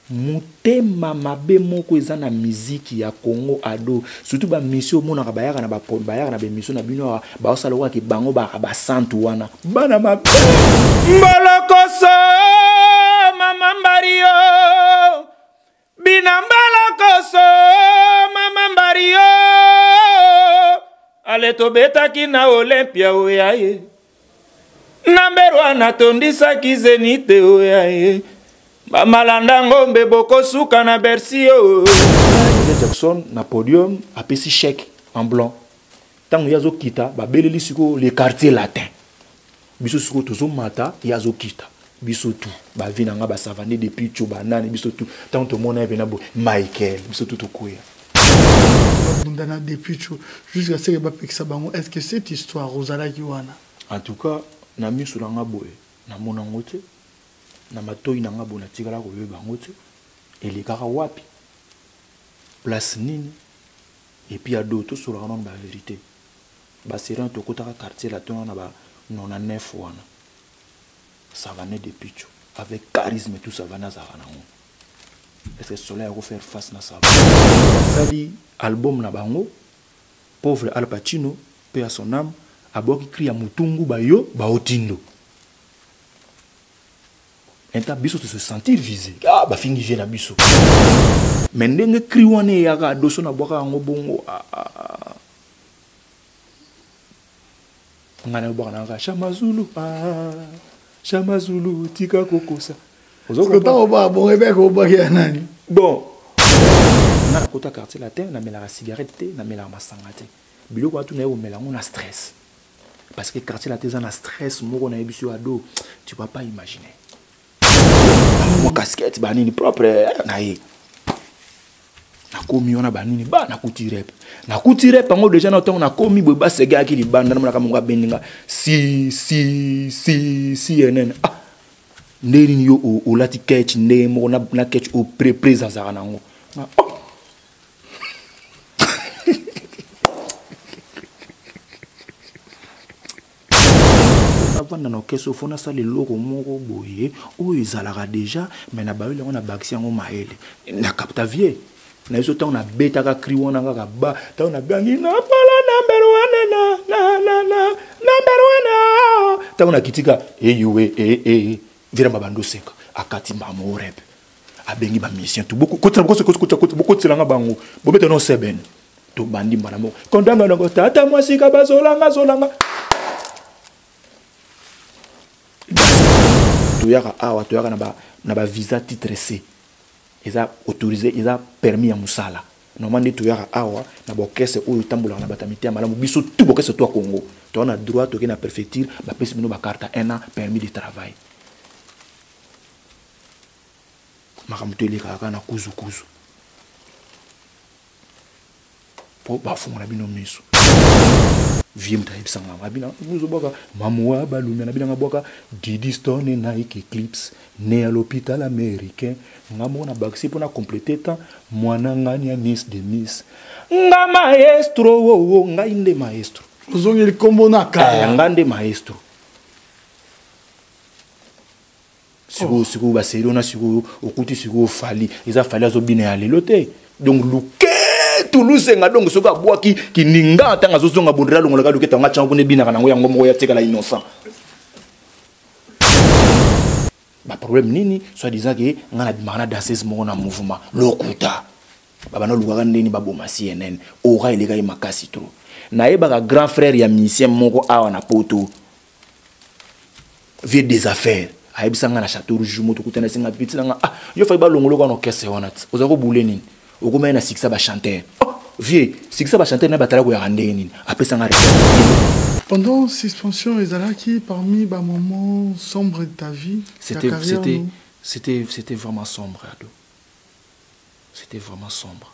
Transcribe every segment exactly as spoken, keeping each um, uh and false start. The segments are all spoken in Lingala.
mutema mabe moko eza na musique ya Congo ado surtout ba mission mona ka bayaka na ba bayaka na ba mission na bino ba osala kwa ki bango ba ba santu wana bana mabe mbalokoso mama mbario bina mbalokoso mama mbario ale tobeta ki na Olympia oyaye namberwa na tondisa ki Zenite oyaye ba malanda ngombe boko suka na Bercy yo Jackson na podium apesi chèque en blanc tango yazo kita ba beleli siko les quartiers latins biso siko tozo mata yazo kita biso tout ba vina nga ba savane depuis cho banane biso tout tango to mona vena bo Michael biso tout tokoya bundana depuis cho jusqu'à ce que ba pekisa bango. Est-ce que cette histoire Rosala Kiwana en tout cas na miso nga boye na mona ngote na matoi na nga bona tikala ko yeba ngote ele kaka wapi place nini et puis à d'autres sur la la vérité ba seran to kota quartier la tona na ba nona neuf wana ça va naître depuis tout avec charisme et tout ça va na za na ngo est-ce que soleil a faire face na ça sali album na bango pauvre Al Pacino paix à son âme aboki cri ya mutungu ba yo ba otindo enta biso se sentir visé ah ba fingi je na biso mais ndenge cri wane ya ga doso na boka ngo bongo ah ngana boka na ga Chamazulu ah Chamazulu tika kokosa ozoko ta oba bon ebe ko ba ya nani bon na kota quartier latin na mela cigarette te na mela masanga te biloko atu na yo mela ngona stress parce que quartier latin na stress moko na ebiso ado tu peux pas imaginer. Mon casquette banini propre na ye na komi ona banini ba na kutire na kutire pango déjà na tongo na komi bo ba sega ki libanda na ka monga beninga si si si si enen ah ndeni yo o lati catch nde mo na na catch o pré présence za nango na no keso fona sa le loko moko boye o izalaka déjà mais na bayo on a baxi yango maele na capta vie na iso temps na beta ka cri wona ka ba temps na bangi na pala number one na na na na number one temps na kitika e yuwe e e vira babando seka akati mamo rep abengi ba mission tout beaucoup kotra beaucoup kotra kotra beaucoup tsilanga bango bobeta no seben to bandi mbana mo kondanga ngo tata mwasika bazolanga zolanga tuyaka awa tuyaka na ba na ba visa titre C eza autorisé eza permis ya musala normalement tuyaka awa na bokese oyo tambola na batamite ya malamu biso tout bokese to Congo to na droit to na préfecture ba pesi mino ba carte un an permis de travail makamuteli kaka na kuzu kuzu po ba funga bino miso Viem taibsanga mabina muzoboka mamwa balumia na bina boka Didi Stone na Eclipse né à l'hôpital américain ngamona baxi pour na compléter temps mwana ngani ya Miss de Miss nga maestro wo nga inde maestro ozongi le combo na kaya ngande maestro siku siku ba seri na siku okuti siku fali eza fali azobina ya lelote donc luke Toulouse nga donc soka boaki ki ninga tanga zozonga bondela longola ka doketa nga chango ne bina kana ngo yango moko ya teka la innocent ba problème nini soit disant que nga na bimana danseuse moko na mouvement lokuta baba no luka ndeni ba boma C N N ora ile ka makasi trop na yeba ka grand frère ya musicien moko awa na poto vie des affaires ayebisanga na Château Rouge moto kutana singa petit nga ah yo fa ba longolo ka no kese wana ozako bule nini okoma na sikisa ba chanteur vie sikisa ba chanteur na batala ko ya ndeni après ça nga pendant suspension ezalaki parmi ba moments sombres de ta vie c'était c'était c'était c'était vraiment sombre ado c'était vraiment sombre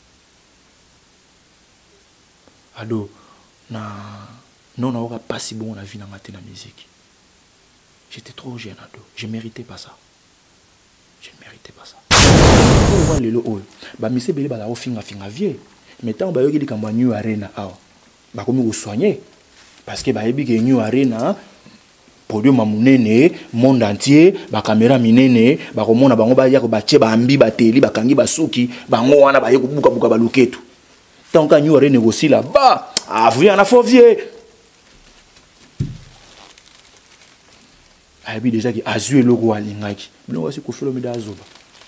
ado na non on aura pas si bon la vie dans la musique j'étais trop jeune ado je méritais pas ça je ne méritais pas ça. On le oh, bah monsieur Bélé bah au finga finga vieux. Mais tant bah yogi di kamba New Arena ah, bah comme vous soignez, parce que bah ebi que New Arena produit mamunene monde entier ba caméra minene ba komona bango ba ya ko ba tie ba ambi ba teli ba kangi ba suki bango wana ba yeko buka buka ba luketu tant que nous renégocier là-bas avril en a fauvier a bi déjà qui azue le roi lingaki bino wasi ko felo mi da zoba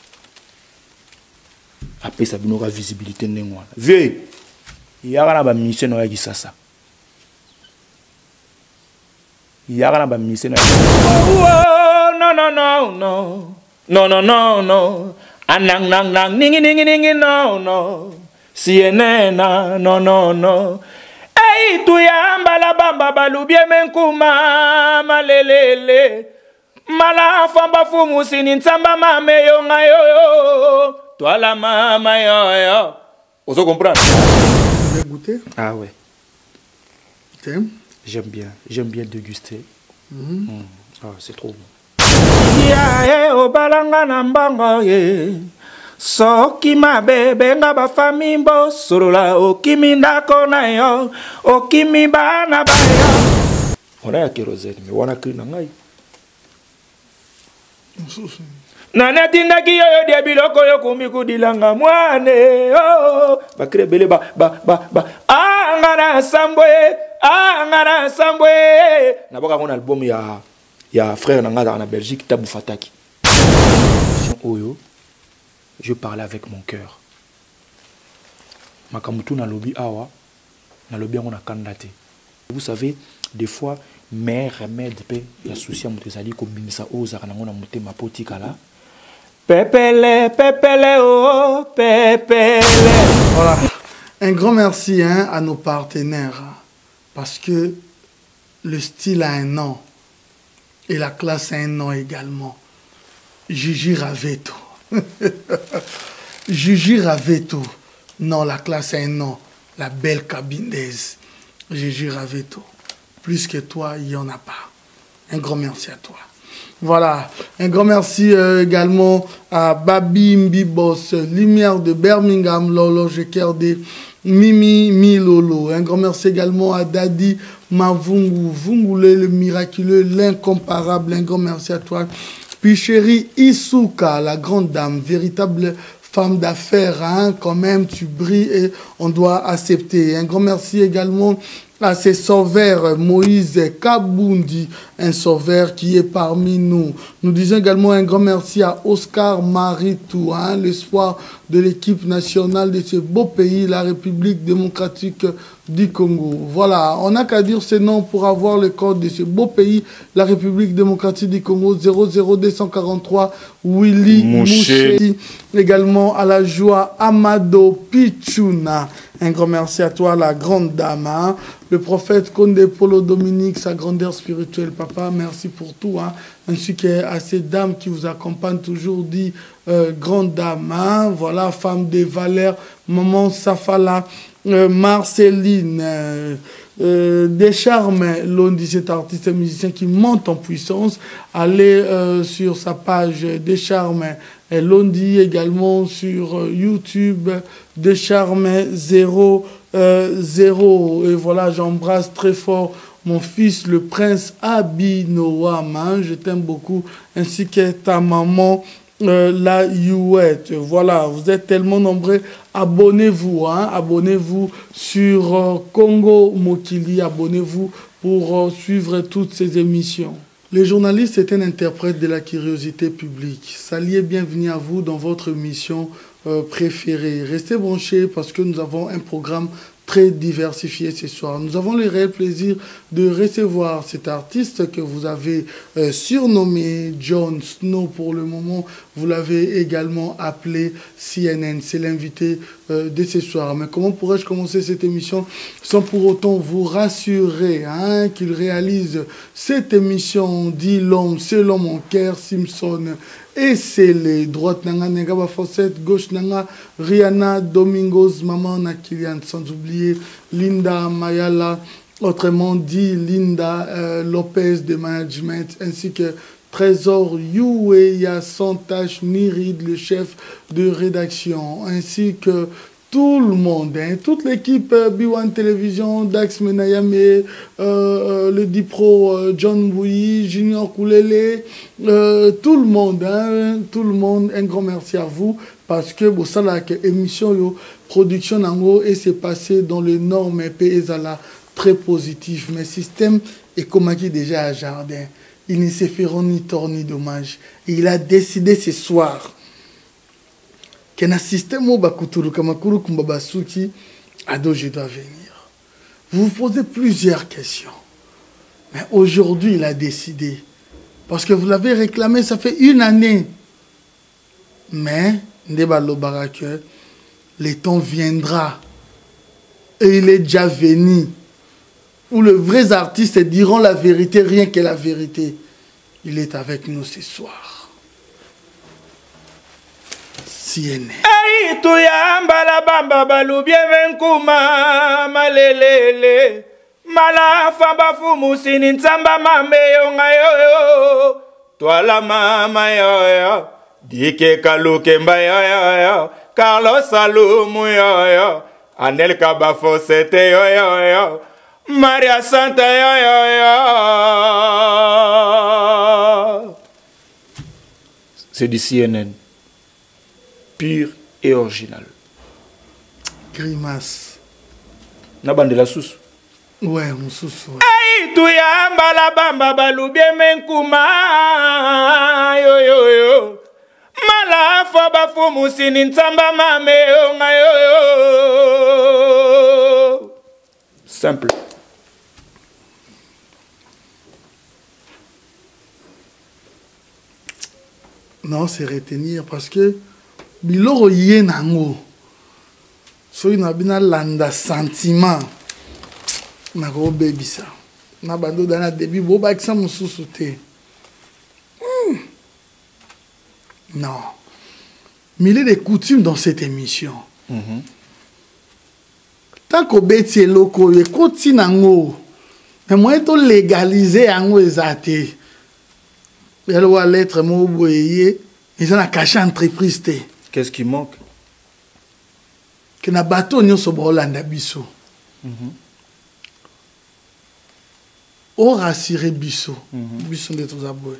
après ça bino ka visibilité nengwana ve ya kana ba mission na yaki sasa ya kana ba mission na no no no no no no no no anang nang nang ningi ningi ningi no no sienena no no no ei tu ya mbala bamba balubie menkuma malelele mala famba fumu sini ntsamba mame yo ngayo toi la mama yo yo oso comprendre. Vous avez goûté? Ah ouais. T'aimes? J'aime bien, j'aime bien déguster. Mm-hmm. Mm. Ah, c'est trop bon. Ya e obalanga na mbanga ye. Soki mabe nga ba fami mbo sorola okimi ndako na yo okimi bana ba yo. On a kérosène mais wana kri na ngai. Nana tinda ki yo de biloko yo kumi kudilanga mwane oh bakre bele ba ba ba ba angara sambwe angara sambwe na boka mon album ya ya frère nanga na Belgique Tabou Fataki oyo je parlais avec mon cœur makamutu na lobi awa na lobi on a candidaté vous savez des fois mais remède pe ya souci mutezali ko binisa oza kana ngona mutema potika la pepele pepele oh pepele. Voilà, un grand merci hein, à nos partenaires parce que le style a un nom et la classe a un nom également. Gigi Ravetto. Gigi Ravetto. Non, la classe a un nom. La belle cabindaise. Gigi Ravetto. Plus que toi, il n'y en a pas. Un grand merci à toi. Voilà, un grand merci euh, également à Babi Mbibos, Lumière de Birmingham, Lolo Jekerde, Mimi Milolo. Un grand merci également à Daddy Mavungu, Vungule, le miraculeux, l'incomparable. Un grand merci à toi. Puis chérie Isuka, la grande dame, véritable femme d'affaires, hein, quand même, tu brilles et on doit accepter. Un grand merci également à ces sauveurs, Moïse Kabundi, un sauveur qui est parmi nous. Nous disons également un grand merci à Oscar Maritou, hein, l'espoir de l'équipe nationale de ce beau pays, la République démocratique du Congo. Voilà, on n'a qu'à dire ce nom pour avoir le code de ce beau pays, la République démocratique du Congo, zéro zéro deux cent quarante-trois, Willy Mouché. Également à la joie Amado Pichuna. Un grand merci à toi, la grande dame. Hein. Le prophète Condé Polo Dominique, sa grandeur spirituelle. Papa, merci pour tout. Hein. Ainsi qu'à ces dames qui vous accompagnent toujours, dit euh, grande dame. Hein. Voilà, femme des valeurs, maman Safala, euh, Marceline, euh, euh, Descharmes, l'un de cet artiste et musicien qui monte en puissance. Allez euh, sur sa page Descharmes. Et l'on dit également sur euh, YouTube Descharmes zéro zéro. Et voilà, j'embrasse très fort mon fils, le prince Abinoam. Hein, je t'aime beaucoup. Ainsi que ta maman, euh, la Youette. Voilà, vous êtes tellement nombreux. Abonnez-vous. Hein, abonnez-vous sur euh, Congo Mokili. Abonnez-vous pour euh, suivre toutes ces émissions. Les journalistes est un interprète de la curiosité publique. Salut et bienvenue à vous dans votre émission euh, préférée. Restez branchés parce que nous avons un programme très diversifié ce soir. Nous avons le réel plaisir de recevoir cet artiste que vous avez euh, surnommé Jon Snow pour le moment. Vous l'avez également appelé C N N. C'est l'invité euh, de ce soir. Mais comment pourrais-je commencer cette émission sans pour autant vous rassurer hein, qu'il réalise cette émission, dit l'homme, c'est l'homme en Kerr Simpson. Et c'est les droites nanga Negaba Fawcett, gauche nanga Rihanna Domingos, maman na Kylian, sans oublier Linda Mayala, autrement dit Linda euh, Lopez de management, ainsi que Trésor Youeya sans tache ni ride, le chef de rédaction, ainsi que tout le monde, hein, toute l'équipe euh, B one Télévision, Dax Menayame, euh, euh, le Dipro, euh, John Bouyi, Junior Koulele, euh, tout le monde, hein, tout le monde, un grand merci à vous parce que bon, ça là, que émission, yo, production nango et c'est passé dans le nord, mais pays très positif. Mais système est comme qui déjà à jardin, ils ne se feront ni tort ni dommage. Et il a décidé ce soir que na système au bakuturu kamakuru kumbabasuki ado je dois venir. Vous vous posez plusieurs questions. Mais aujourd'hui, il a décidé. Parce que vous l'avez réclamé, ça fait une année. Mais, que le temps viendra. Et il est déjà venu. Où les vrais artistes diront la vérité, rien que la vérité. Il est avec nous ce soir. Hey, tu yamba la bamba balu bien kuma malelele mala famba fumu sini ntsamba mame yo ngayo yo twala mama yo yo dike kaluke mba yo yo yo Carlos Salumu yo yo Anel Kabafosete yo yo yo Maria Santa yo yo yo. C'est du C N N. Pur et original. Grimace. Nabande la sous. Ouais, mon sous. Ouais. Aïe, tu yamba la bamba balu bien menkuma. Yo yo yo. Mala faba fumu sini ntsamba mame yo ngayo yo. Simple. Non, c'est retenir parce que biloro yenango soki na bina landa sentiment na ko bebisa na bando dana début bo ba kisa mususu te hmm. Non, mais il y a des coutumes dans cette émission. Mm-hmm. Tant qu'au bêtier locaux et continue nango mais moi to légaliser ango ezate elle va lettre mo boyé ils ont caché entreprise te. Qu'est-ce qui manque? Que na bateau nyo so bolanda biso. Mhm. O rassurer biso. Biso de tous aboy.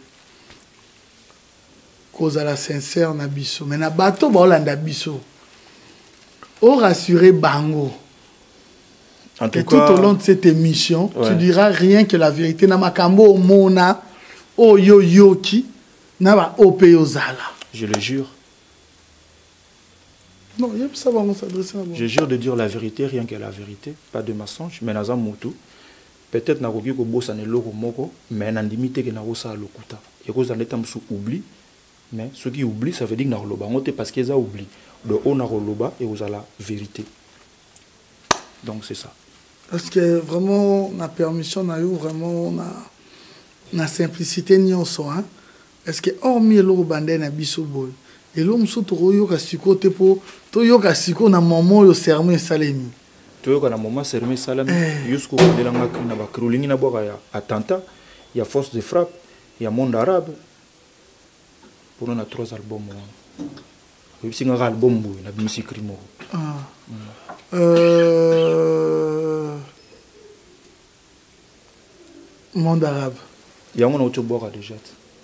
Cause à la sincère na biso. Mais na bateau bolanda biso. O rassurer bango. En tout, Et cas, tout au long de cette émission, ouais. Tu diras rien que la vérité. Na makambo o mona o yo yoki na ba ope ozala. Je le jure. Non, il y a ça va s'adresser à moi. Je jure de dire la vérité, rien que la vérité, pas de mensonge, mais naza mutu. Peut-être na koki ko bossa ne loko moko, mais na limite que na rosa lokuta. Et cause en étant sous oubli, mais ceux qui oublient, ça veut dire que na roloba ngote parce qu'ils ont oublié. De on na roloba et vous la vérité. Donc c'est ça. Parce que vraiment la permission na eu vraiment na na simplicité nyonso hein. Est-ce que hormis le bandé na biso boy et l'homme saute au yoga siko te po to yoga siko na maman yo serme salemi to yoga na maman serme salami jusqu'au de la ngaki na ba krulingi na boka ya attentat il y a force de frappe il y a monde arabe pour nous on a trois albums oui c'est un album boy na musique crimo ah mm. euh monde arabe il y a un autre boka déjà.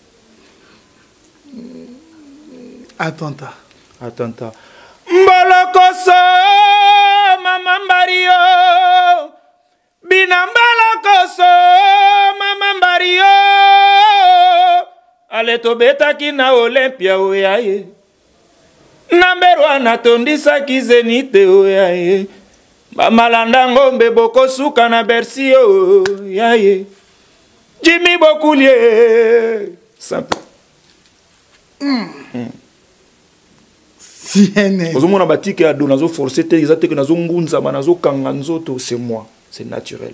Attentat. Attentat. Mbolokoso mama mbario bina mbolokoso mama mbario ale tobeta kina Olympia oyaye namberwa natondisa kizenite oyaye bamalanda ngombe bokosuka na Bercy oyaye Jimmy Bokulier simple. Mm. Mm. C'est moi, c'est naturel.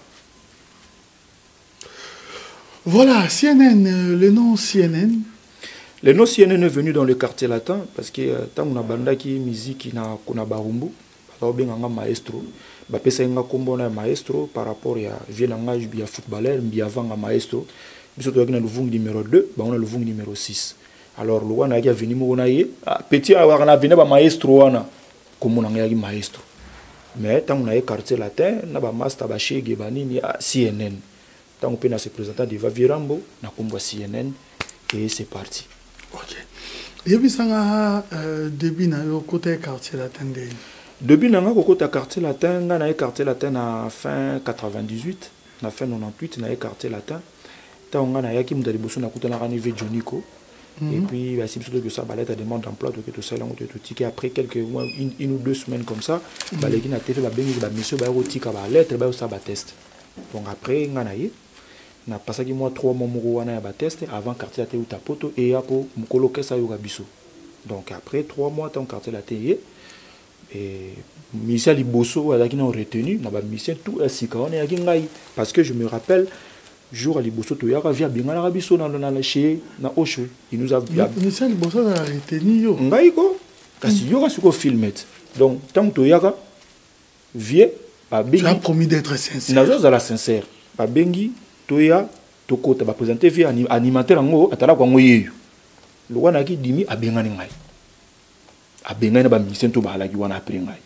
Voilà, C N N, euh, le nom C N N. Le nom C N N est venu dans le quartier latin parce que tant qu'on a banda qui musique na kuna barumbu, alors bien un maestro, bah pesa inga kombo na maestro par rapport à vienanga bien footballeur, bien avant un maestro. Biso to na le vung numéro deux, bah on a le vung numéro six. Alors le wana qui a venu monaye petit avoir na venu ba maestro wana comme on a maestro. Mais tant qu'on a quartier latin, on a ba master ba chege ba nini à C N N. Tant on peut na se présenter devant Virambo, na kombo C N N et c'est parti. OK. Et puis ça euh début na yo côté quartier latin de. Début na nga côté quartier latin, na na quartier latin na fin quatre-vingt-dix-huit, na fin quatre-vingt-dix-huit na quartier latin. Tant on a na yaki mudali bosso na kutana ka niveau Joniko. Et puis, bah, si vous avez ça, bah, la demande d'emploi, tout ça, tout après quelques mois, une, une ou deux semaines comme ça, bah, les gens ont fait, bah, bien, bah, monsieur, bah, au tika, bah, lettre, bah, ça, bah, test. Donc après, on a eu, on a passé moi trois mois, on a eu, bah, test, avant quartier, la ou tapoto, et après, on coloquait ça, au biso. Donc après, trois mois, tant quartier, la télé, et monsieur, les bosso, ils ont retenu, on a, bah, monsieur, tout, on a eu, parce que je me rappelle, jour à Liboso to yaka via binga na biso na na chez na Osho il nous a mais ça Liboso a retenu yo ngai ko kasi yo kasi ko filmet donc tant to yaka vie ba bengi tu as promis d'être sincère na zo la sincère ba bengi to ya to kota ba présenter via animateur ngo atala kwa ngoyeyo lo wana ki dimi abenga ni ngai abenga na ba mission to ba ala ki wana après ngai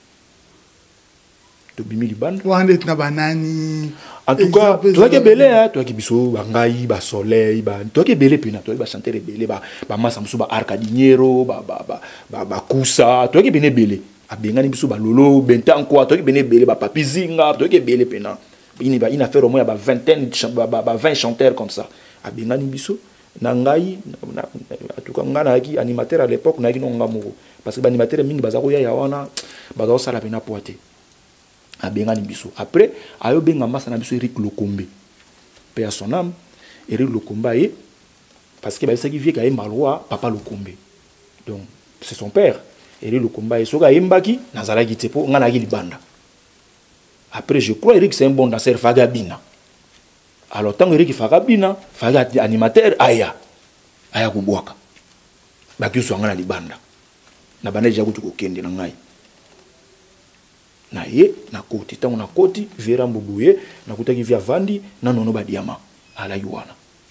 to bimi libanda wana na banani. En tout cas, toi qui es belé, toi qui biso, bangaï, ba soleil, ba, toi qui es belé, pina, toi qui es chanter belé, ba, ba masamsu, ba arcadiniero, ba, ba, ba, ba, ba kusa, toi qui es belé belé, a bengani biso, ba lolo, benta quoi, toi qui es belé belé, ba papizinga, toi qui es belé pina, il va, il a fait au moins ba vingtaine, ba, ba, ba vingt chanteurs comme ça, a bengani biso, nangaï, en tout cas, ngana qui animateur à l'époque, n'a qui non ngamuro, parce que ba animateur mingi bazako ya yawana, bazako sala pena poate. A bengani biso après ayo benga masa na biso Eric Lokombe paix à son âme Eric Lokombe est parce que ba ça qui vient ka malwa papa Lokombe donc c'est son père Eric Lokombe est soka embaki nazala gitepo ngana ki libanda après je crois Eric c'est un bon danseur fagabina alors tant Eric fagabina faga animateur aya aya kubwaka ba ki so ngana libanda na bana ja kutu kokende na ngai na ye na koti tango na koti vera mbubuye na kutaki via vandi na nono ba diama ala yuana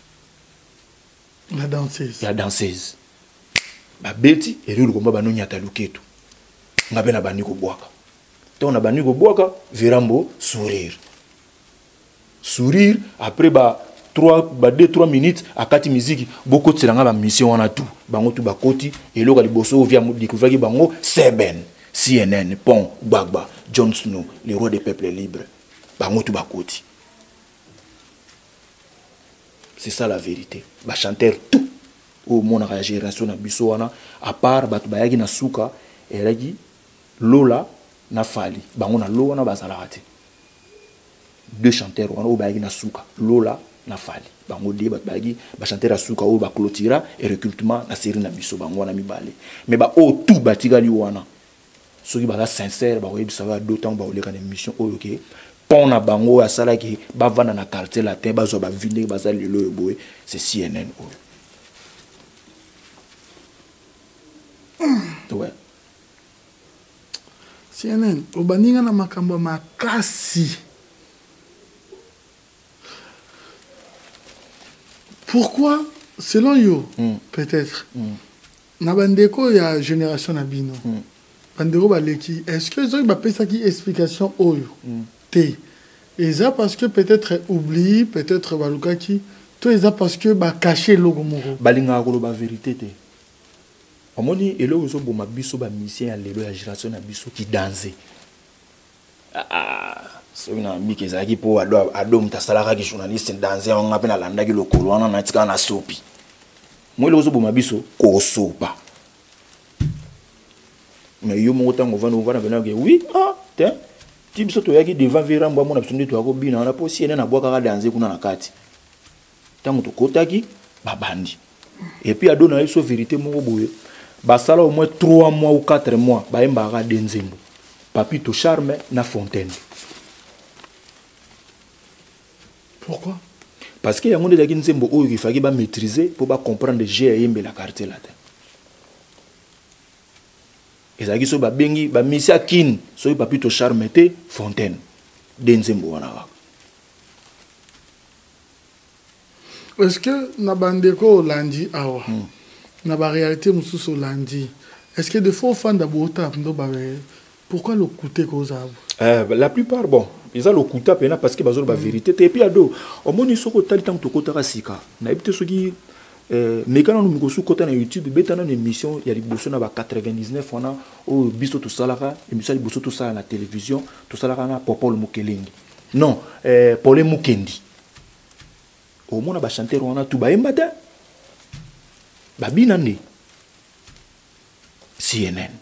la danseuse la danseuse ba beti eri lukomba ba nonyata luketu ngabe na bani ko bwaka tango na bani ko bwaka vera mbo sourire sourire après ba trois ba deux trois minutes akati musique boko tselanga ba mission wana tout bango tout ba koti eloka liboso via découvrir bango Seben C N N, Pont, Gbagba, Jon Snow, les rois des peuples libres. Bangotu Bakoti. C'est ça la vérité. Ba chanter tout. Au monde a réagi na biso wana à part batu bayagi na suka elagi Lola na Fali. Bango na Lola na bazalati. Deux chanteurs wana au bayagi na suka Lola na Fali. Bango de batu bayagi ba chanter na suka au ba clôtura et recrutement na série na biso bango wana mibale. Mais ba o tout batigali wana. Ceux qui sont sincères, ils savent d'autant que les émissions OK. Pon na bango à sala qui ba vana na quartier latin, ba zo ba vinde ba za lelo boy, c'est C N N. Ouais. C N N, obaninga na makambo makasi. Pourquoi, selon yo, mm. peut-être, mm. na bandeko ya génération na bino. Mm. Est-ce que vous avez une explication ou T et ça parce que peut-être oublie, peut-être balukaki, tout ça parce que ba cacher logo moko. Balinga ko ba vérité té. Omoni elo zo bo mabiso ba mission ya lelo ya génération na biso qui danser. Ah, so na mbike za ki po ado ado mtasalaka ki journaliste danser on ngape na landa ki lokolo wana na tika na sopi. Moi elo zo bo mabiso ko sopa. Mais yo mon temps on va nous voir venir que oui ah tiens type so to yaki devant vera mbo mona bisonde to akobina na po siene na boka ka danser kuna na kati tango to kotaki babandi et puis adona iso vérité moko boye basala au moins trois mois ou quatre mois ba emba ka denzembo Papito Charme na Fontaine. Pourquoi? Parce que yango ndeki nzembo oyo ki faki ba maîtriser pour ba comprendre G A M la carte là. Ezaki so ba bengi ba misia kin so Papito Charme te Fontaine denzembo wana wa. Est-ce que na bandeko lundi awa na ba réalité mususu lundi est-ce que de faux fans d'abota ndo ba Pourquoi le coûter cause à euh, la plupart, bon, ils ont le coûter parce que ils ont la vérité. Et puis, ado, au moins, ils sont au temps de côté sika. Na ebite ce qui, mais quand on nous côté na YouTube, bêta une émission, il y a des bosses na ba quatre-vingt-dix-neuf on a au biso tout ça là, émission des bosses tout ça à la télévision, tout ça là na Popol Mukelengi. Non, euh, Paul Mukendi. Au moins, on a chanté on a tout ba embata. Ba binane. C N N.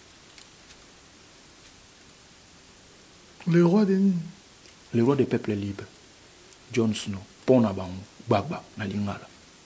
Le roi des Le roi des peuples libres. Jon Snow. Pona bango. Bagba. Na lingala.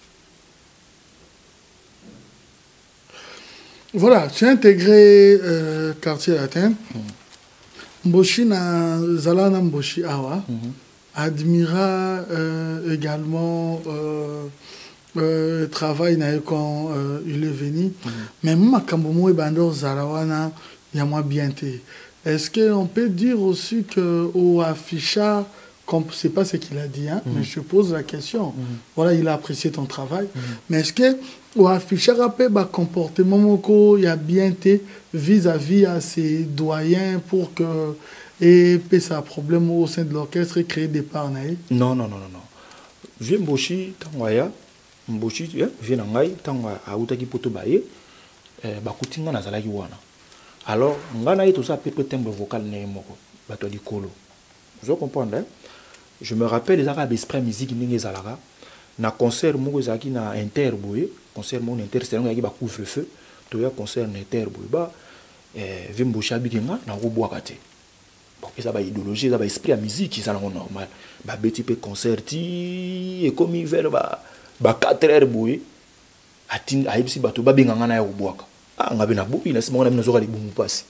Voilà, tu as intégré euh, quartier latin. Mm. Mboshi na Zalana Mboshi Awa. Mm -hmm. Admira euh, également euh, euh, travail na quand euh, il est venu. Mm. Mais moi, Kambomo et Bandor Zarawana, il y a moins bien été. Est-ce qu'on peut dire aussi qu'au affichage, c'est pas ce qu'il a dit, hein, mm. mais je pose la question. Mm. Voilà, il a apprécié ton travail. Mm. Mais est-ce qu'au affichage, le comportement il a bien été vis-à-vis à ses doyens pour que et puis ça a problème au sein de l'orchestre et créer des parts? Non, non, non, non, non. Viens Mboshi, Tangwaya, Mboshi, viens Nangai, Tangwa, Aoutaki Potobaye, Bakutinga Nazalaki Wana. Alors, ngana tout ça peut timbre vocal némoko, bato di kolo. Vous comprenez? Je me rappelle les arabes exprès musique ninge zalara. Na concert moko zaki na interboy, concert mon inter c'est ngaki ba couvre feu, to ya concert na interboy ba eh vimbocha bikinga na robo akate. Bon, ça ba idéologie, ça ba esprit à musique, ça normal. Ba beti pe concerti et comme il veut ba ba quatre heures boy. Atin aibsi bato ba binganga na ya robo aka. Ah, ngabe na bupi na simona mina zoka libumu pasi.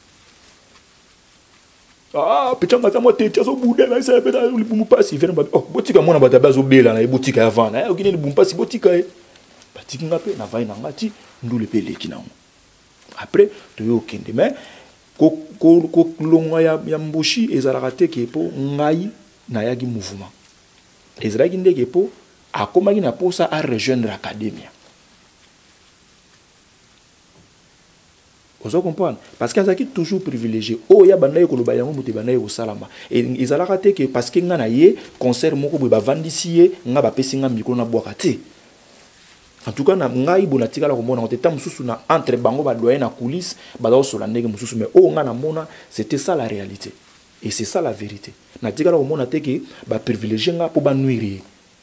Ah, pechanga za mote tia zo bude na isa peta libumu pasi vena ba oh botika mona bataba zo bela na botika avant na okine libumu pasi botika e. Batiki ngape na vai na ngati ndule pe leki na. Après to yo kende mais ko ko ko longa ya ya Mboshi ezalaka te ke po ngai na yagi mouvement. Ezalaki ndeke po akomaki na posa a rejoindre l'académie. Vous comprenez? Parce qu'ils sont toujours privilégiés. Oh, il y a des gens qui ont salama. Et ils ont raté que parce qu'ils ont un concert, ils ont vendu ici, ils ont un micro. En tout cas, ils ont un entre bango badoyen na coulisses, badao solandege mususu mais oh ngana mona, c'était ça la réalité. Et c'est ça la vérité. Na tigala mona te que ba privilégié nga pour ba nuire.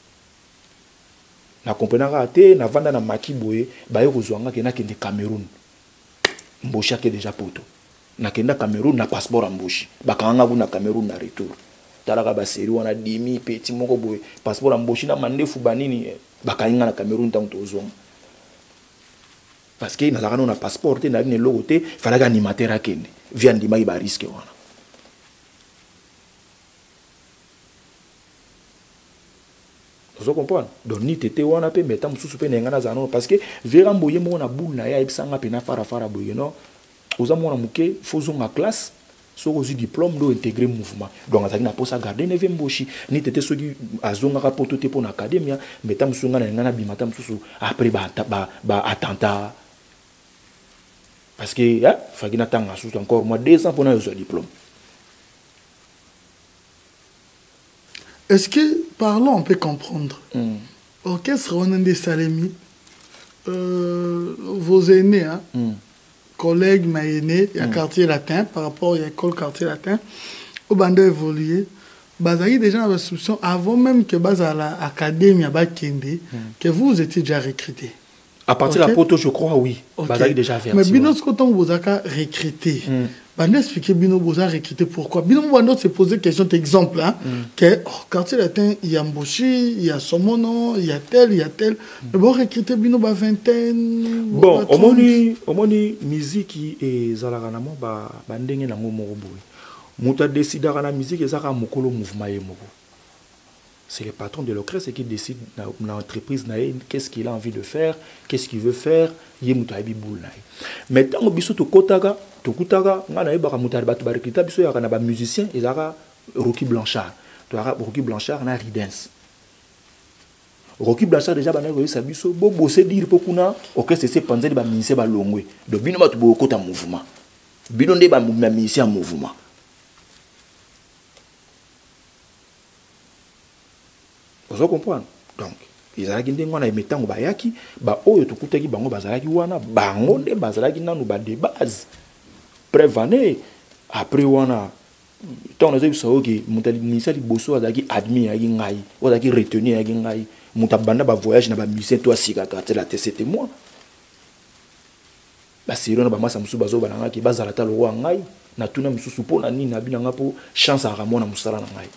Na comprenaka te na vanda na makiboye, ba yo kozwanga ke na kende Cameroun. Mboshi ake déjà poto. Nakenda Cameroun na passeport Mboshi. Bakanga bu na Cameroun na retour. Talaka ba seri wana dimi petit moko boy. Passeport Mboshi na mandefu banini bakainga na Cameroun tant tozonga. Parce que nazaka na passeport te na ne logote fallait animateur akende. Via ndima iba risque wana. Vous comprenez? Donc ni tete wana pe meta mususu pe ngana zano parce que vera mboye mo na boule na ya ibsanga pe na fara fara boye no oza mona muke fozonga classe soko zi diplôme do intégrer mouvement donc azaki na posa garder ne Mboshi ni tete soki azonga ka poto te pour académie meta musunga na ngana bimata mususu après ba ba, ba attentat parce que ya fagina tanga susu encore moi deux ans pour na yo diplôme. Est-ce que, parlons, on peut comprendre. Mm. Orchestre Ronende Salemi, euh, vos aînés, hein, mm. collègues, ma aînés, il y a mm. quartier latin, par rapport à l'école quartier latin, au bandé évolué, Bazaï déjà dans la solution, avant même que Baza l'académie à Bakende, que vous étiez déjà recruté. À partir okay. de la poto, je crois, oui. Okay. Bazaï déjà averti. Mais Bino, ce qu'on vous a recruté, mm. Bando expliquer Bino Boza recruté pourquoi. Bino Bando se poser question d'exemple hein mm. que oh, quartier latin il y a Mboshi, il y a Somono, il y a tel, il y a tel. Mm. Mais bon recruter Bino ba vingtaine. Bon, au moni au moni musique et zalaganamo ba bandenge na ngomo boy. Muta décide à la musique et ça a mokolo mouvement yemoko. C'est le patron de l'orchestre qui décide dans l'entreprise qu'est-ce qu'il a envie de faire, qu'est-ce qu'il veut faire, yemuta biboul na. Mais tant que biso to kotaga tokutaga ngana yeba mutari batu barikita biso ya kana ba musicien ezaka Rocky Blanchard to ara Rocky Blanchard na Ridens Rocky Blanchard déjà bana ko biso bo bosser dire pokuna orchestre c'est panzeli ba ministère ba longwe do bino batu bo kota mouvement bino nde ba musicien en mouvement. Vous comprenez? Donc, ils ont dit qu'on a mis tant bayaki, ba oyo to kutaki bango bazalaki wana, bango nde bazalaki nanu ba de base. Prévané après wana tant on a vu ça que mutali misali bosso azaki admis yaki ngai, azaki retenu yaki ngai, mutabanda ba voyage na ba musicien toi sika quartier la c'était moi. Ba sirona ba masa musu bazo balanga ki bazalata lo ngai, na tuna mususu pona nini na binanga po chance à ramona musala na ngai.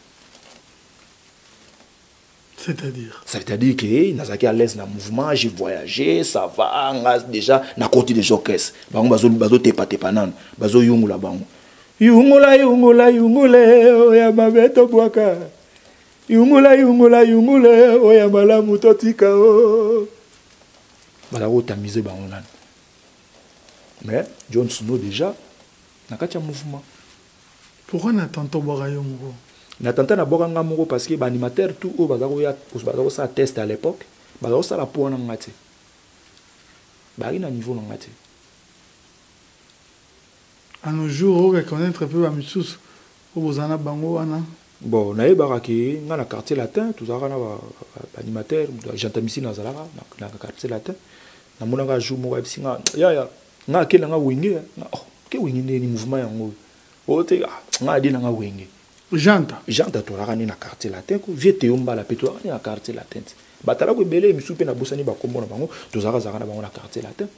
C'est-à-dire C'est-à-dire que nazaki à l'aise dans le mouvement, j'ai voyagé, ça va, déjà, na côté des orchestres. Bango bazo bazo tepa tepa nan, bazo yungula bango. Yungula yungula yungule, oya mabeto bwaka. Yungula yungula yungule, oya malamu totika o. Bazo tamiser bango nan. Mais John Snow déjà, na kati ya mouvement. Pourquoi n'attend-on boka yongo? Natanta na boka nga moko parce que ba animateur tout o bazako ya bazako ça test à l'époque bazako ça la pour na ngati ba ina niveau na ngati à nos jours on reconnaître un peu ba misusu o bozana bango wana bon na yeba ki nga na quartier latin tout ça na ba animateur jantamisi na zalaka na quartier latin na mona nga jour moko bisinga ya ya nga kela nga wenge na oh ke wenge ni mouvement yango o te nga di na nga wenge Janta. Janta to raka ni na quartier latin ko viete yomba la peto ni na quartier latin. Batala ko belé mi soupe na bosani ba kombo na bango to zaka zaka na bango na quartier latin.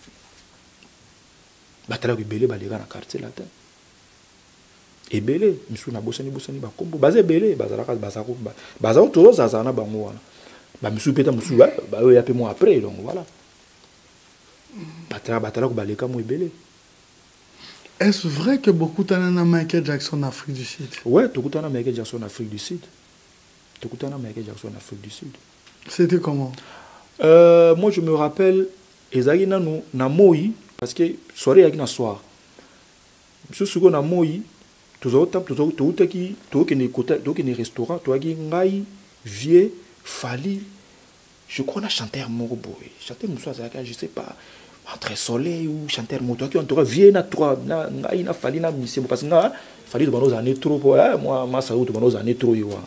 Batala ko belé ba lega na quartier latin. E belé mi sou na bosani bosani ba kombo bazé belé bazala ka bazako bazako to zaka na bango wana. Ba mi soupe ta musu ba ba yo ya pe mo après donc voilà. Batala batala ko baleka mo belé. Est-ce vrai que beaucoup d'années Michael Jackson en Afrique du Sud? Ouais, tout le temps Michael Jackson en Afrique du Sud. Tout le temps Michael Jackson en Afrique du Sud. C'était comment? euh, Moi, je me rappelle, ezaki na no na moi parce que soirée yaki na soir. Monsieur Sugo na moi, tous autres temps, tous autres, tous autres qui, tous qui ne côté, tous qui ne restaurant, tous qui ngai, vieux, fali. Je crois na chanteur Moroboy. Chanteur Moussa Zaka, je sais pas. Entre soleil ou chanteur moto qui en tout cas vient na trois na na ina fali na mission parce que na fali de banos années trop moi ma ça ou de banos années trop yo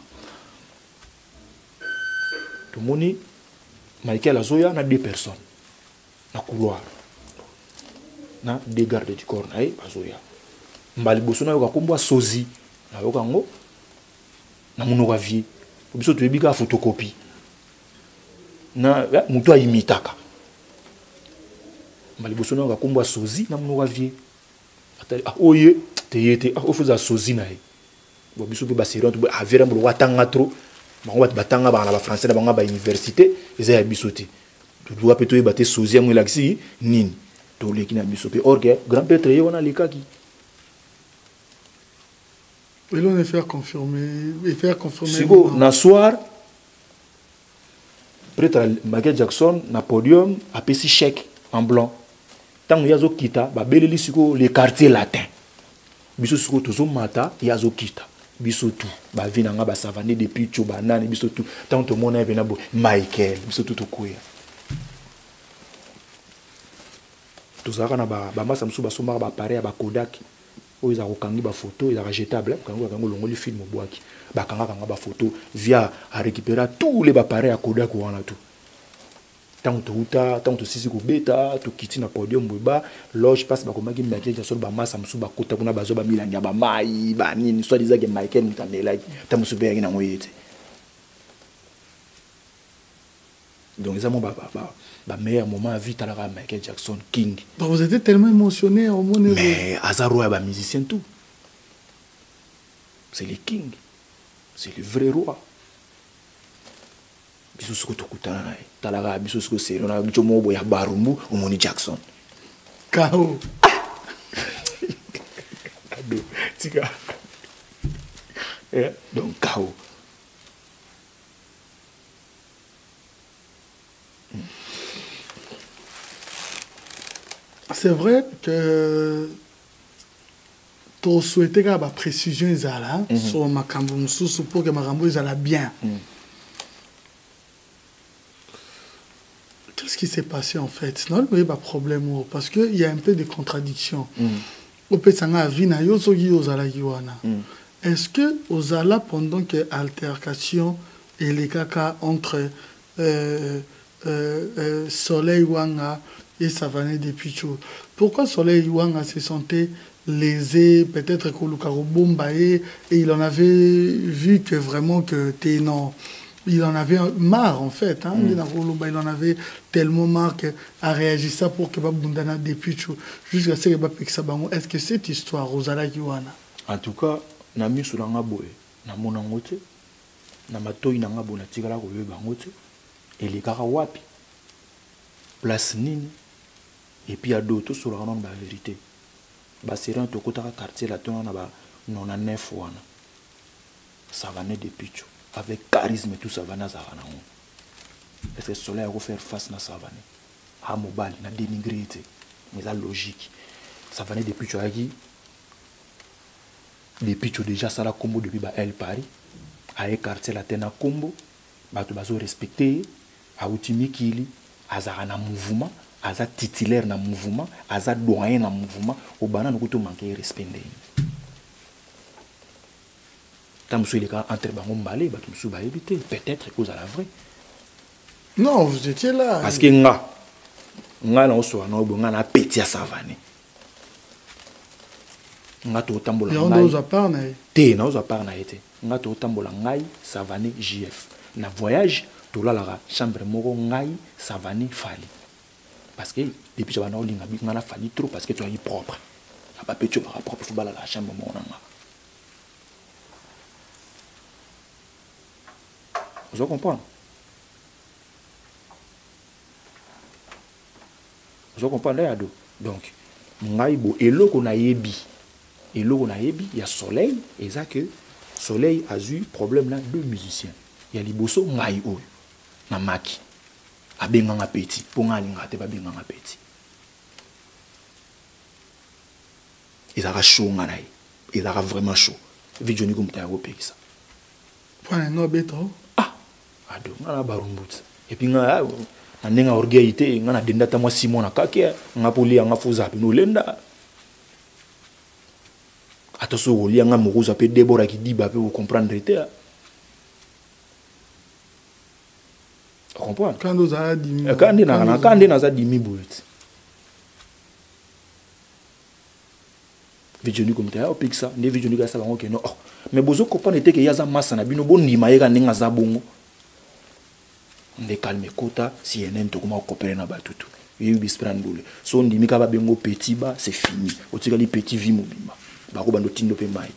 tout moni Michael Azoya na deux personnes na couloir na deux gardes du corps na Azoya mbali bosona yo ka kombo sozi na yo kango na munoko vie biso to ebika photocopie na muto imitaka maliboso na kombo sozi na mnoga vie atali ah oye teyete ah ofuza sozi na ye bo biso pe ba série to ba vera mo watanga trop bango batanga ba na ba français na bango ba université eza ya biso te to doit peto e baté sozi yango laxi nini to leki na biso pe orgue grand père ye wana likaki et l'on est faire confirmer et faire confirmer sigo na soir prêtre Michael Jackson na podium a pesi chèque en blanc. Tant yazo kita ba beleli siko les quartiers latins biso siko tozo mata yazo kita biso tout ba vinanga ba savane depuis cho banane biso tout tant to mona vena bo Michael biso tout okuya tozaka na ba ba masa msu ba somba ba appareil ba Kodak o iza kokangi ba photo iza jetable kango kango longoli film boaki ba kanga kanga ba photo via à récupérer tous les appareils à Kodak wana tout. Tant que tu tant que tu beta tu quittes na podium boba loge passe ba komaki Michael Jackson ba massa musu ba kota kuna bazo ba milanga ba mai ba nini soit disait que Michael mutanela ta musu be na ngoyete donc ça mon ba ba ba meilleur moment à vie talaka Michael Jackson King. Donc vous étiez tellement émotionné au moment où mais Azaro ba musicien tout c'est le king c'est le vrai roi. Biso soko tokutana naye talaka biso soko sero na bicho mobo ya barumbu umoni Jackson K O ado tika eh donc K O c'est vrai que tu souhaitais que la précision ezala sur makambo mususu pour que makambo ezala bien. Qu'est-ce qui s'est passé en fait? Sinon, il y a pas de problème parce qu'il y a un peu de contradiction. Mm. opesanga vina yo soki ozala kiwana. Est-ce que ozala pendant que altercation et les caca entre euh, euh, euh, Soleil Wanga et Savané de Picho, pourquoi Soleil Wanga se sentait lésé, peut-être que Lukaro Bombaye, et il en avait vu que vraiment que t'es non, il en avait marre en fait, hein, mm. il en avait tellement marre qu'à réagir ça pour que Babundana de Picho, jusqu'à ce que Babexabango. Est-ce que cette histoire, Rosala Kiwana? En tout cas, na misu na ngaboe, na mona ngote, na matoi na ngabo na tigala ko yeba ngote, et les kaka wapi, place nini, et puis à d'autres sur la la vérité. Bah c'est un toko taka quartier là ton na ba non na neuf wana. Savané de Picho avec charisme et tout Savana Zavana. Est-ce que Soleil a faire face na Savané? À mobile na dénigré mais la logique. Savané de Picho agi de Picho déjà ça la combo depuis ba El Paris à quartier la tena combo ba to bazo respecter a utimi kili azara mouvement aza titulaire na mouvement aza doyen na mouvement au banana ko to manquer respect ndé tam sur les cas entre bango mbalé ba to ba éviter peut-être cause à la vraie non vous étiez là parce que nga nga na oso na obo nga na petit à Savané nga to tambola ngai on doza parna té na ozo parna été nga to tambola ngai Savané J F na voyage to la la chambre moko ngai Savané Fali. Parce que depuis que je suis là, fallu trop parce que tu es propre. Tu pas petit propre, il faut pas la chambre. Vous comprenez? Vous comprenez? Donc, et l'eau qu'on a ébi, et l'eau qu'on a ébi, il y a Soleil, et ça que Soleil a eu problème là deux musiciens. Il y a les bosso ngai ou na maki. Abenganga petit pour ngalinga te babenganga petit ils a chaud nganai ils a vraiment chaud vidéo ni comme ta européen ça point no beto ah ado ngana barumbutsa et puis nga na nenga orgueillité ngana denda ta moi Simon na kake nga poli nga foza no lenda attention au lia nga moruza pe Deborah qui dit ba pe vous comprendre te. Comprendre quand nous a dit quand on a quand on a dit mi boulot vidéo comme ça au pixa ne vidéo ni ça bango que non mais bozo comprendre était que yaza massa na bino boni maïga ninga za bongo nde calme kota si enen to kuma coopérer na batutu yebi bisprandule so ndimi ka ba bengo petit ba c'est fini otika li petit vie mobima ba ko bando tindo pe mai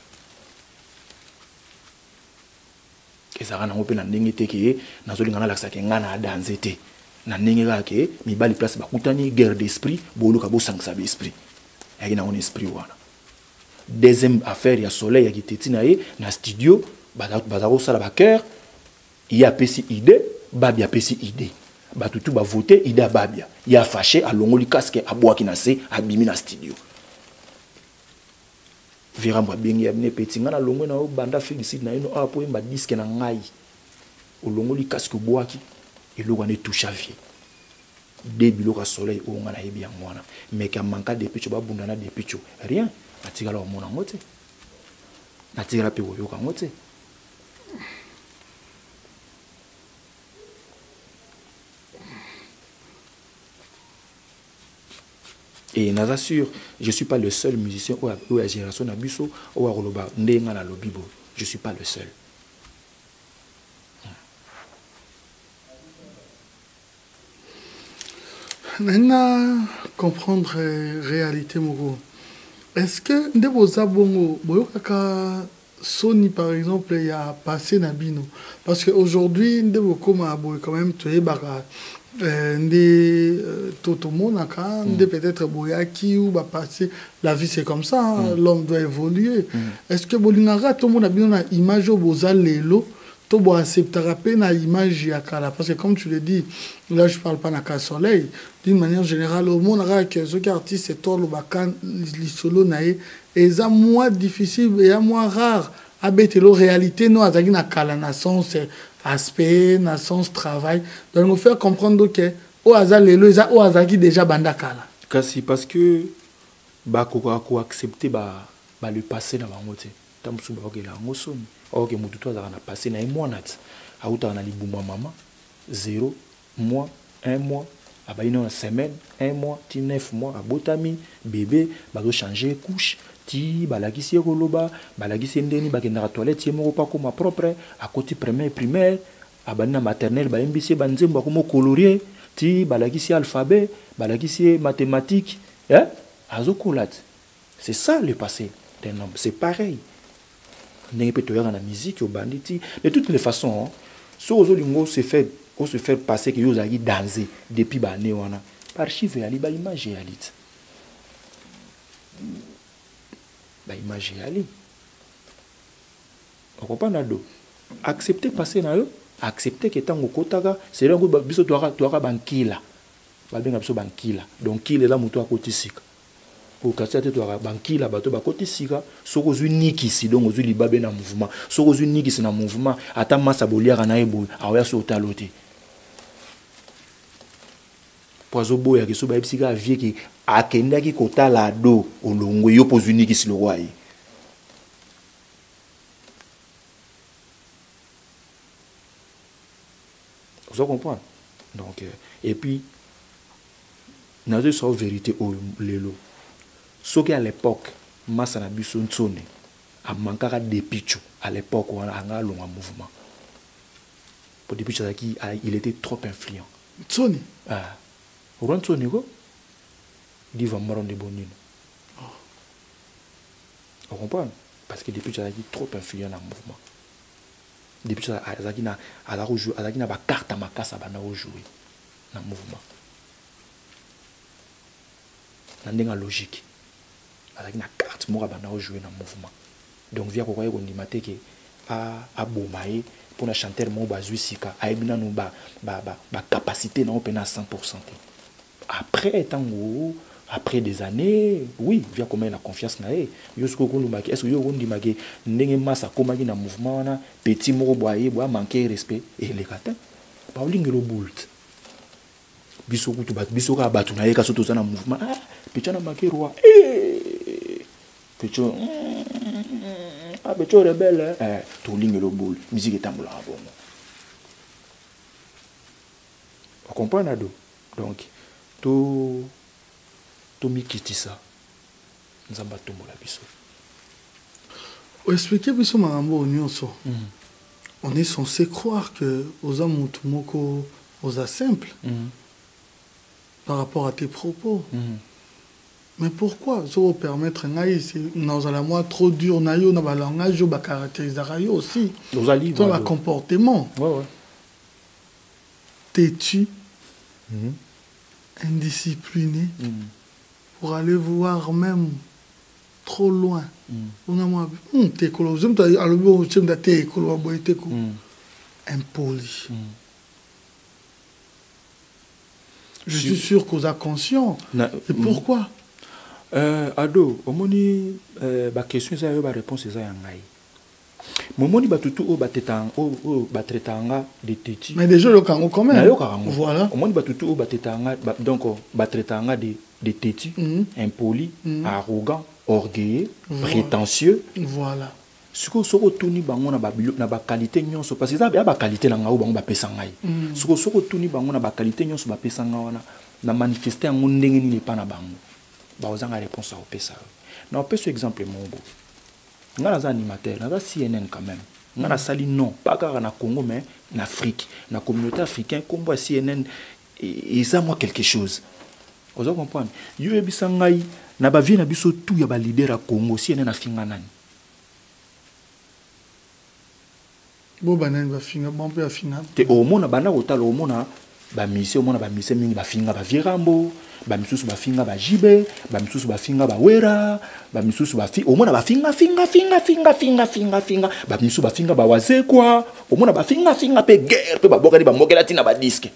ezaka nango pe na ndenge te ke nazolingana lakisa ke ngana danse te na ndenge kaka ke mibali place bakutani guerre d'esprit boluka bosangisa baesprit yaki nango na esprit wana. Deuxième affaire ya Soleil ya kiteti na ye na studio baza kosala bacoeur ye apesi idée babia apesi idée batutu bavote idée ya babia ye afashe alongoli casque abwaki na se abimi na studio Virambo bengi ya bine peti ngana longo na banda félicite na ino apo mba disque na ngai olongo li casque boaki eloko ne touche vie débilo ka Soleil o ngana yebi ya mwana mais ka manka de picho babunda na de picho rien atikala o mona ngote atikala pe yo ka ngote. Et je assure, je ne suis pas le seul musicien ou à la génération Nabuso ou à Roloba, Ndenga na Lobibo. Je ne suis pas le seul. Maintenant, comprendre la réalité, Mogo. Est-ce que de vos abonnés, Sony par exemple, il y a passé Nabino? Parce qu'aujourd'hui, de vos communs, quand même, tu es bagarre. Ndé Totomo naka ndé peut-être boyaki ou va passer la vie c'est comme ça hein, mm. L'homme doit évoluer mm. Est-ce que bolingara tout le monde a bien une image au boza lelo to bo acceptera pe na image ya kala parce que comme tu le dis là je parle pas naka Soleil d'une manière générale au monde ra que ce artiste c'est toi le bakan li solo nae et ça moins difficile et moins rare abetelo réalité no azaki na kala na sens aspect, na sens travail. Donc, nous faire comprendre que au hasard les lois, au hasard qui déjà banda kala. Kasi parce que ba ko accepter ba ba le passé na bango te tamsu ba ke la ngosoni ok mutu to za na passé na moi nat auta na libuma mama zéro mois un mois aba une semaine un mois ti neuf mois abotami bébé ba go changer couche ti balakisi koloba balakisi ndeni ba kenda toilette yemo pa ko ma propre à côté primaire primaire abana maternelle ba mbisi ba nzembo ko mo colorier ti balakisi alphabet balakisi mathématiques hein azokolat. C'est ça le passé d'un homme, c'est pareil. N'est pas la musique au banditi de toutes les façons. Ce que se fait on se fait passer que vous avez dansé depuis ba né wana par chiffre ali ba image ali ba image ali on comprend nado accepter passer na yo accepter que tango kotaga c'est là que biso toaka toaka bankila ba benga biso bankila donc il est là muto akotisika pour casser tout à bankila bato bakotisika soko zu nikisi donc zu libabe na mouvement soko zu nikisi na mouvement ata masa boliaka na ebo aoya so talote pozo boya ke so ba bisika vie ki akendaki kotala do olongo yo pozu nikisi lo wai vous comprenez donc et puis na zo so vérité o lelo. Ce qui à l'époque, Massa Nabiso Ntsone a manqué de pichou à l'époque où on a un long mouvement. Pour des pichous il était trop influent. Ntsone Ah, on Ntsone go, il va mourir de bonne. On comprend? Parce que des pichous trop influent dans le mouvement. Des pichous Azakina a la rejoué, Azakina a carte à ma casse à bana rejouer dans le mouvement. Dans la logique. Avec une carte moi bana jouer dans le mouvement donc via quoi on dit maté que a a bomaye pour la chanter mon bazui sika a ebina no ba ba ba capacité na open à cent pour cent après tango après des années oui via comment la confiance na e yo ce ko ko ndimaki est-ce que yo ko ndimaki ndenge massa komaki na mouvement na petit moko boye boya manquer respect et les kata ba lingelo boult biso kutu bat biso ka batu na ye ka soto na mouvement ah picha na manquer roi eh Pecho, ah Pecho rebelle, eh, tout ligne le boule, musique est en blanc. On comprend nado, donc tout tout mi quitte ça, nous avons tout la biso. Expliquez biso marambo nyonso. On est censé croire que aux hommes moko aux simples par rapport à tes propos. Mais pourquoi ça va permettre dans la moi trop dur nayo na ba langage ba caractérisation aussi dans le comportement ouais ouais têtu mm-hmm. indiscipliné mm-hmm. pour aller voir même trop loin on a moi t'es colo j'aime ta alors j'aime ta t'es colo boy t'es co impoli je suis sûr qu'on a conscient et pourquoi Euh, ado, omoni euh, ba question ça yo ba réponse ça yangai. Momoni ba tutu o batetanga o o batretanga de teti. Mais déjà le kango quand même. Voilà. Omoni ba tutu o batetanga donc batretanga de de teti, mm-hmm. impoli, mm-hmm. arrogant, orgueilleux, voilà. Prétentieux. Voilà. Siko soko tuni bango na ba na ba qualité nyonso parce que ça ba qualité na ngao bango ba pesa ngai. Siko soko tuni bango na ba qualité nyonso ba pesa ngao na na manifester ngo ndenge ni pas na bango. Bah aux gens réponse au pesa. Non peut ce exemple mon beau. Nga na animateur, na C N N quand même. Nga na sali non, pas car na Congo mais en Afrique, na communauté africaine comme moi C N N et ça moi quelque chose. Vous comprenez? Yo ebisa ngai na ba vie na biso tout ya ba leader à Congo C N N a finga nani. Bo banani ba finga bon peu a finga. Te au mona bana otala au mona ba mission au mona ba mission mingi ba finga ba virambo. Ba misusu ba finga ba jibe ba misusu ba finga ba wera ba misusu ba fi omona ba finga finga finga finga finga finga finga ba misusu ba finga ba waze kwa omona ba finga finga pe guerre pe ba bokani ba mokela tina ba disque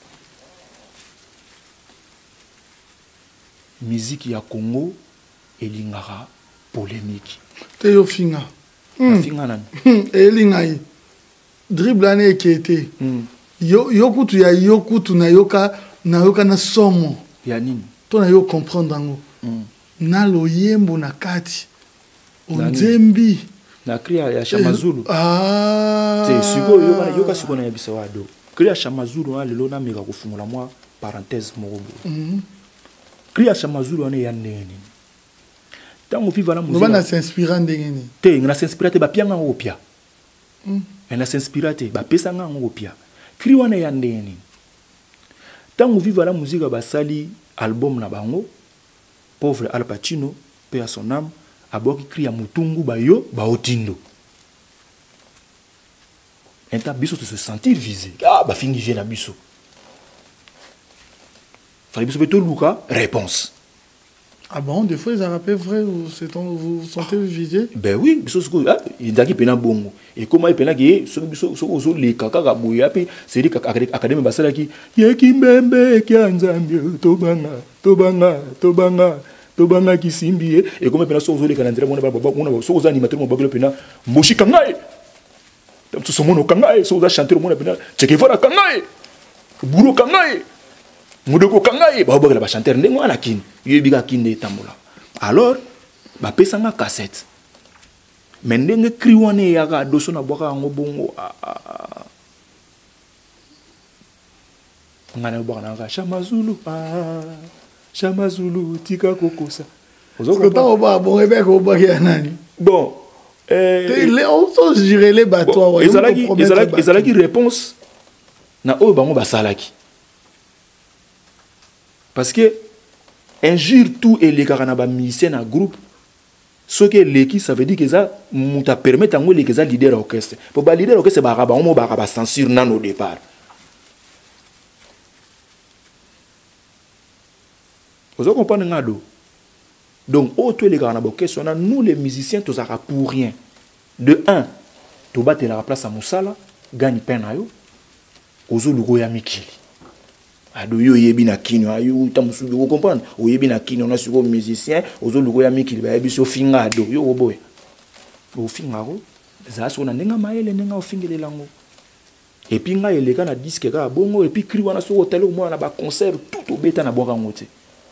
musique ya Congo elingara polémique te yo finga mm. finga nani elingai dribble ane qui était mm. yo yo kutu ya yo kutu na yoka na yoka na somo ya nini to na yo comprendre ngo mm. na loyembo na kati onzembi na cria ya Chamazulu ah c'est siko yo kana yo kasi kona yebisa wado cria Chamazulu na lelo na meka kufungula mwa parenthèse morobo mhm cria Chamazulu ane ya neni tango viva la musique na s'inspira ndengeni te ngana s'inspira te ba pianga opia mhm na s'inspira te ba pesa nga opia cria wana ya ndeni tango viva la musique basali album na bango pauvre Al Pacino paix à son âme aboki cria mutungu bayo baotindo enta biso te se sentir visé ah ba fingi je na biso fallait biso beto luka réponse ah bon des fois ils rappellent vrai ou c'est vous vous sentez visé ben oui biso siko ah indaki pena bongo et comment il pena ki so biso so ozo le kaka ka boya pe c'est dit académie basala ki yeki mbembe ki anzambi to banga to banga to banga tobanga kisimbi et comme pena so zole kanandira mona baba mona so za animateur mo bagolo pena mboshi kangai to so mono kangai so za chanteur mona pena cheke fora kangai buro kangai mudoko kangai ba bagala ba chanteur ndenge wana kin yebi ka kinde tambola alors ba pesa nga cassette mais ndenge cri wana ya ga doso na boka ngo bongo ngana boka na ga Chamazulu ah Chamazulu tika kokosa. Ozoka ta oba bon ebe ko ba ya nani. Bon, euh les on so gérer les bateaux ouais. Ezalaki ezalaki ezalaki réponse na o bango basalaki. Parce que injure tout et les karana ba musicien na groupe ce que l'équipe ça veut dire que ça muta permettre ngo les ça leader orchestre. Pour ba leader orchestre ba ba on ba ba censure nan au départ. Vous comprenez ngado. Donc autre les gars na question nous les musiciens tous ça pour rien. De un, to battre la place à Moussala, gagne peine yo. Ozo lugo ya mikili. Ado yo yebi na kino ayo tamusu vous comprendre. O yebi na kino na sur musicien, ozo lugo ya mikili ba yebi so finga ado yo oboy. O finga ro, za so na ndenga maele ndenga o fingele lango. Et puis nga eleka na disque ka bongo et puis cri wana so hotel mo na ba concert tout au beta na boka ngote.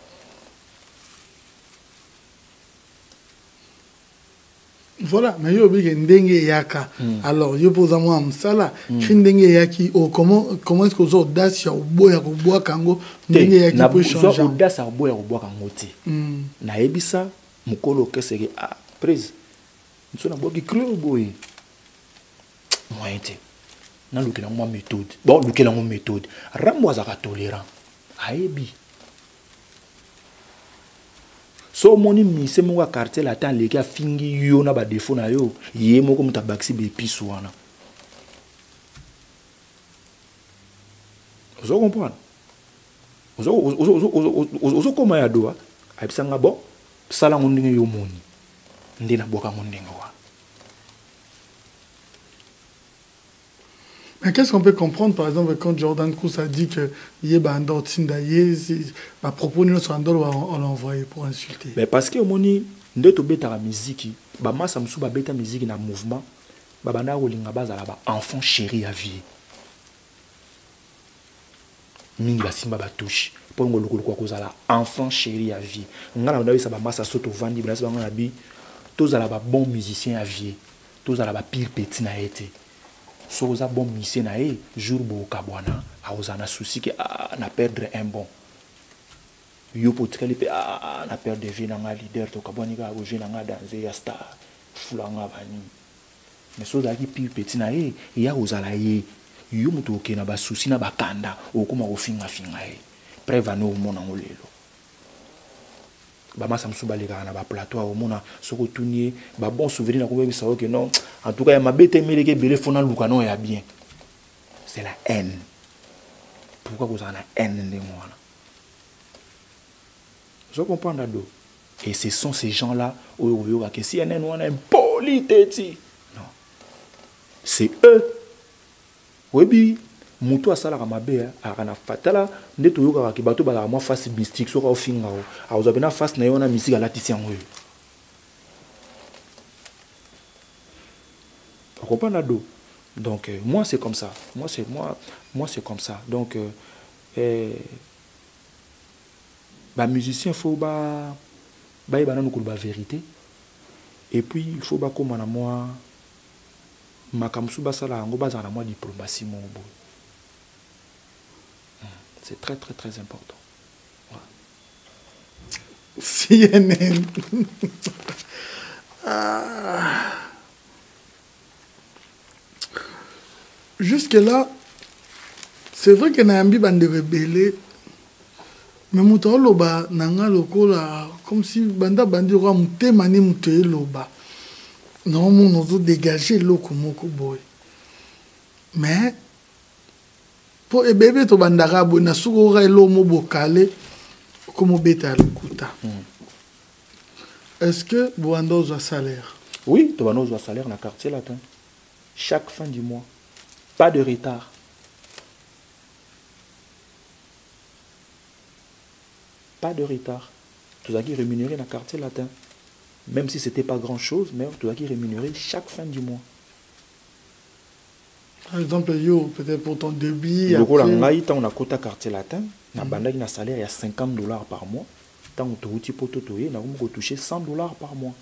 Voilà, mais yo bi ndenge yaka. Mm. Alors, yo posa moi amsala, mm. ndenge yaki o comment comment est-ce que zo audace ya oboya ko boa kango ndenge yaki peut changer. Zo audace ya oboya ko boa kango te. Mm. Na ebisa mukolo keseke ah prise. Nso na boki creux boy. Moyen te. Na lukela mo méthode. Bon, lukela mo méthode. Rambo azaka tolérant. Aebi. So moni mise mo wa quartier la tan leki a fingi yo na ba défaut na yo ye moko muta baxi be pisu wana. Vous comprenez? Vous vous vous comment ya doa? Abisa nga bon sala ngondinge yo moni. Ndina boka ngondinge wa. Mais qu'est-ce qu'on peut comprendre, par exemple, quand Jordan Cruz a dit que Yeba Andor Tindaye, à propos de notre Andor, on l'a envoyé pour insulter? Mais parce que moni, nde to beta la musique, ba massa msuba beta musique na mouvement, ba banda rolinga baza la ba enfant chéri à vie. Mingi ba simba ba touche, pour ngo lokolo kwa kozala enfant chéri à vie. Ngala ndawe sa ba massa soto vandi, ba ngana na bi, tous ala ba bon musicien à vie, tous ala ba pire petit na été. So oza bon musicien na e jour bo kabwana a oza na souci que ah na perdre un bon yo potkali pe ah na perdre vie na nga leader to kabwani ka go jena nga danser ya star fulanga bani mais so za ki pire petit na e ya oza la ye yo muto ke na ba souci na bakanda okoma ofinga finga e preva no mona ngolelo ba massa msuba le kana ba plateau au mona soko tunier ba bon souvenir na ko bebisa que non en tout cas ya mabete meleke belé fona luka non ya bien c'est la haine pourquoi vous en a haine de moi je comprends d'ado et ce sont ces gens là où yo que si un on a impoliteti non c'est eux oui mutu asala ka mabe akana fatala nde to yoka ka bato bala moi face mystique so ka ofinga o a ozabena face na yona musique ala tisi yango. Vous comprenez ado? Donc euh, moi c'est comme ça. Moi c'est moi moi c'est comme ça. Donc euh, euh, ba musicien faut ba baye bana nous la vérité et puis il faut ba comme na moi makamsu basala yango baza na moi diplomatie mo bo. C'est très très très important. C N N. Ah. Jusque-là, c'est vrai que Nayambi bande rebelle, mais mouton loba nanga lokola comme si banda bandi roi mouté mani mouté loba. Non, mon ozo dégager loko moko boy. Mais pour e bébé to bandara bo na suko ra lo mo bokale comme beta lokuta. Est-ce que Boando a salaire? Oui, tu as salaire dans le quartier latin. Chaque fin du mois. Pas de retard. Pas de retard. Tu as rémunéré dans le quartier latin. Même si ce n'était pas grand-chose, mais tu as rémunéré chaque fin du mois. Par exemple, yo, peut-être pour ton débit. Le rôle en Haïti, on a quota quartier latin. On a un salaire, il y a cinquante dollars par mois. Tant que tu as touché cent dollars par mois.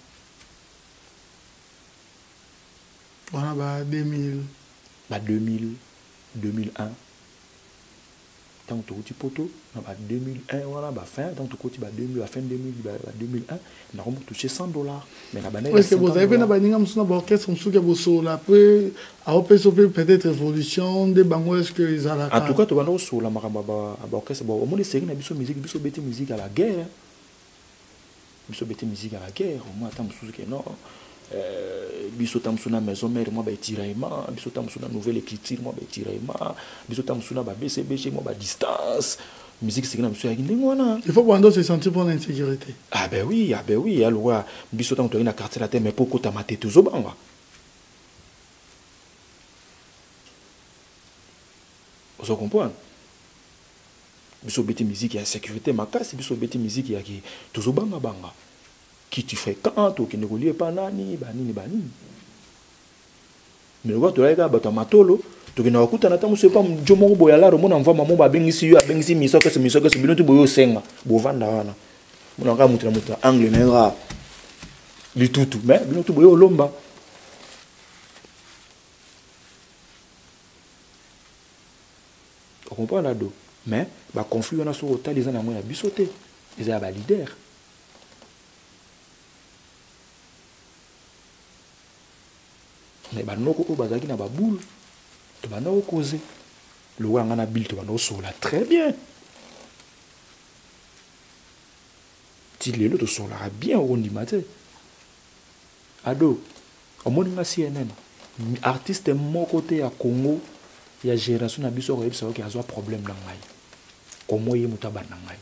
Voilà, bah, deux mille. Bah, deux mille, deux mille un. Tant que tu as deux mille un, voilà, bah, fin, tant que tu as deux mille, fin deux mille, bah, deux mille un, on a touché cent dollars. Mais est-ce que vous avez fait un orchestre, après, peut-être évolution, des bangos, est-ce qu'ils ont la en tout cas, tu vas nous sur la orchestre. Au moins, c'est une musique, une musique à la guerre. Une musique à la guerre. Au moins, non. Biso tamsuna maison mère moi ba tiraillement biso tamsuna nouvelle écriture moi ba tiraillement biso tamsuna ba B C B chez moi ba distance musique c'est na monsieur akinde ngwana il faut qu'on se sentir pour l'insécurité. Ah ben oui, ah ben oui, alors biso tamto ina quartier la terre mais pourquoi ta maté tout zobanga vous comprenez biso beti musique ya sécurité makasi biso beti musique ya ki tout zobanga banga qui tu fréquentes ou qui ne relie pas nani banini banini mais quand tu regardes bato matolo tu kina wakuta na tamu sepa mjomo boya la romo na mva mamu ba bengisi yo bengisi miso que ce miso que ce binotu boyo senga bo vanda wana mona ka mutra mutra angle na nga du tout tout mais binotu boyo lomba on comprend là do mais ba conflit on a sur hôtel les ana moya bisoté ils a ba leader. Mais banoko ko bazaki na ba boule to bana ko causer le wa ngana bill to bana sola très bien ti lelo to sola bien au matin ado omoni nga C N N artiste mon côté à Congo ya génération na biso ko yebisa ko azwa problème na ngai komo ye mutaba na ngai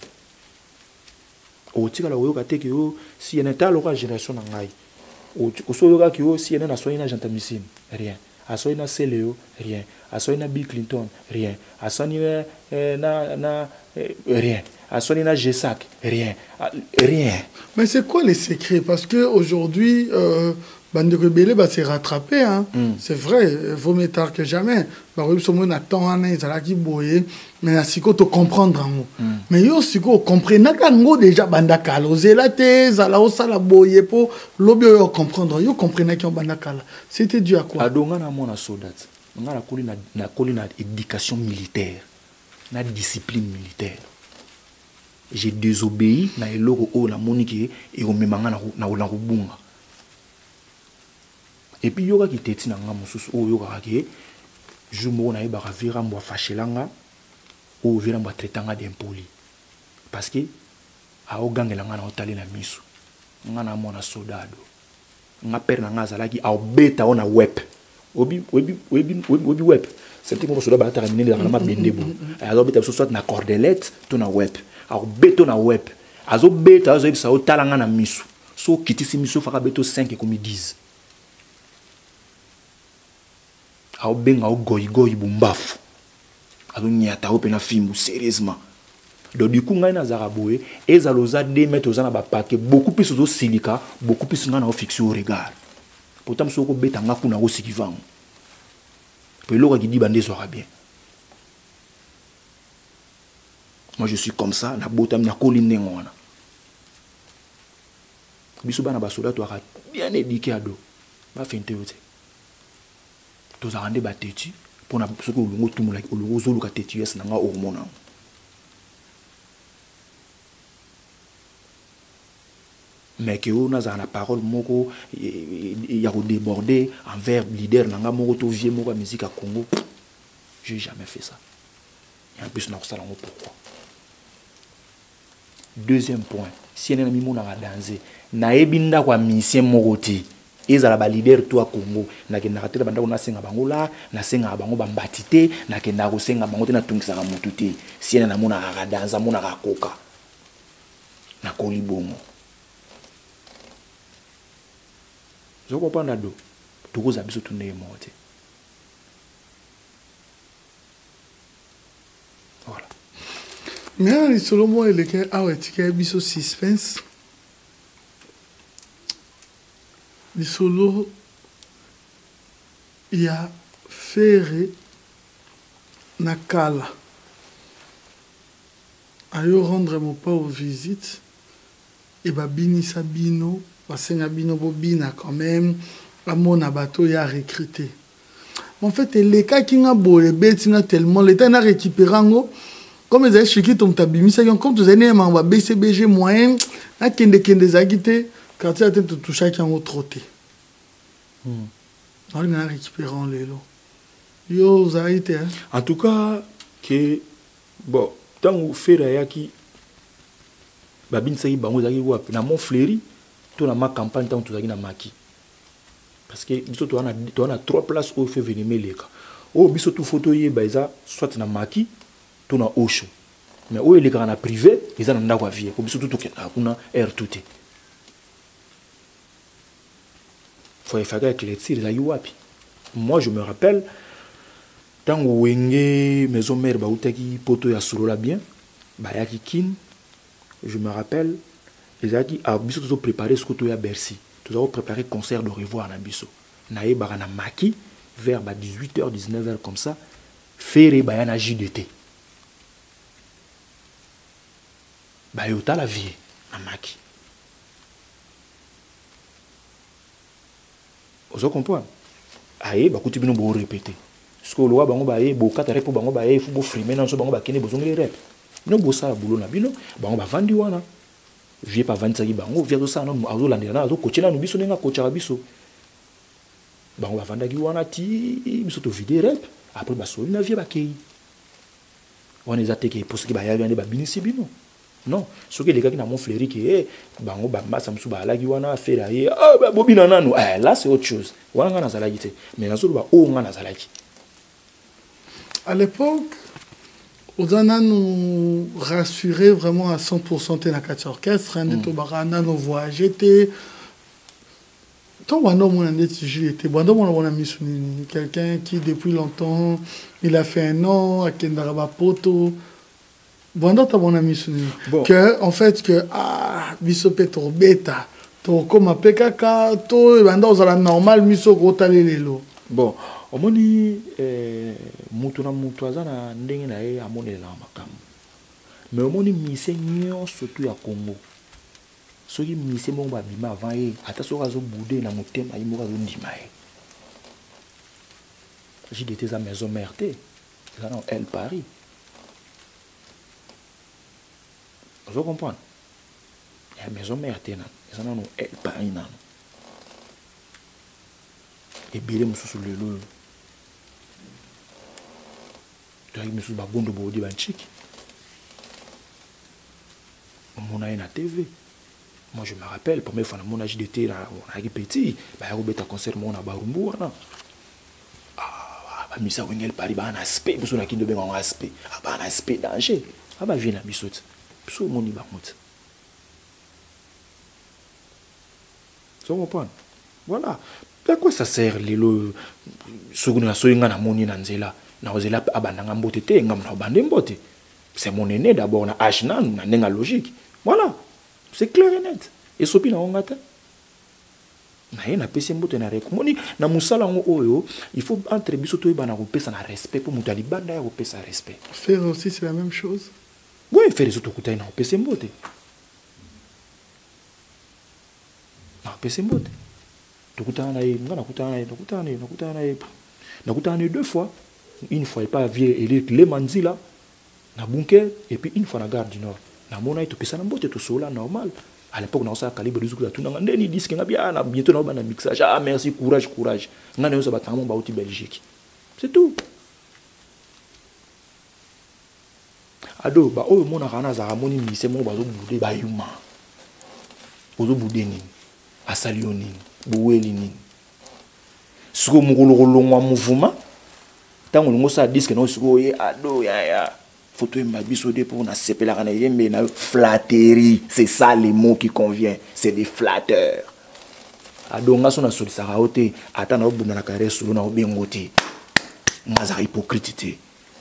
o tika la oyoka te ke yo C N N ta lo ka génération na ngai au solo qui aussi est na soina jantamissime rien a soina Célio rien a soina Bill Clinton rien a soina na na rien a soina Gessac rien rien. Mais c'est quoi les secrets? Parce que aujourd'hui euh, bande de rebelles va se rattraper hein. Mm. C'est vrai, vaut mieux tard que jamais. Bah oui, somme na temps ana ezala ki boye mais siko to comprendre ngo. Mm. Mais yo siko comprendre ka ngo déjà banda kala ozela te zala osala boye po lobi yo comprendre yo comprendre ki banda kala. C'était dû à quoi? Adonga na mona soldat. Nga na koli na na koli na éducation militaire. Na discipline militaire. J'ai désobéi na eloko o na moniki et o memanga na na na rubunga. Et puis yoga qui teti na nga mususu o yoga ki jumo na yeba vira mbo fashelanga o vira mbo traitanga d'impoli parce que a o gangela nga na otali na misu nga na mona soldado nga père na nga zalaki a beta ona web obi obi obi obi web c'est que mo soldado ba terminer dans la bende bo a beta soit na cordelette to na web a beto na web azo beta azo yebisa o talanga na misu so kitisi misu faka beto cinq comme dix a benga o goy goy bumbafu azo nyata o pena fimbu sérieusement donc du coup ngai na zaraboé ezaloza deux mètres aux na ba paquet beaucoup plus au silica beaucoup plus ngana o fixé au regard pourtant soko beta nga kuna o sikivango pelo ka di bande sera bien. Moi je suis comme ça na botam na koline ngona biso bana basoda to aka bien éduqué ado ba fente yote to za rande ba tetu pour na ce que olungo tout mulaki olungo zolu ka tetu yes nanga hormone mais que on a la parole moko il y a débordé envers leader nanga moko to vieux moko musique à Congo. J'ai jamais fait ça. Et en plus, pourquoi? Deuxième point, si on a mis mon à danser, naebinda kwa mission moroti, ils ont la leader toi Congo, na ke nakatela banda ona senga bango la, na senga bango bambatite, na ke ndako senga bango te na tungisa ka mututi. Si on a mon à danser, mon à koka, na kolibongo. Je comprends nado, tout vous abisso tourner moroti. Voilà. Mais selon moi, il y a un suspense. Le solo, il y a Ferré Nakala. Ayo rendre mon pas aux visites. Et bah bini sabino, bah sengabino bobina quand même. À mon abato, il y a recruté. En fait, les cas qui ont beau, tellement, l'État n'a récupéré comme ils ont chiqué ton tabimi, ça y est, comme tu as dit, ma B C B G moyen, à kende kende zagite, quand tu as tout touché qui ont trotté. On a récupéré les lots. Yo, ça a été. En tout cas, que bon, tant que vous faites la yaki, babine ça y est, bango zagi wap, na mon fléri, tout na ma campagne tant que tu as dit na maki. Parce que biso tu as na trois places où fait venir mes leka. Oh biso tu photo yé baisa soit na maki, tu na osho. Mais où les gars na privé, ils en ont vie. Comme biso tu tu kuna air tout. Faut faire éclaircir les wapi. Moi je me rappelle tant que wenge maison mère ba utaki poto ya surola bien, ba yaki kin. Je me rappelle les aki a biso tu préparer ce que tu ya Bercy. Nous avons préparé concert de revoir à Bisso. Naé barana maki vers dix-huit heures dix-neuf heures comme ça. Ferré bayana J D T. Bayota la vie à maki. Vous comprenez? Aïe, bah coutu bino bo répéter. Ce que loi bango baye bo katare pour bango baye faut bo frimer nan so bango ba kene bozongé rep. No bo sa boulot na bino bango ba vandi wana. Vieux pas vingt cinq bango vieux ça non azo landela azo coacher na nubiso nenga coacher biso bango bavanda ki wana ti biso to vide rep après baso na vieux bakei on les attaquer pour ce qui ba ya ba binisi bino non ce que les gars qui na mon fléri qui bango ba massa musu ba la ki wana faire aye ah ba bobina nanu eh là c'est autre chose wana ngana zalaki te mais na so ba o ngana zalaki à l'époque Ozana nous rassurait vraiment à cent pour cent la quatre orchestre, un de Barana nous voyageait. Tant qu'on a mon était quelqu'un qui depuis longtemps il a fait un an à Kendaraba Poto. Bon, t'as mon ami que en fait que ah biso petro beta to comme P K K to banda aux la normal miso gota lelo. Bon. Omoni eh mutu na mutu azana ndenge na ye amonela makambo mais omoni mise nyonso tu ya Congo soki mise mo ba bima avant ye ata soka zo bouder na motema yimo ka zo ndima ye J D T za maison mère te za na elle Paris vous comprenez la maison mère te na za na no elle Paris na et bele mususu lelo avec M. Bagondo Bodi Banchik. On a une T V. Moi je me rappelle, pour première fois, mon âge d'été, on a petit, bah, on a un concert, on a Barumbu. Ah, bah, Missa Wengel Paris, bah, un aspect, parce qu'on a qui de bien un aspect. Ah, bah, un aspect danger. Ah, bah, viens la bissoute. Pso, mon ibamout. Tu comprends? Voilà. À quoi ça sert, les lots, ce qu'on a soigné à mon inanzela? C'est mon aîné d'abord, na Ashnan, na logique. Voilà, c'est clair et net. Et sopi na ongata. Na ye na pesi mbote na rekomoni na musala ngo oyo, il faut entre biso to ibana kopesa na respect pour mutali banda ya kopesa respect. Faire aussi c'est la même chose. Oui, faire les autres kutai na kopesa mbote. napesa mbote tokutana na ye nga nakutana na ye nakutana na ye nakutana na ye nakutana na ye deux fois une fois et pas vieux Eric Lemanzila na bunker et puis une fois na gare du Nord na mona ye topesa na mbote tosola normal à l'époque na osala calibre du zuku tuna ndeni disque nga bien na bientôt na bana mixage ah merci courage courage nga na yo ba tamo ba uti Belgique c'est tout ado ba oyo mona kana za ramoni mise mo bazo bude ba yuma ozo bude nini asali yo nini buweli nini siko mugologolongwa mouvement tango longo sa disque no siko ye ado ya ya photo mba biso de pour na sepela kana yembe na flatterie c'est ça les mots qui convient c'est des flatteurs ado nga so na solisa raote ata na obunda na carrière solo na obengote ngaza hypocrite.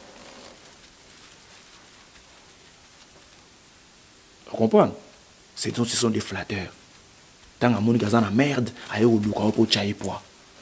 Vous comprenez? Ce sont des flatteurs. Tant que mon gars en merde, aïe au loup pour chayer poids.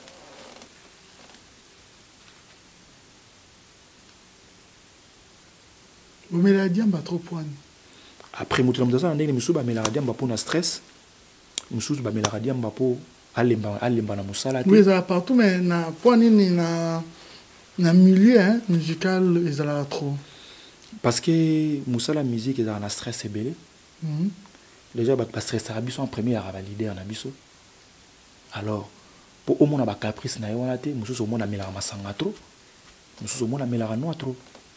Vous mettez la diamba trop poigne. Après, nous sommes dans un endroit où nous avons la diamba pour le stress. Nous avons la diamba pour aller dans le salade. Oui, ça va partout, mais na poigne ni na na milieu hein, musical, ils ont trop. Parce que Moussa musique est dans le stress et belé. Mm-hmm. Déjà, le stress est en premier à valider en abisso. Alors, pour au moins avoir caprice, na yon ate, Moussa au moins a mélange masanga trop. Moussa au moins a mélange noir trop.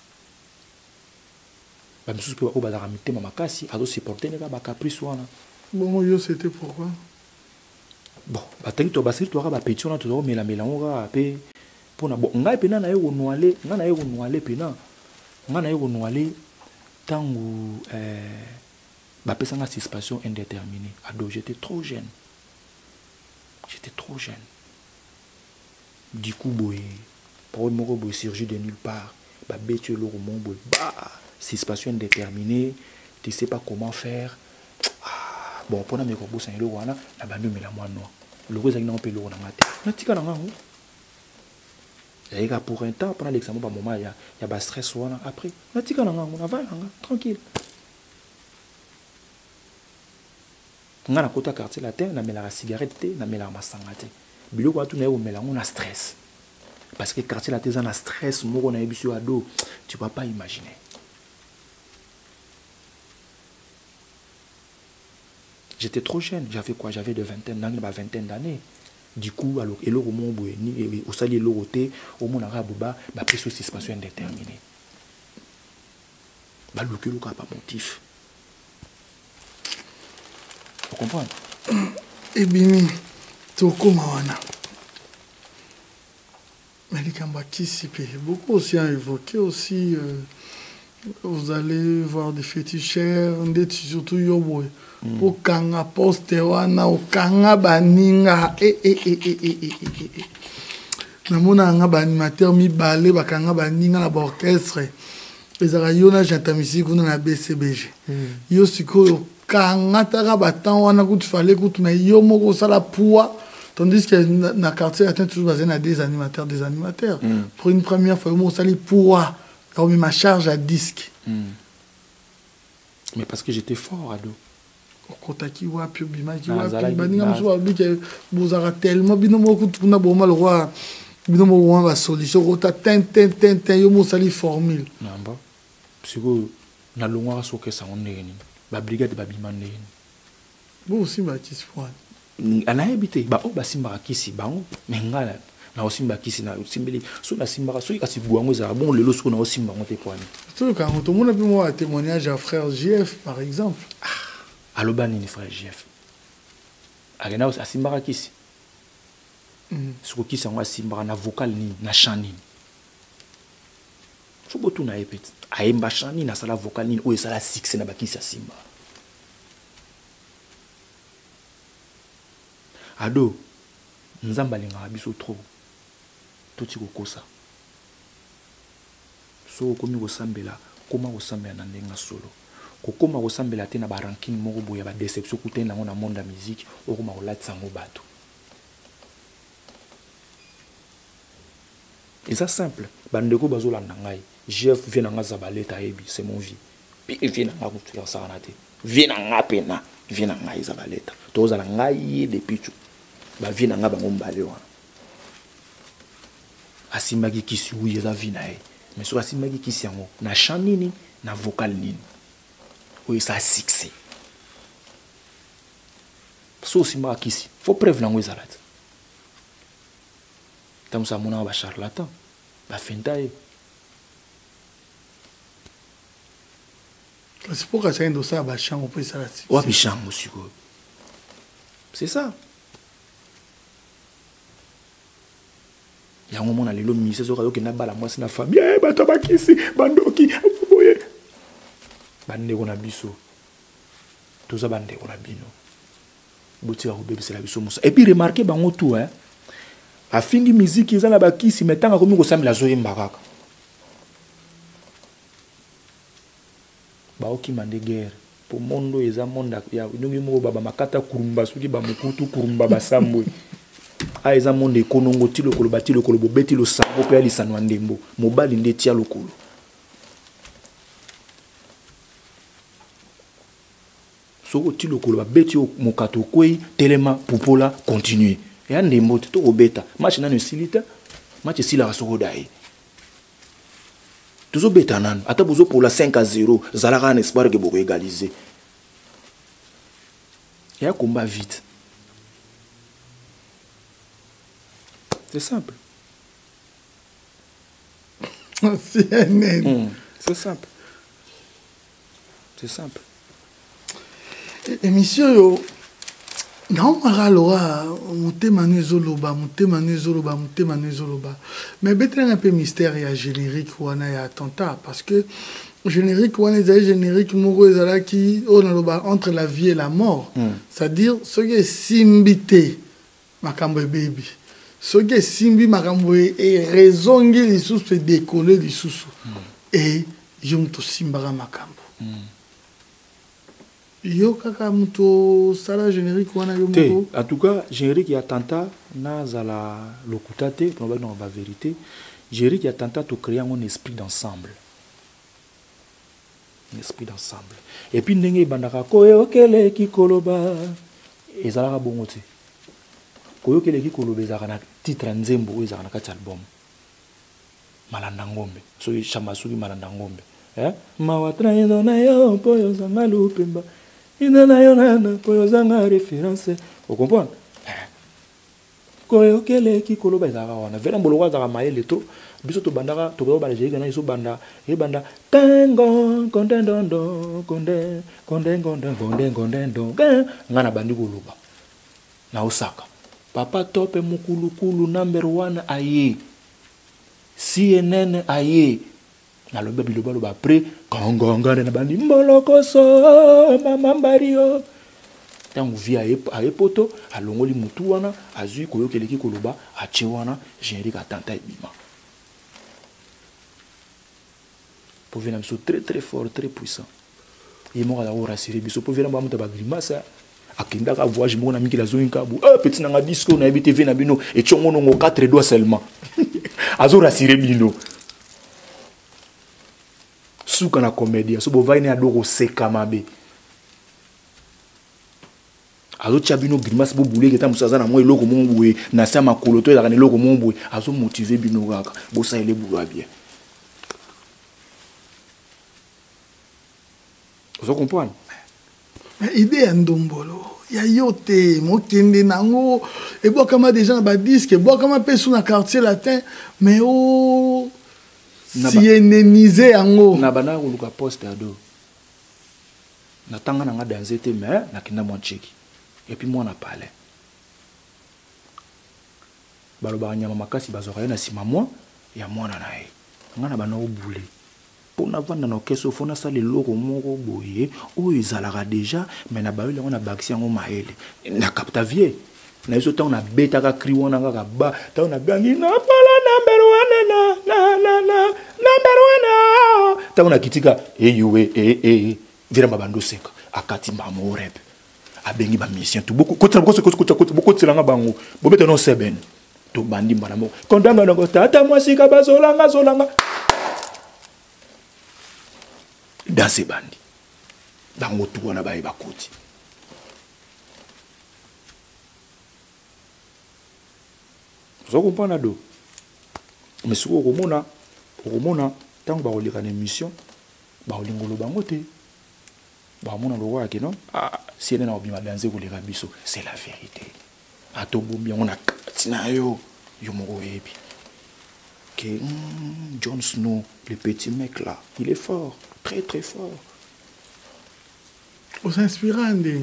Bah Moussa peut au bazar amité mama kasi, ado supporter ne ba caprice wana. Bon, yo c'était pourquoi? Bon, bah tant que tu basir tu auras ba pétion na tu auras mélange mélange ora pe pour na bon ngai pena na yo noalé, nga na yo noalé pena. Nga na yo noalé tango euh bah pesanga suspension indéterminée. Ado j'étais trop jeune. J'étais trop jeune. Du coup boy pour moi boy surgit de nulle part. Bah bête le roman boy bah suspension indéterminée, tu sais pas comment faire. Ah, bon pour na me ko bossa le wana na bandu mela moi no. Le gros na pe le na mate. Na tika na nga. Et pour un temps pendant l'examen par moment il y a il y a ba stress wana après. Na tika na nga on va tranquille. Nga na kota quartier latin na mela cigarette te na mela masanga te biloko atu na yo mela on a stress parce que quartier latin za na stress moko na yebiso ado tu peux pas imaginer. J'étais trop jeune, j'avais quoi, j'avais de vingtaine d'années, bah vingtaine d'années. Du coup alors et le roman boeni au sali le roté au mon arabe ba ba prise suspension indéterminée. Ba lokelo ka pas motif. Vous comprenez? Et bien, tu comment mais les Kambakis, beaucoup aussi ont évoqué aussi. Euh, vous allez voir des féticheurs, surtout Yoboy. Au Kanga Postewana, au Kanga Baninga, et et et et et et et. Namona nga banimateur mi balé bakanga baninga na orchestre. Ezara yona janta musique na B C B G. Yo siko kanga taka batan wana kuti fallait kuti na yo moko sala poids tandis que na quartier atteint toujours basé na des animateurs des animateurs. Mm. Pour une première fois moi sali poids on met ma charge à disque. Mm. Mais parce que j'étais fort ado. Kotaki wapi bimaki wapi baninga mso abi que bozara tellement binomo kuti kuna boma le roi binomo roi ba solution kota ten ten ten ten yo mo sali formule. Namba. Siko na longwa soke sa oneni. Ba brigade ba bimande. Bon aussi ba tispoa. Ana habité ba o ba simba kisi ba o mengala na osimba kisi na simbeli so na simba so ikasi buango za bon lelo so na osimba ngote kwani. Tout quand tout le monde a pu moi témoignage à frère J F par exemple. Ah, alobani ni frère J F. Agena o asimba kisi. Mhm. Soko kisi ngo asimba na vocal ni na chant ni. Faut botu na epet. Aimba chani na sala vocal ni o sala six na bakisi simba. Ado nzamba linga biso trop. Toti kokosa. So komi ko sambela, koma ko sambela na ndenga solo. Ko koma ko sambela te na ba ranking moko boya ba déception kutena na monde la musique, o koma ko latsa ngo bato. Et ça simple, bandeko bazola ndangai. Jeff vient nga zabaleta ebi, c'est mon vie. Puis il vient nga kutuya sa na te. Vient nga pena. vie na ngai eza baleta tozala ngai depuis tu ba vie na nga bango mbale wana asimbaki kisi wi eza vie na ye mais so asimbaki kisi yango na chant nini na vocal nini oyo eza succès so osimbaka kisi fo preuve nango ezala te ntango so amonaka bacharlatan bafenta ye. C'est pourquoi ça a ça va changer pour ça. Ouais, mais change monsieur. C'est ça. Il y a un moment dans les lois ministres qui ont dit que la moi c'est la famille. Eh, bah toi ici, bandoki, boye. Bande on a biso. Tout ça bande on a bino. Boti au bébé c'est la biso musa. Et puis remarquez bango tout hein. A fingi musique ils ont la bakisi metanga comme ko sami la zoye mbakaka. Baoki mande guerre pour mondo eza monde ya ndongi mo baba makata kurumba suki ba mukutu kurumba basambo a eza monde ekonongo ti lokolo bati lokolo bobeti lo sango pe ali sanwa ndembo mobali nde tia lokolo soko ti lokolo babeti mokato kwei telema popola continuer ya ndembo to obeta match nanu silita match sila soko dai toujours bétanan ata bozo pour la cinq à zéro zalaka un espoir que beaucoup égaliser et un combat vite c'est simple c'est mmh. c'est simple c'est simple émission yo non maraloa mutema nezoloba mutema nezoloba mutema nezoloba mais betre un peu mystère ya générique wana ya attentat parce que générique wana est générique moko ezala qui on aloba entre la vie et la mort mm. c'est-à-dire ce qui est simbité makambo baby ce qui est simbi makambo et raisonner les sous se décoller les sous et yom to simbara makambo mm. Yo kaka muto sala générique wana yo moko en tout cas générique ya tanta na zala lokutate pour ba dans la vérité générique ya tanta to créer un esprit d'ensemble un esprit d'ensemble et puis ndenge bandaka koyo okele ki koloba ezala bongo te koyo okele ki koloba ezala na titre nzembo ezala na kati album malanda ngombe so chama suki malanda ngombe eh mawatra ndo na yo poyo zanga lupemba ina na yo nana poyo zanga référence vous comprenez koyo kele ki koloba ezaka wana vela mbolo zaka mayele to biso to bandaka to ko bala jega na iso banda e banda tango kondendondo konde konde konde konde konde ngana bandi koloba na Osaka papa tope mukulukulu number one aye C N N aye na loba biloba loba après kongonga na bandi mbolokoso mama mbario tangu via a epoto alongoli mutu wana azui koyokeleki koloba ache wana générique atanta ebima pour venir biso très très fort très puissant et moi la rassurer biso pour venir ba muta ba grimasa akenda ka voyage mo na miki la zoinka bu ah petit na disco na B T V na bino et chongo no quatre doigts seulement azo rassurer bino suka na comédie so bovai ne adoro seka mabe azo chabino grimace bo boule ke ta musaza na mo eloko mongwe na sa makolo to ezaka na eloko mongwe azo motiver bino kaka bo sa ele boulwa bien vous comprenez mais idée ndombolo ya yote mokende nango et bo kama des gens ba disque bo kama pesu na quartier latin mais oh si enémisé ango na bana ko luka poste ado na tanga na nga danser te mais na kinda mo cheki et puis moi on a parlé baloba nyama makasi bazoka na sima moi ya mwana na ye nga na bana obule pona vanda na keso fona sala loko moko boye o izalaka déjà mais na bayo on a baxi yango maele na capta vie na iso tant na beta ka cri wona ka ba tant na gangi na pala number one na na na na number one tant na kitika e yuwe e e vira babando seka akati mamo rep abengi ba mission tout beaucoup kotra beaucoup kotra kotra beaucoup tsilanga bango bobeta no seben to bandi mbana mo kondama ngo tata mwasika bazolanga zolanga dans ces bandits bango tout wana baye bakoti Vous comprenez do. Mais si vous comona, vous comona tant que vous avez une émission, vous avez une bangote. Vous avez une loi qui non. Ah, si elle n'a pas danser pour les rabisso, c'est la vérité. À tout bien on a tinayo, yo mo ebi. Que mm, Jon Snow, le petit mec là, il est fort, très très fort. On s'inspire en des.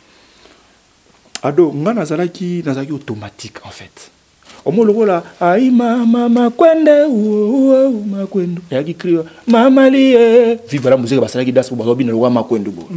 Ado, nga nazalaki nazalaki automatique en fait. Au moins le rôle là, aïe mama makwende ou makwendo. Et qui crie mama lié. Vive la musique parce que danse pour bazobi na roi makwendo bo.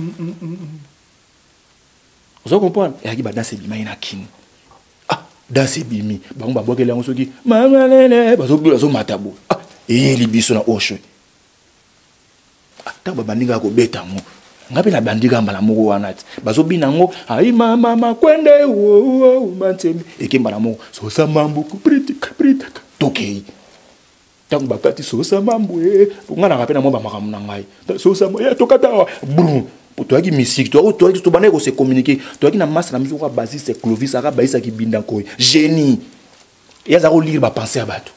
Vous comprenez? Et qui ba danse bima ina kin. Ah, danse bimi. Ba on ba boke la ngoso ki mama lele bazobi bazo matabo. Ah, et libiso na osho. Ah, ta ba bandinga ko beta mo. Ngapi na bandiga mbala moko wanati bazobi nango ai mama makwende wo mantembi ekemba na moko so sa mambo ku priti priti tokei tangu bakati so sa mambo e ngana kapena mo ba makamu na ngai so sa ya tokata brum to aki musique to to to bana ko se communiquer to aki na masse na musique ko basis c'est Clovis aka baisa ki binda ko génie ya za ko lire ba penser abato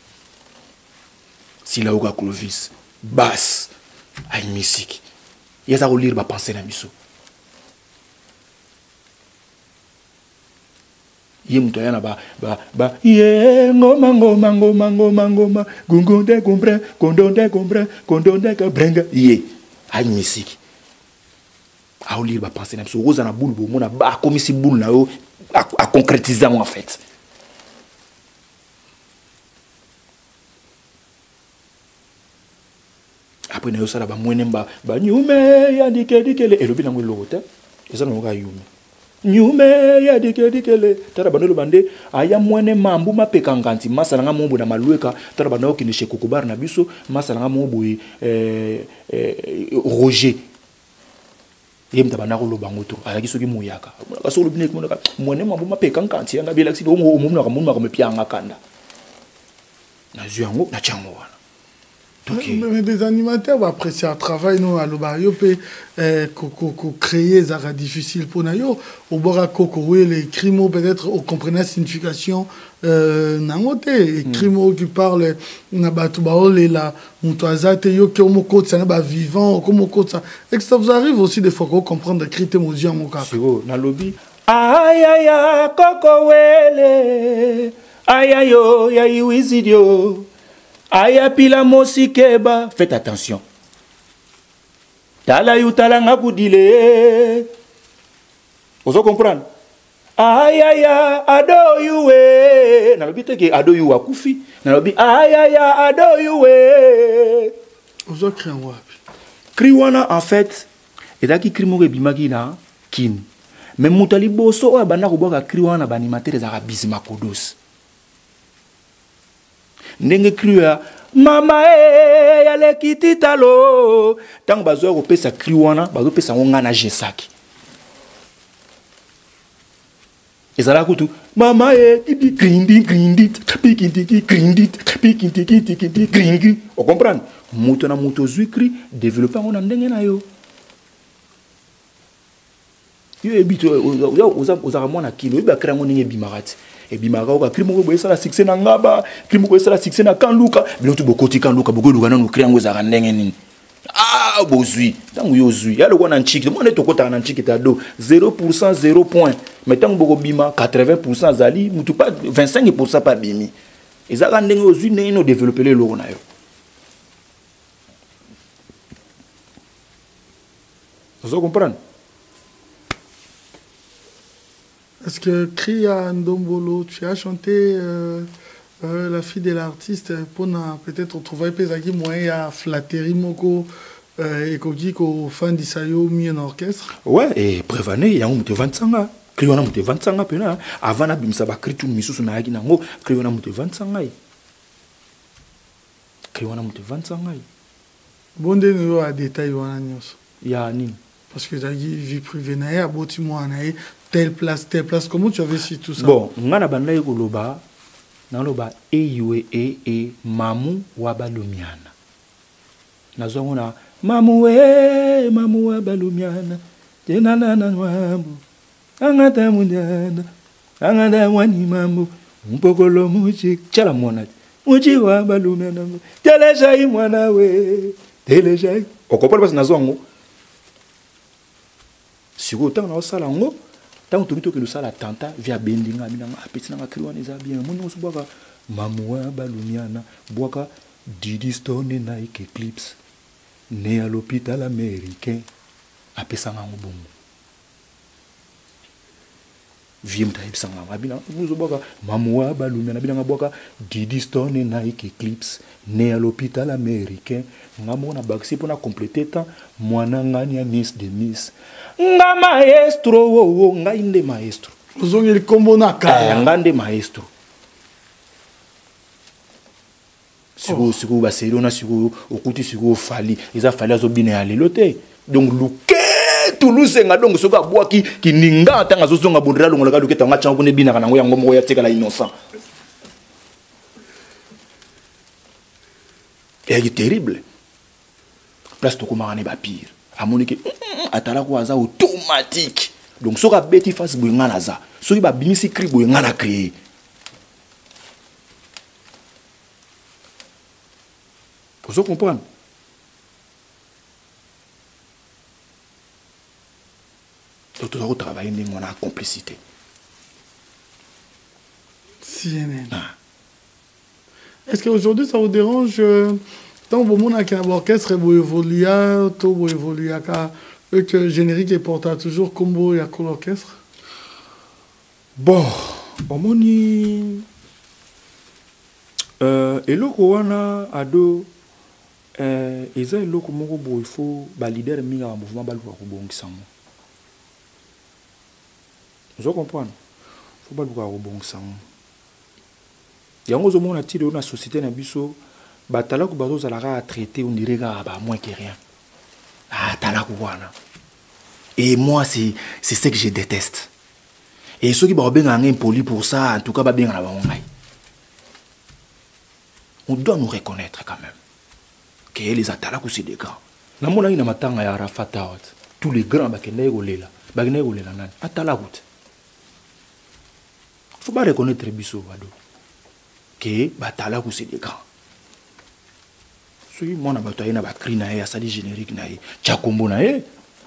si la oka Clovis basse ai musique. Il y a lire ma pensée na biso. Yé mutoya na ba ba ba yé ngoma ngoma ngoma ngoma ngoma gungonde gombre gondonde gombre gondonde brenga yé ay musique. A lire ma pensée na biso rosa na boule bo mona ba comme si boule na yo à concrétiser en fait. Après nous ça là ba mwenemba ba nyume ya dike dikele elobi na ngelo hotel eza na ngoka yume nyume ya dike dikele tara banelo bande aya mwene mambu mapeka nganti masala nga mombo na malueka tara banao ki ne chez Kokobar na biso masala nga mombo eh Roger yemta banako lo bangoto ala kisoki muyaka ka so lobine ko mwene mambu mapeka nganti nga bela sidi o momu na momu na ko mepia ngakanda na zuango na chango wana. Okay. Mais des animateurs vont apprécier le travail nous à l'Obario peut créer ça sera difficile pour nous au bora coco oui les crimo peut-être au comprendre la signification nangote et crimo qui parle na batu baole la mutoazate yo que mo côté ça na ba vivant comme côté ça et que ça vous arrive aussi des fois qu'on comprendre critère mozi en mon cas c'est go na lobby aïe aïe coco wele aïe aïe yo ya iwizidio. Aya pila mosikeba, faites attention. Tala yu tala nga kudile. Vous comprenez? Aya ya ado yuwe. Nalobi teke ado yu wakufi. Nalobi aya ya ado yuwe. Vous avez créé un wapi? Kriwana en fait, et là qui crimo bimaki na kin. Mais mutali boso wa bana kuboka kriwana banimatere za bizima kodos. Ndenge kriwa mama e yale kititalo tango bazo ko pesa kriwana bazo pesa ngonga na jesaki ezala kutu mama e ibi grindi grindi pikindi grindi pikindi tikindi gringi o comprendre moto na moto zukri développer ngona ndenge na yo yo ebito yo oza oza mwana kilo iba kra ngoni ngebimarati et bimara oka crime ko boyesa la succès na ngaba crime ko boyesa la succès na kanluka bilotu bokoti kanluka bokoluka na no kriango za ndenge nini ah bozui tangu yo zui ya lokwa na nchiki mo ne tokota na nchiki ta do zéro pour cent zéro point mais tangu boko bima quatre-vingts pour cent zali mutu pas vingt-cinq pour cent pas bimi ezaka ndenge yo zui ne no développer le loko na yo. Vous comprenez? Est-ce que Kria Ndombolo, tu as chanté euh, euh, La fille de l'artiste pour peut-être trouver Pesaki moyen à flatterie moko et koki ko fan d'Isayo mis en orchestre? Ouais, et prévané, il y a un mouté vingt-cinq ans. Kria na mouté vingt-cinq ans pena. Avant na bimsa ba kritu misusu na yaki nango, Kria na mouté vingt-cinq ans. Kria na mouté vingt-cinq ans. Bon de nous à détail wana nyos. Ya nini? Parce que t'as dit vie privée na ya boti mo anaye telle place, telle place. Comment tu avais su tout ça? Bon, ngana banda yeko loba, na loba e yue e e mamu wabalumiana. Nazo na mamu we mamu wabalumiana. Tena na na mamu. Angata mundiana. Angata wani mamu. mpokolo muji chala mwana muji wa balumena telejai mwana we telejai okopola basi nazongo siko tanga na sala ngo tanga tobito ke sala tanta via bendinga minanga apeti na kriwa neza bien moni osubaka mamu wa balumiana boaka Didi Stone na Eclipse né à l'hôpital américain apesanga ngobongo Vim ta ibsanga mabina muzo boka mamwa balumia na binanga boka Didi Stone na Eclipse né à l'hôpital américain ngamona baxi pona compléter temps mwana ngani ya Miss de Miss nga maestro wo wo nga inde maestro uzongi likombo na kaya ngande maestro siku siku ba seri ona siku okuti siku fali eza fali azobina ya lelo te donc luke Toulouse nga donc soka boaki ki ninga tanga zozonga bondela longola ka luketa nga chango ne bina kana ngo yango mo ya teka la innocent et c'est terrible place to koma ne ba pire amoni ke atala ko aza automatique donc soka beti face boy nga naza soki ba bimisi cri boy nga na créer vous comprenez? Donc, tout travailler dans la complicité. C N N. Ah. Est-ce qu'aujourd'hui, ça vous dérange euh, tant que vous avez un orchestre, vous évoluez, vous évoluez, que le générique est porté toujours comme vous et l'orchestre? Bon, au moni. Euh, et là, on a ado. Euh, et ça, il faut valider le mouvement de la vous comprenez? Il faut pas le bon sang. Il y a un moment où on a société na biso, batala ku bazo zalara traiter on dirait bah moins que rien. Ah tala ku wana. Et moi c'est c'est ce que je déteste. Et ceux qui ba ben ngin poli pour ça, en tout cas ba ben na ba ngai. On doit nous reconnaître quand même que les atala ku c'est des grands. Na mona ina matanga ya Rafata tous les grands ba kende golela. Ba kende golela nani? Atala ku. Il ne faut pas reconnaître Bisso Wado. Que Batala ou c'est des grands. Si moi na bataille na bakri na ya sali générique na ye, Chakombo na ye.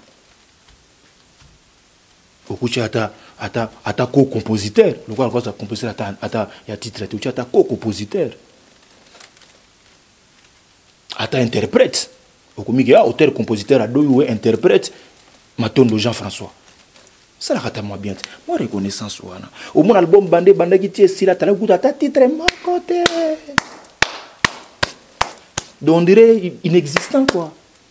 Okuchi ata ata ata co-compositeur. Le quoi cause compositeur ata ata ya titre tu ata co-compositeur. Ata interprète. Okomi ke auteur compositeur a do ou interprète Matondo Jean-François. Ça la moi bien. Moi reconnaissance wana. Au mon album bandé bandé qui tie si la tala goûta ta titre mon côté. Donc on dirait inexistant quoi.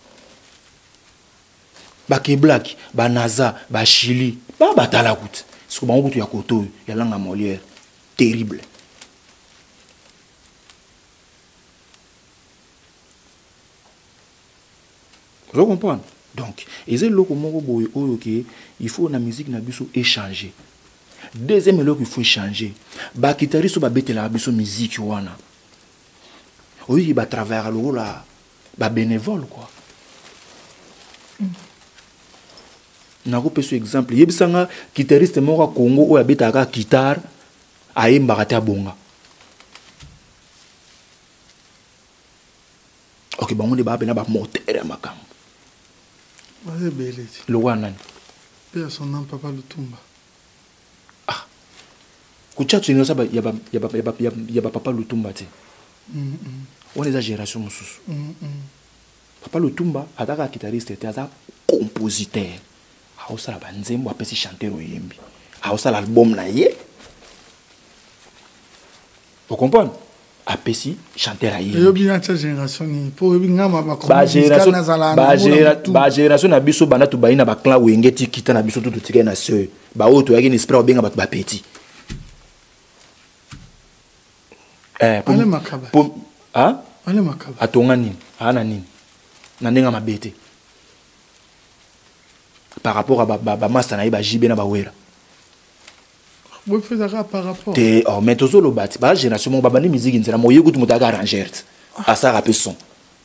Ba ke black, ba naza, ba chili, ba batala goûte. Ce que ba goûte ya koto, ya langue Molière. Terrible. Vous comprenez? Donc, il faut la musique na biso échanger. Deuxième loco il faut échanger. Ba guitariste ba bete la biso musique wana. Oui, ba travers le la ba bénévole quoi. Na ko peso exemple, yebisanga guitariste moko Congo o abeta ka guitare ayemba kata bonga. OK, ba ngonde ba bena ba moteur ya makambo. Le Wanan. Père son nom, Papa Lutumba. Ah. Kucha tu ne sais pas, il y a pas, il y a pas, il y a pas Papa Lutumba. On est la génération moussous. Papa Lutumba, ataka guitariste, était un compositeur. A osa la banzembo, a pesi chanteur au yembi. A osa l'album na ye. Vous comprenez? A pesi chanteur aye. Yo bien ta génération ni pour binga ma ba ba génération ba génération ba génération na biso bana to baina ba clan wengeti kita na biso to tika na sœur ba auto yaki ni esprit benga ba ba petit eh pour makaba pour hein ale makaba atonga nini ana nini na ndenga mabete par rapport à ba ba master na ba jibe na ba wera. Vous faites par rapport. Te oh mais tozo lo bati ba génération mon babani musique nzela moye kutu mutaka arranger à ça rapper son.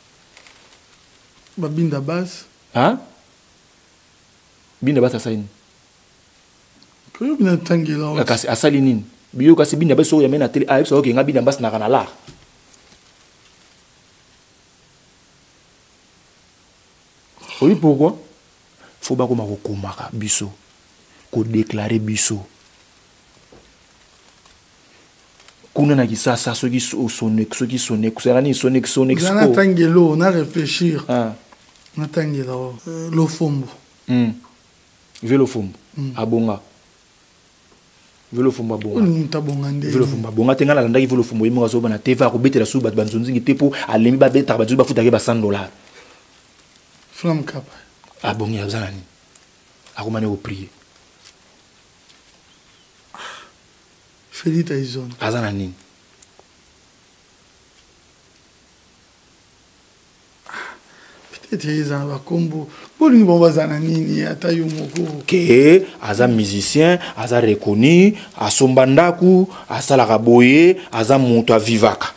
Ba binda basse. Hein? Binda basse ça ini. Ko yo bina tangela. Akasi asali nini? Bio kasi bina baso ya mena télé a so ke ngabi ndambas na kana la. Oui, pourquoi? Faut pas comme ko komaka biso. Ko déclarer biso. Kuna na kisasa so ki so sonek so ki sonek so rani sonek sonek so. Na tangelo na réfléchir. Ah. Na tangelo lo fombo. Hmm. Velo fombo. Abonga. Velo fombo abonga. On tabonga ndé. Velo fombo abonga tenga la ndaki velo fombo yimo zo bana T V ko betela su bat banzunzi tepo alemi ba beta ba ba futa ke ba cent dollars. Flam kapa. Abonga yazanani. Akomane au prier. Félix Taizon. Azanani. Peut-être qu'ils ont un combo. Pour nous, on va zanani ata yomoko. Que aza musicien, aza reconnu, asombandaku, asala raboye, aza moto a vivaka.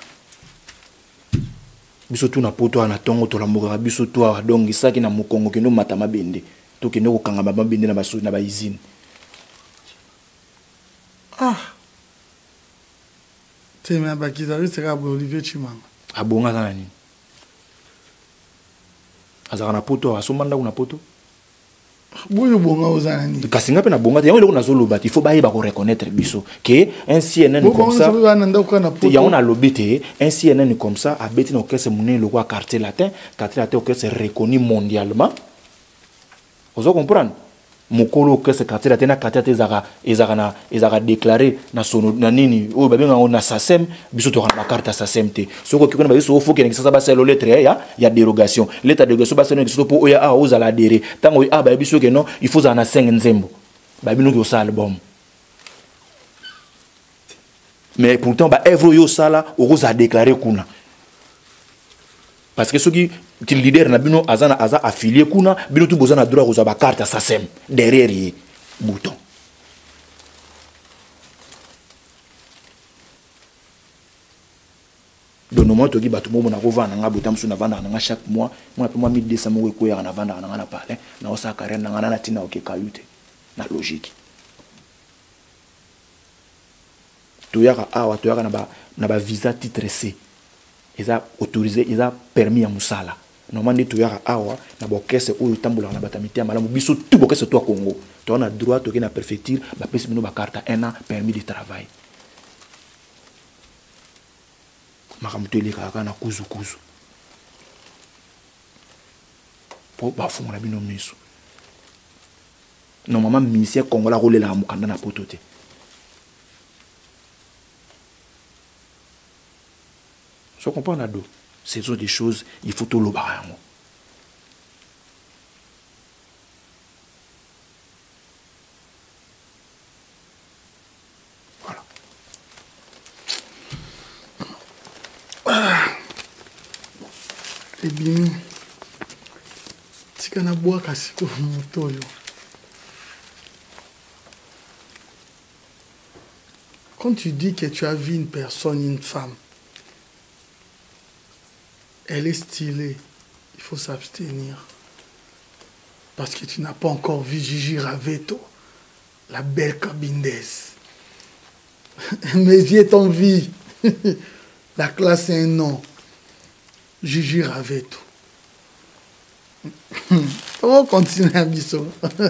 Biso tu na poto na tongo to la mokara biso tu a dongi saki na mokongo kendo matama bende. To kendo ko kanga mama bende na baso na ba usine. Ah. C'est même pas qui arrive, c'est Olivier Chimanga. Abonga zanani. Azaka na poto, asomanda ku na poto. Boyo bonga ozanani. Kasi ngape na bonga, yango loko na zolo bat, il faut ba yeba ko reconnaître biso que un C N N comme ça. Yango na lobité, un C N N comme ça a beti na okese mune loko a quartier latin, quartier latin okese reconnu mondialement. Vous comprenez? Mokolo que ce quartier latin na quartier ezaka ezaka na ezaka déclaré na sono na nini o babenga na SACEM biso to na carte SACEM te soko kiko na biso faut que ça ba selo lettre ya ya dérogation l'état de dérogation ba selo biso po oya a ozala adhérer tango a ba biso que non il faut za na cinq nzembo ba bino ko sa album mais pourtant ba evro yo sala oza déclarer kuna parce que ceux qui le leader na bino azana aza affilié kuna bino tout besoin na droit aux ba carte SACEM derrière y bouton donc normalement to ki batu mo na ko vana nga botam su na vanda nga chaque mois moi pe moi mille deux cents mo ko ya na vanda nga na pale na osa carrière na nga na tina oke kayute na logique to ya ka awa to ya ka na ba na ba visa titre C ils ont autorisé ils ont permis à musala normalement tu yaka awa na bokese oyo tambola na batamité malamu biso tout bokese toi Congo tu as droit to na préfecture ba pesi bino ba carte un an permis de travail makamuteli kaka na kuzu kuzu po ba funga bino miso normalement ministère congolais rolela mukanda na potote. Je comprends là d'où. Ce sont des choses, il faut tout le barrer. Voilà. Ah. Et bien, si on a boire kasiko motoyo. Quand tu dis que tu as vu une personne, une femme, elle est stylée, il faut s'abstenir. Parce que tu n'as pas encore vu Gigi Ravetto, la belle cabindaise. Mais j'ai ton vie. La classe est un nom. Gigi Ravetto. On va continuer à Bissot.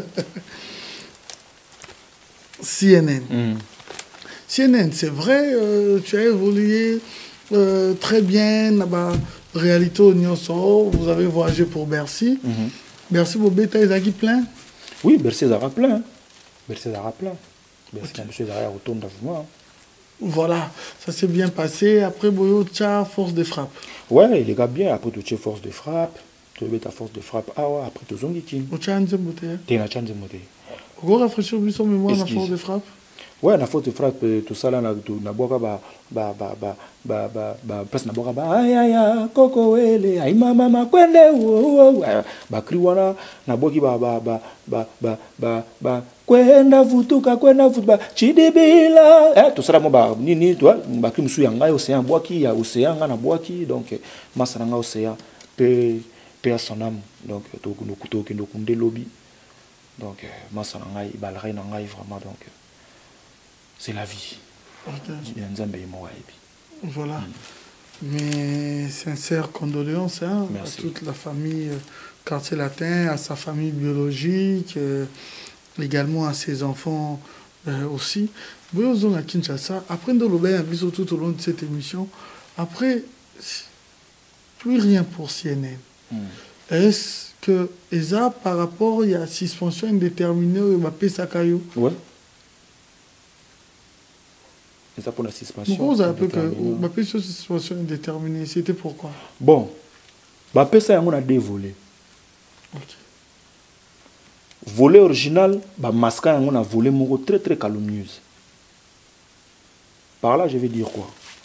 C N N. Mm. C N N, c'est vrai, euh, tu as évolué euh, très bien là-bas. Réalité au Nyonso, vous avez voyagé pour Bercy. Mm-hmm. Bercy, vos bétails, ils ont plein? Oui, Bercy, ils ont plein. Bercy, ils ont plein. Bercy, ils ont retourné dans moi. Voilà, ça s'est bien passé. Après, Boyo, tu as force de frappe. Ouais, les gars, bien. Après, tu as force de frappe. Tu as ta force de frappe. Ah ouais, après, tu as zongiti. Tu as un bouteille. Tu as un bouteille. Pourquoi rafraîchir son mémoire la force de frappe? Ouais, la force de frappe, tout ça là, na na boka ba ba ba ba ba ba ba parce na boka ba ay ay koko wele ay mama ma kwende wo ba kriwana na boki ba ba ba ba ba ba ba kwenda vutuka kwenda vutuka chidibila eh tout ça là mo ba nini toi ba ki musu yanga océan boki ya océan na boki donc masaranga océan pe pe son âme donc to kuno kuto kendo kunde lobby donc masaranga ibalrai na ngai vraiment donc c'est la vie. Voilà. Mm. Mes sincères condoléances hein, à toute la famille euh, Quartier Latin, à sa famille biologique, euh, également à ses enfants euh, aussi. Vous à Kinshasa, après nous l'avons tout au long de cette émission. Après, plus rien pour C N N. Mm. Est-ce que ça par rapport il y a suspension indéterminée au Mbappé Sakayo? Ouais. Et ça pour la suspension. Pourquoi vous avez appelé que Mbappé sur suspension indéterminée? C'était pourquoi? Bon, Mbappé ça on a deux volets. Okay. Volet original, bah masca on a volé mon très très calomnieuse. Par là je vais dire quoi?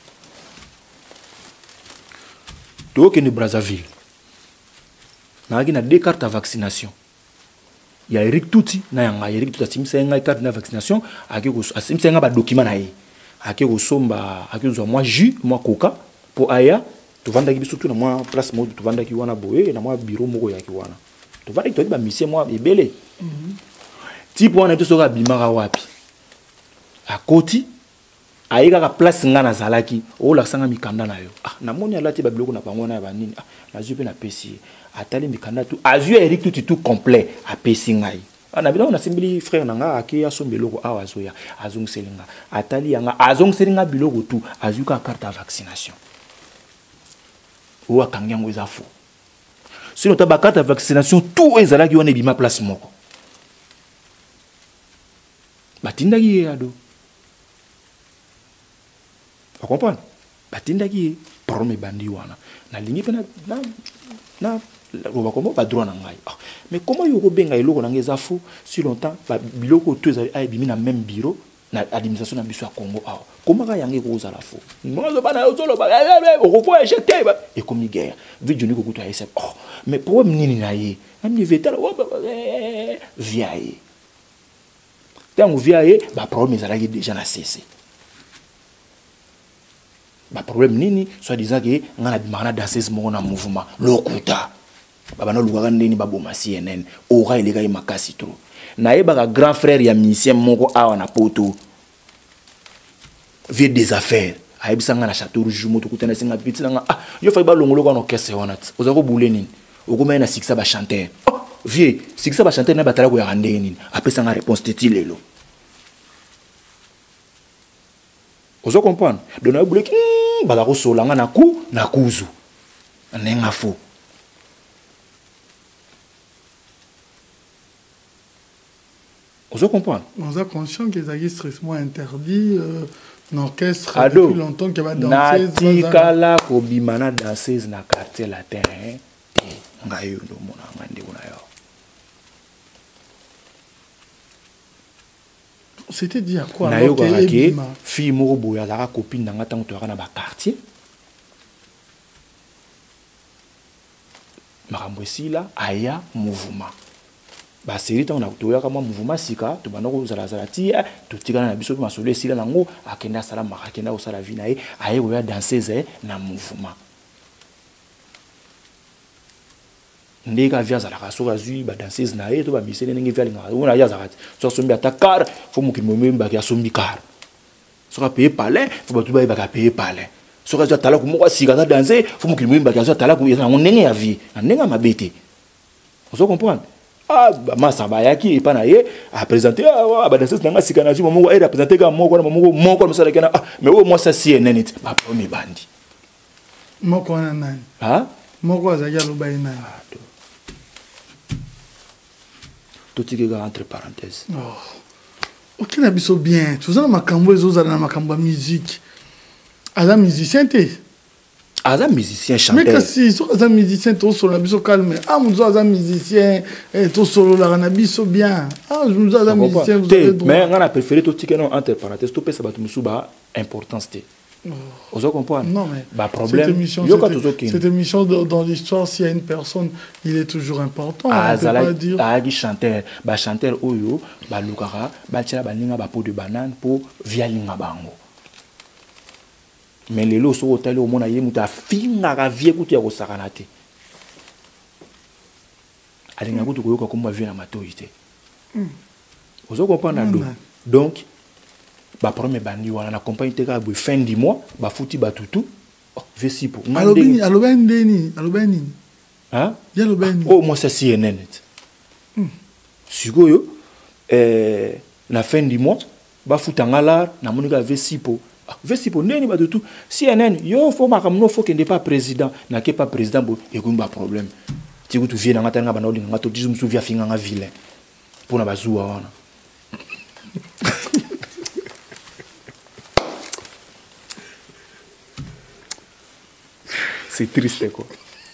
Toi qui es de Brazzaville. Il y a deux cartes de vaccination. Il y a Eric Touti, il y a Eric Touti, il y a une carte de vaccination, il y a un document. Il y a moi jus, moi coca, pour Aya, tu vas dans surtout dans moi place mode, tu vas dans Kiwana Boé, dans moi bureau Mogo ya Kiwana. Tu vas dans toi, monsieur moi est belé. Type on est tout sur la bimara wapi. À côté, Aïga la place ngana zalaki, oh la sanga mikanda na yo. Ah, na moni alati ba biloko na bango na ba nini. Ah, na jupe na pesi. Atali mikanda tout azu Eric tout tout complet a pesi ngai. Ah na bila on a simbili frère nanga aki ya sombeloko awa zoya azong selinga. Atali yanga azong selinga biloko tout azu ka carte de vaccination. Ou akanyango eza fou. Si on ta ba carte de vaccination tout ezalaki on ebima place moko. Batinda ki ya do. Vous comprenez? Batinda ki prome bandi wana. Na lingi pena na na roba komo ba droit na ngai. Mais comment yo ko benga eloko na ngeza fou si longtemps ba biloko to ezali ay bimi na même bureau na administration na biso ya Congo awa. Comment ka yangi ko za la fou? Moi zo bana zo lo ba o ko faut éjecter ba et comme guerre. Video ni ko kutu ay sep. Oh, mais problème nini na ye? Ami vetala o via ye. Tant via ye ba problème ezalaki déjà na cessé. Ba problème nini soit disant que ngana bimana danseuse mo na mouvement lokuta baba na lugaka ndeni baboma C N N ora ileka makasi trop na yeba ka grand frère ya musicien moko awa na poto vie des affaires ayebisa ngana château rouge moto kutana singa petit nga ah yo fa ba longolo ko na orchestre wana oza ko bule nini okoma na sikisa ba chanteur oh vie sikisa ba chanteur na batala ko ya ndenge nini apesa nga réponse teti lelo. Vous comprenez? Donc, on a voulu que balaro solanga na ku na kuzu. Nenga fo. Vous comprenez? On a conscient que les strictement interdit l'orchestre depuis longtemps qu'il va danser. Natikala ko bimana danseuse na quartier latin. Ngayo ndo mona ngande kuna yo. C'était dit à quoi? Na yo garaki fille moko boya la copine na ngata ngto na ba quartier. Makambo esila aya mouvement. Ba série tant na toya kama mouvement sika to banoko zala zala ti to tikana na biso ma solo esila nango akenda sala makakenda o sala vina e aye ko ya danseuse na mouvement. Ndeka via za la kasoka zui ba danseuse na ye to ba misene nenge via linga ona ya zakati so sombi atakar fo mu kimome mba ya sombi kar so ka payer palais fo ba tuba ba ka payer palais so ka za tala ko mo ka sika za danser fo mu kimome mba ya za tala ko ya ndenge ya vie ndenge mabete vous comprenez ah ba masa ba yaki e pa na ye a présenter ah ba danseuse nanga sika na zui mo e représenter ka moko na moko moko mosala kana ah mais au moins ça si nene ba premier bandi moko na nani ah moko azaki aloba ina tout ce qui est entre parenthèses. Oh. Ok, na biso bien. Tout ça, makambo et autres, na makambo musique. Aza musicien te. Aza musicien chanteur. Mais que si, so aza musicien to solo na biso calme. Ah, nous aza musicien et to solo la na biso bien. Ah, nous aza musicien vous avez droit. Mais on a préféré tout ce qui est entre parenthèses. Tout ça, bat musu ba importance te. Vous comprenez? Non, mais bah, problème, cette émission, cette, cette émission de, dans l'histoire, s'il y a une personne, il est toujours important. Ah, on peut pas dire. Ah, chanteur, bah chanteur oyo, bah lukara, bah tira bah linga bah pot de banane pour via linga bango. Mais les lots sont au tel au monde aïe muta finga ravie écoute ya rosaranate. Alinga kutu koyoka comme via na matoïté. Vous comprenez? Donc ba premier bandi wana na compagnie te ka fin du mois ba futi ba tutu vesipo alobeni alobeni ni alobeni hein ya alobeni oh moi c'est C N N sikoyo eh na fin du mois ba futanga la na monika vesipo vesipo neni ba tutu C N N yo faut makamno faut kende pas président na ke pas président bo ekumba problème tiku tu viens ngata ngaba na olinga ngato dizu msu via finga nga vilain pour na bazuwa wana. C'est triste quoi.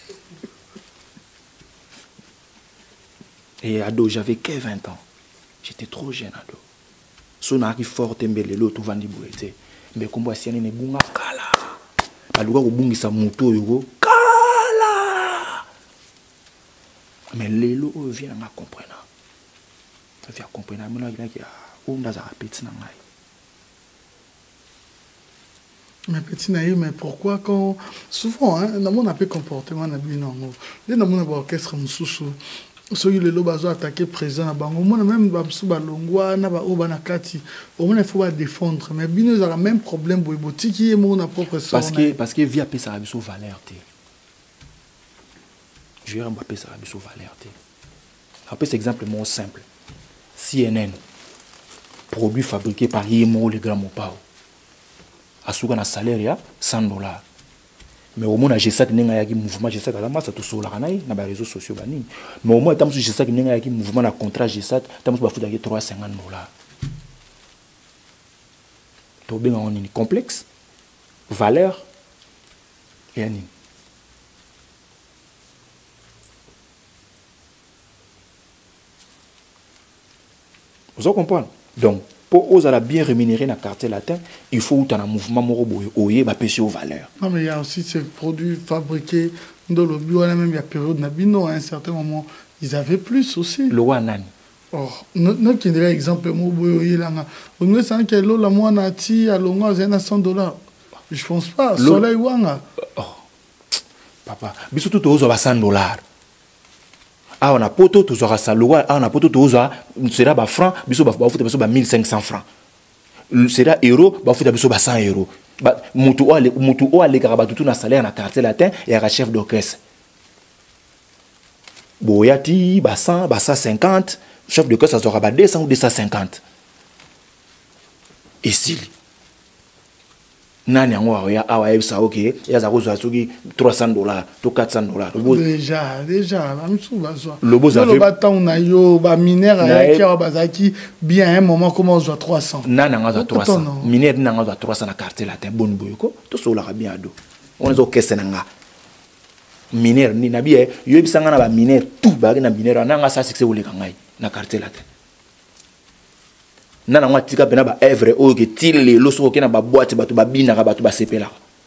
Et ado, j'avais que vingt ans. J'étais trop jeune ado. So na ki forte mbele lo to vandi boete. Mais kombo asiane ne bunga kala. Baluka ko bungisa moto yo kala. Mais lelo o vient na comprendre. Vient comprendre mona gina ki o ndaza petit na ngai. Mais petit naïf, mais pourquoi quand souvent hein, dans mon appel comportement n'a bien non. Dès dans mon orchestre mususu, ceux qui le lobazo attaqué présent à bango, moi même bamsu balongwa na ba obana kati, au moins il faut pas défendre. Mais bien nous avons même problème pour botiki et mon propre sort. Parce que parce que via pesa biso valeur té. Je vais Mbappé ça biso valeur té. Après cet exemple mon simple. C N N produit fabriqué par Yemo le grand Mopao. Asuka na salaire ya cent dollars. Mais au moins G sept nenga yaki mouvement G sept ala masa to sola kanai na ba réseaux sociaux bani. Mais au moins tamusu G sept nenga yaki mouvement na contrat G sept tamusu ba futa ki trois cent cinquante dollars. To benga on ni complexe valeur et ani. Vous comprenez? Donc pour oser bien rémunérer dans le quartier latin, il faut un mouvement qui va pêcher aux valeurs. Non, mais il y a aussi ces produits fabriqués dans le bio, même il y a période Nabino, à un certain moment, ils avaient plus aussi. Le Wanani. Oh, nous qui dirait exemple, on est sans que l'eau, la moine a tiré à l'onga, c'est cent dollars. Je pense pas. Soleil Wanga. Oh, papa, mais surtout, tu as cent dollars. Ah, on a poto, tu auras ça, ah, on a poto, tu auras, sera bas franc, biso bas foutre biso bas mille cinq cents francs. Sera euro, bas foutre biso bas cent euros. Bah, mutu o, mutu o, les gars, tout na salaire na quartier latin et à chef d'orchestre. Boyati, bas cent, bas cent cinquante, chef d'orchestre, ça sera bas deux cents ou deux cent cinquante. Et si nani yango ya awa ebisa ok ya za kozwa soki trois cents dollars to quatre cents dollars déjà déjà amsu bazwa lobo za le baton na yo ba mineur ya ki bazaki bien un moment comment on soit trois cents nani yango trois cents mineur nani yango trois cents na quartier latin bonne boyoko to sola ka bien ado on zo kese nanga mineur ni na bien yo ebisa ngana ba mineur tout ba na mineur nanga ça succès ole kangai na quartier latin nana ngwa tika pena ba evre o ke tile lo so ke na ba boîte ba to ba bina ka ba to ba sepela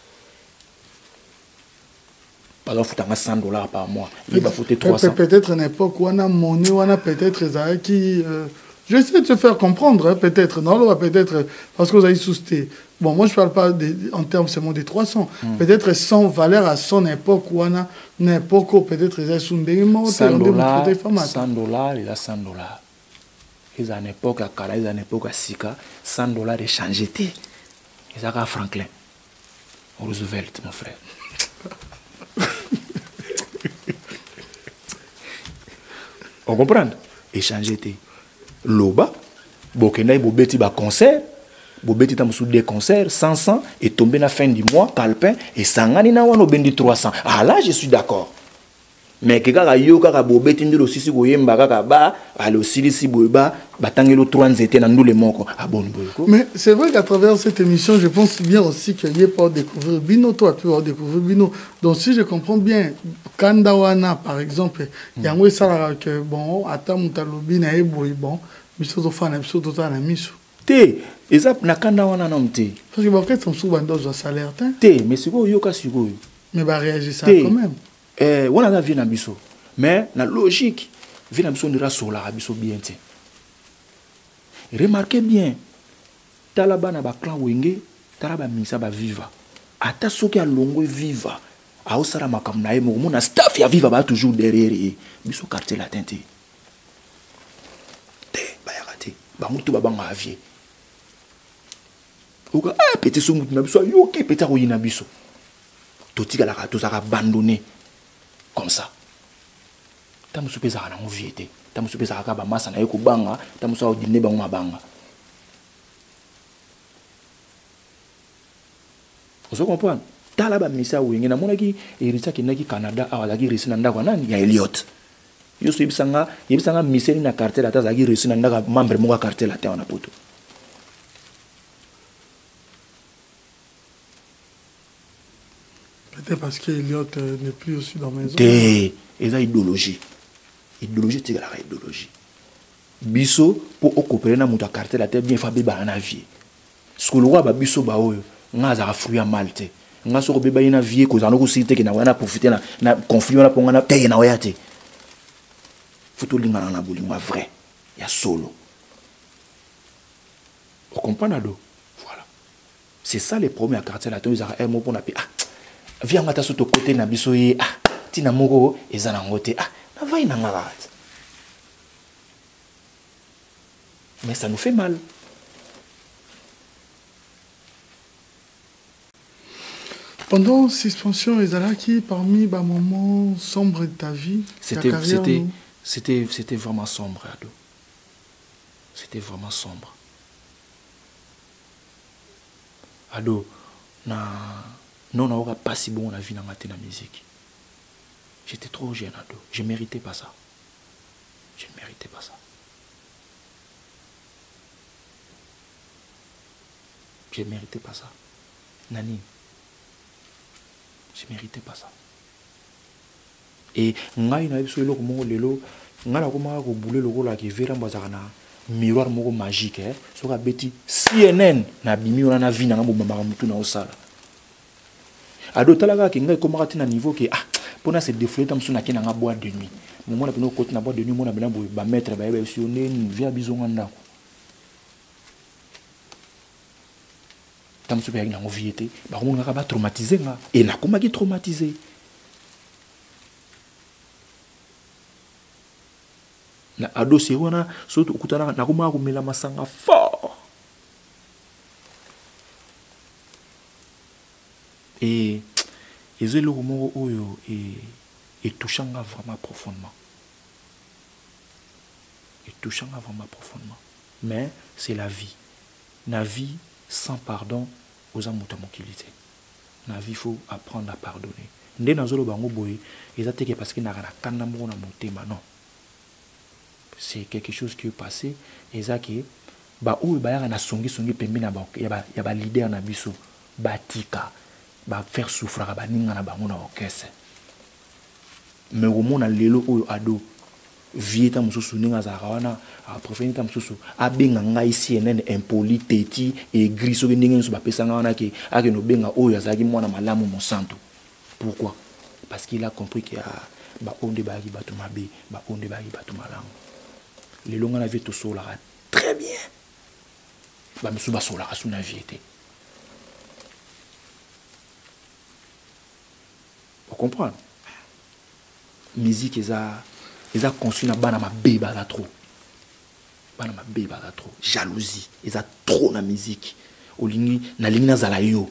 ba futa cent dollars par mois il va foutre trois cents peut-être une époque où on a monnaie on a peut-être ça qui euh, j'essaie de te faire comprendre hein, peut-être non peut-être parce que vous avez sousté bon moi je parle pas de, en termes seulement des trois cents hmm. peut-être sans valeur à son époque où on a une époque où peut-être ils sont des morts cent dollars cent dollars il a cent dollars. Ils ont une époque à Kara, ils ont une époque à Sika, cent dollars échangés. Ils ont à Franklin. Roosevelt, mon frère. On comprend? Échangés. Loba, Bokena, Bobeti, ba concert, Bobeti, tam sous des concerts, cent cents, et tombé à la fin du mois, Calpin, et Sangani, na wano bendi trois cents. Ah là, je suis d'accord. Mais que kaka yo kaka bobeti ndilo sisi koyemba kaka ba ale osili si boyeba batangelo trois nzete na ndule moko abon boyko. Mais c'est vrai qu'à travers cette émission je pense bien aussi qu'il y a pas découvrir Bino toi tu vas découvrir Bino. Donc si je comprends bien Kandawana par exemple yango ça que bon ata mutalobi na eboy bon biso to fana biso to ta na miso. Te ezap na Kandawana non te. Parce que ba fait son sou bando zo salaire te. Te mais siko yo ka siko. Mais ba réagir ça quand même. Eh, on a vu Nabiso. Mais la logique, vu Nabiso n'ira sur la Rabiso bien. Remarquez bien, Talaba na ba clan wenge, Talaba misa ba viva. Ata soki a longo viva. A osara makam na emo, mon staff ya viva ba toujours derrière. Biso quartier latin te. Te, ba yakate. Ba mutu ba banga avie. oka ah pété so mutu na biso yo ki pété ko yina biso totika la to ça abandonné comme ça tamu supeza kana ngoviete tamu supeza ka ba masa na yeko banga tamu so dîner bango mabanga vous comprenez tala ba misa wenge na monaki erisa kinaki Canada awalaki resi na ndako nani ya Elliot yo so ibisanga ibisanga miseni na cartel ata zaki resi na ndako membre mo ka cartel ata wana poto. Peut-être parce que Elliot euh, n'est plus aussi dans mes zones. Et ça idéologie. Idéologie c'est la idéologie. Biso pour occuper na muta cartel ata bien fa beba na vie. Ce que le roi ba biso ba oyo nga za fruit ya malte. Nga so beba ina vie ko za no ko site ke na wana profiter na na conflit na ponga na te na oyate. Faut linga na bolinga vrai. Ya solo. Vous comprenez do? Voilà. C'est ça les premiers cartel ata ils a un mot pour na ah viens mata sur ton côté na biso ye ah tina moko ezana ngote ah na vai na ngarat. Mais ça nous fait mal. Pendant suspension ezalaki parmi ba moments sombres de ta vie, c'était c'était c'était c'était vraiment sombre ado. C'était vraiment sombre. Ado na non, on n'aura pas si bon la vie dans ma musique. J'étais trop jeune ado. Je ne méritais pas ça. Je ne méritais pas ça. Je ne méritais pas ça. Nani. Je ne méritais pas ça. Et ngai na biso eloko moko lelo ngala ko maka ko boule loko la ki vera mbazana miroir moko magique eh soka beti C N N na bimi ona na vie na ngabo mama mutu na osala. Ado talaka ki ngai komaka tina niveau ke ah pona se défouler tam suna kina nga boîte de nuit mo na pino côté na boîte de nuit mo na bena bo ba mettre ba ba sioné ni via bizonga ndako tam super nga ngoviete ba ko nga ba traumatiser nga et na koma ki traumatiser na ado se wana soto ukutana na koma ko mela masanga fort et et c'est le moment où et touchant vraiment profondément et touchant vraiment profondément mais c'est la vie la vie sans pardon aux amoutamoukilités la vie faut apprendre à pardonner ndé nazolo bango boy ezateke parce que na kana kana mo na motema non c'est quelque chose qui est passé ezaki ba ou ba ya na songi songi pembe na ba ya ba ya ba leader na biso batika ba faire souffrir ba ninga na bango na okese mais au monde lelo oyo ado vieta mususu ninga za kawana a profiter mususu abenga ngai C N N impoli teti et griso ke ninga so ba pesa ngana ke ake no benga oyo azaki mwana malamu mon santo. Pourquoi? Parce qu'il a compris que ba onde ba ki batu mabe ba onde ba ki batu malamu lelo ngana vie to sola très bien ba musu ba sola ka suna viete. Vous comprenez? Musique, ils ont construit na bana ma beba la trop. Bana ma beba la trop. Jalousie, ils ont trop na musique. Olingi na lingi na zala yo.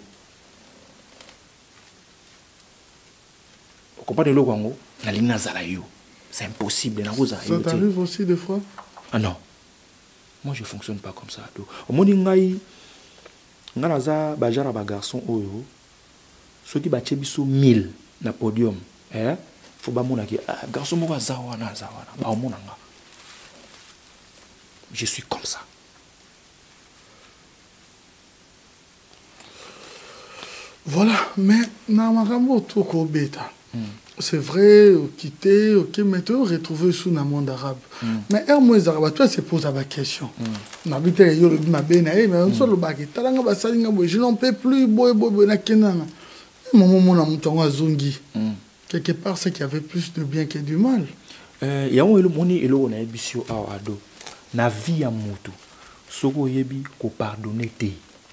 Vous comprenez le wango? Na lingi na zala yo. C'est impossible na rosa. Ça t'arrive aussi des fois? Ah non. Moi je fonctionne pas comme ça. Au monde ngai ngalaza bajara ba garçon oyo. Ceux qui battent biso mille na podium eh faut ba mona ki ah, garçon moko zawana zawana ba mona nga je suis comme ça. Voilà, mais na makambo to ko beta c'est vrai quitter OK mais tu retrouver sous na monde arabe mm. mais er moi arabe toi se pose la question na bité yo le mabe na mais on so le baki talanga ba salinga bo je n'en peux plus boy boy na kenanga maman mon amutonga zongi quelque part c'est qu'il y avait plus de bien que du mal. Euh ya on le moni elo na ebisio a ado na vie ya mutu soko yebi ko pardonner te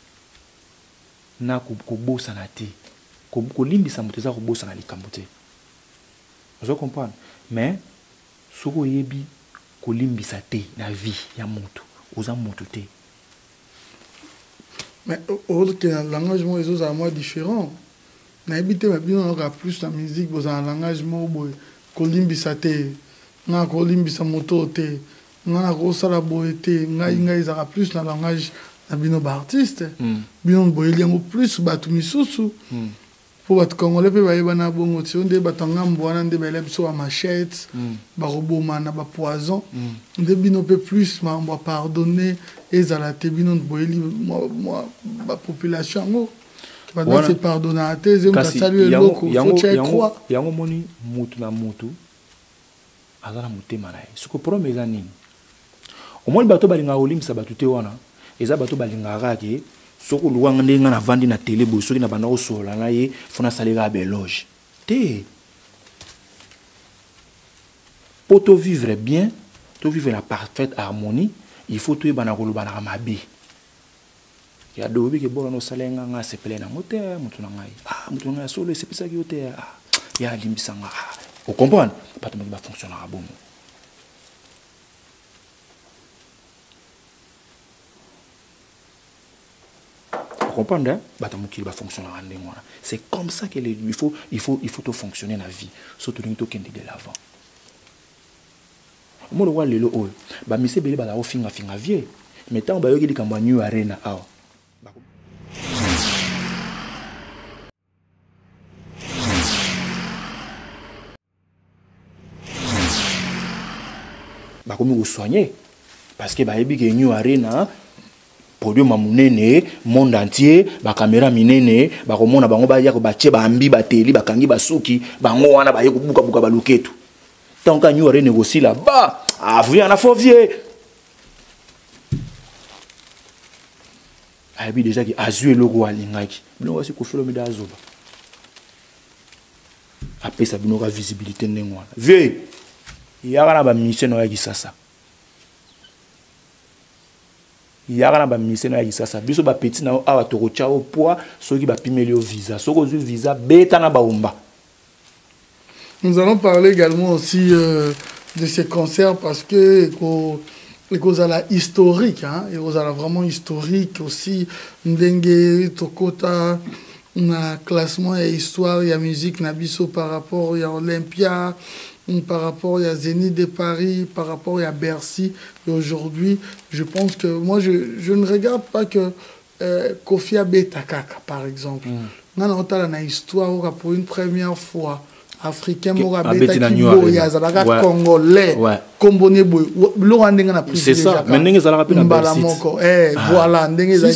na ko ko bosa na te ko ko limbisa mutu za ko bosa na likambo te. Vous comprenez? Mais soko yebi ko limbisa te na vie ya mutu oza mutu te Mais autre que le langage, moi, les autres, c'est moi différent. N'habitez pas bien, on a plus la musique, vous avez un langage, moi, kolimbisa te, nga kolimbisa moto te, nga kosala boye te, nga inga izaka plus na langage na bino ba artiste. Bino boyeli yango plus batu misusu. Po batu congolais pe bayeba na bongo ti onde batanga mbwana nde bayela biso ba machette, ba roboma na ba poison. Nde bino pe plus ma mwa pardonner ezala te bino boyeli moi ba population ngo. Bana se pardonner à te zem ka saluer loko, faut tu croire. Yango moni mutu na mutu azala mutema na ye. Suko problème eza nini? Au moins bato balinga olimisa batu te wana. Eza bato balinga rake soko luwanga ndenga na vandi na télé boy soki na bana osola na ye fona salega beloge. Te. Pour te vivre bien, te vivre la parfaite harmonie, il faut te bana koloba na mabe. Ya dobi ke bola no salenga nga se pele na mote mutu na ngai. Ah mutu na ngai solo se pesa ki yote ah ya limbisa nga. Vous comprenez? Pas de va fonctionner à bon. Vous comprenez? Batamuki va fonctionner à bon. C'est comme ça qu'il il faut il faut il faut tout fonctionner dans la vie. Surtout dans tout qui est de l'avant. Moi le vois le lo ba mise bele ba la finga finga vie. Mais tant ba yoki di kamba new arena ah. Comme vous soignez parce que bah ebi que new arena produit mamunene monde entier ba caméra minene ba komona bango ba ya ko ba che ba ambi ba teli ba kangi ba suki bango wana ba ye ko buka buka ba loketu tant que new arena aussi là bas ah vous y en a faut vieux abi déjà qui azue logo alingaki bino wasi ko felo mida azoba après ça bino ka visibilité ndengwana vieux yaka ba mission ya kisasa yaka ba mission ya kisasa biso ba petit na awa to kocha au poids soki ba pimeli au visa soko zu visa beta na baumba. Nous allons parler également aussi euh, de ces concerts parce que les causes à la historique hein et aux à la vraiment historique aussi ndenge tokota na classement et histoire et musique na biso par rapport à Olympia par rapport à Zénith de Paris, par rapport à Bercy. Et aujourd'hui, je pense que moi, je, je ne regarde pas que euh, Kofi Abetakaka, par exemple. On a une histoire pour une première fois. Africain, Congolais, Congolais, c'est ça. Mais voilà,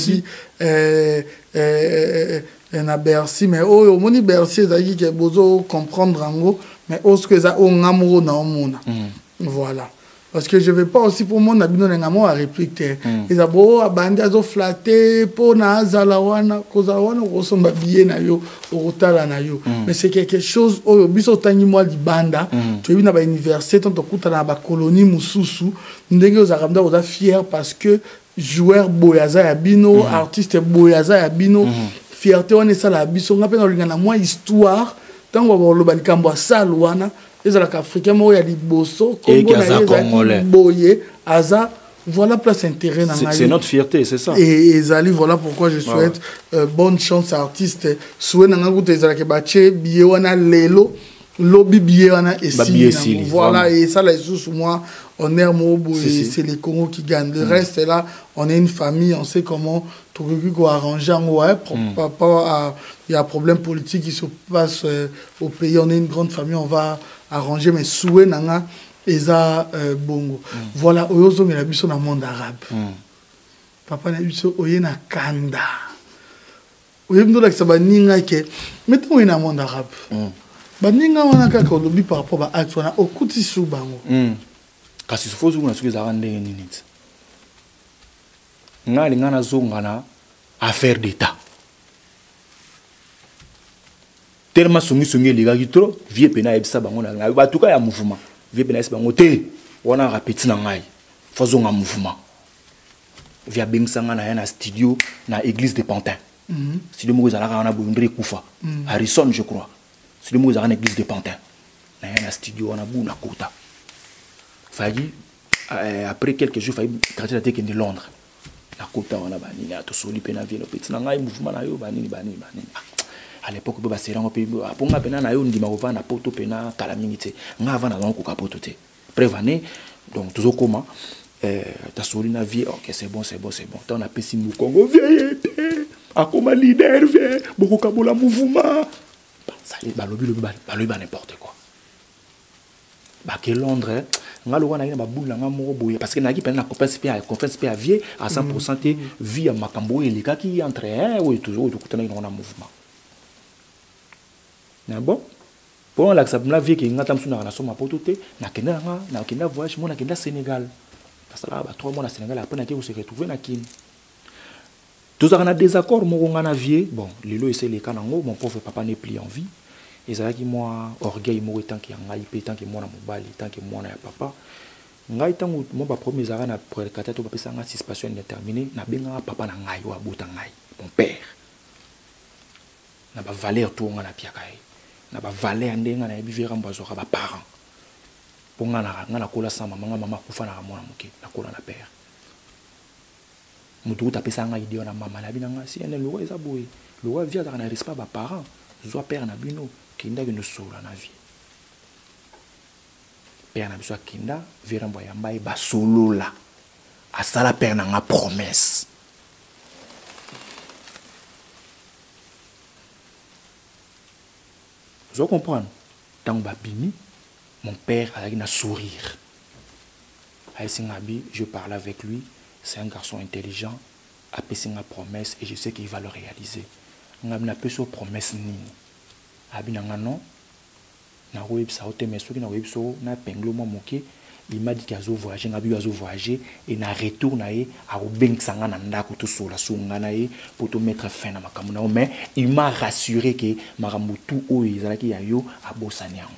na Bercy, mais oh, moni Bercy, ça dit que bozo comprendre en gros, mais est-ce que ça on amour na omona. Voilà. Parce que je ne vais pas aussi pour moi n'abino n'engamo à répliquer. Ils ont beau abandé à zo flatter pour na zalawana kozawana kosomba billet na yo orotala na yo. Mais c'est quelque chose oh biso tangi moi di banda. Tu es na ba université tant okuta na ba colonie mususu ndenge ozakamda oza fier parce que joueur boyaza ya bino, artiste boyaza ya bino. Fierté on est ça la biso ngape na lingana moi histoire tant on va le likambo salwana les africains moi ya liboso Congo na boye aza voilà place intérêt dans c'est notre fierté c'est ça et ezali voilà pourquoi je souhaite ah ouais. euh, bonne chance à artiste souhait na ngouta ezala ke bache biye wana lelo lobby biye wana et voilà et ça là sous moi on est mobo et c'est les Congo qui gagnent le mm. reste est là on est une famille on sait comment tout qu'on arranger en ouais par rapport à il y a un problème politique qui se passe euh, au pays on est une grande famille on va arranger mais souhait nanga eza euh, bongo mm. voilà oyozo mais la biso na monde arabe mm. papa na biso oye na kanda oye ndo la kisaba ninga ke mettons na monde arabe mm. baninga wana kaka olobi par rapport ba acte wana okuti su bango mm. kasi sofo zu na suki za rande nini ngali ngana zonga na affaire d'état tellement songi songi les gars qui trop vie pena ebisa bango na ba tuka ya mouvement vie pena ebisa bango te wana rapeti na ngai fazonga mouvement via bingsanga na na studio na église de Pantin mm -hmm. studio mo za na na bondri kufa mm. Harrison je crois studio mo za na église de Pantin na na studio wana bu na kota failli euh, après quelques jours failli traiter la tête de Londres na kota wana banini atosoli pe na vie no petit na ngai mouvement na yo banini banini banini à l'époque ba serango pe aponga pena na yo ndima ko vana poto pena kala mingi te nga vana na ko kapoto te prévané donc toujours comment euh tasoli na vie OK c'est bon c'est bon c'est bon on a pesi mu Congo vie a comme leader vie beaucoup kabola mouvement ça ba lobi lobi ba lobi ba n'importe quoi ba que Londres nga lo wana ina ba bula nga moko boye parce que na ki pena na conférence pe à conférence pe à vie à cent pour cent vie à makambo elika ki entre hein oui toujours tout kutana na mouvement na bon pour l'accepter la vie qui ngata msuna na soma potote na kenda nga na kenda voyage mo na kenda Sénégal parce que là ba trois mois na Sénégal après na ki se retrouver na kin tous ça na désaccord mo nga na vie bon lelo essaie les kanango mon pauvre papa n'est plus en vie et ça qui moi orgueil mo tant que ngai pe tant que moi na mobali tant que moi na ya papa ngai tant mo ba premier zara na pour kata to ba pesa nga suspension indéterminée na benga papa na ngai wa bota ngai mon père na ba valeur to nga na piakai na ba valeur ndenga na bivera mbazo ka ba parents pour nga na nga na kola sama mama mama kufa na mwana muke na kola na père mutu ta pesa nga idée na mama na binanga si ene lo eza boy lo via na respect ba parents zo père na bino kinda que nous sola na vie père na biso kinda vera mbo yamba e ba solo la asala père na nga promesse je comprends tant babimi mon père a un sourire je parle avec lui c'est un garçon intelligent a passé une promesse et je sais qu'il va le réaliser nga na peso promesse nini abina nga non na web sa hote meso ki na web so na penglo mo moke il m'a dit qu'il a voyagé nga bi a voyagé et na retour na ye a obeng sanga na ndako to sola sunga na ye pour te mettre fin na makambo na mais il m'a rassuré que makambo tout o ezalaki ya yo abosani yango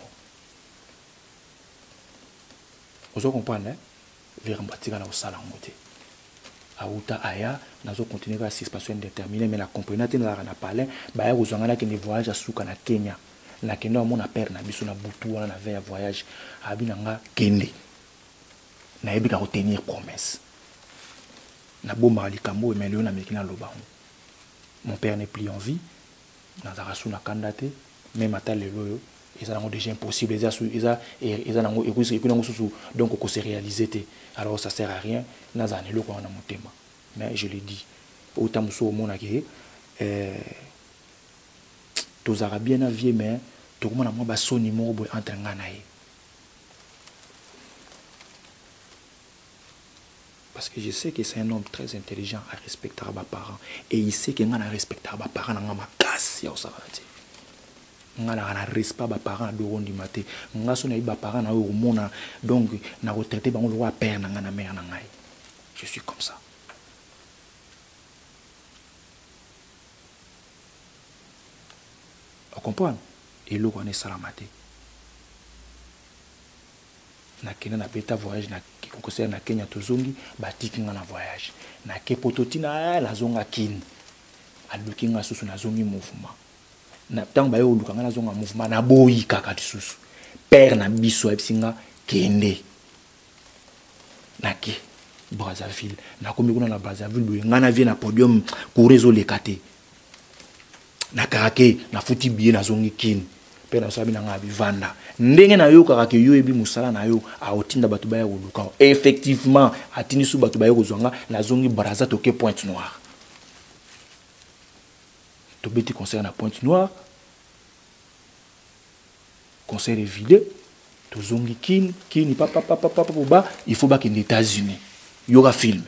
ozo comprendre vers mbatika na osala ngote auta aya nazo continuer à suspension indéterminée mais la comprenante na na parler ba ya kozanga na kende voyage asuka na Kenya na kende mon père na biso na butu wana na veille voyage abinanga kende na ebika retenir promesse na bomba likambo mais le na mekina loba mon père n'est plus en vie na zarasu na kandate même ata lelo ils ont déjà impossible ils ont ils ont ils ont écoute écoute non sous donc qu'on se réaliser alors ça sert à rien na zane le quoi na motema mais je le dis autant muso mona ke euh tous arabiens na vie mais tout le monde a moi ba soni mo bo entre ngana yi parce que je sais que c'est un homme très intelligent à respecter ses parents et il sait que ngana respecter ses parents na ngama kasi ya osabati ngala na respect ba parents de rondi maté nga so na ba parents na o mona donc na retraité ba ngolo wa père na ngana mère na ngai je suis comme ça on comprend et lo connaît salamate na Kenya na beta voyage na ki concerne na Kenya tozongi ba tikinga na voyage na ke pototina la zonga kin alukinga susu na zongi mouvement na tant ba yo lukanga na zonga mouvement na boyi kaka tisusu père na biso epsinga kende na ke Brazzaville na komi kuna na Brazzaville nga na vie na podium ko réseau lekate na karake na futi biye na zongi kin pe na sabi na ngabi vanda ndenge na yo karake yo ebi musala na yo a otinda batu ba ya luka effectivement atini su batu ba yo zonga na zongi Brazza toke Pointe Noire to beti concert na Pointe Noire concert vidé to zongi kin kin papa papa papa ba il faut ba que les États-Unis il y aura film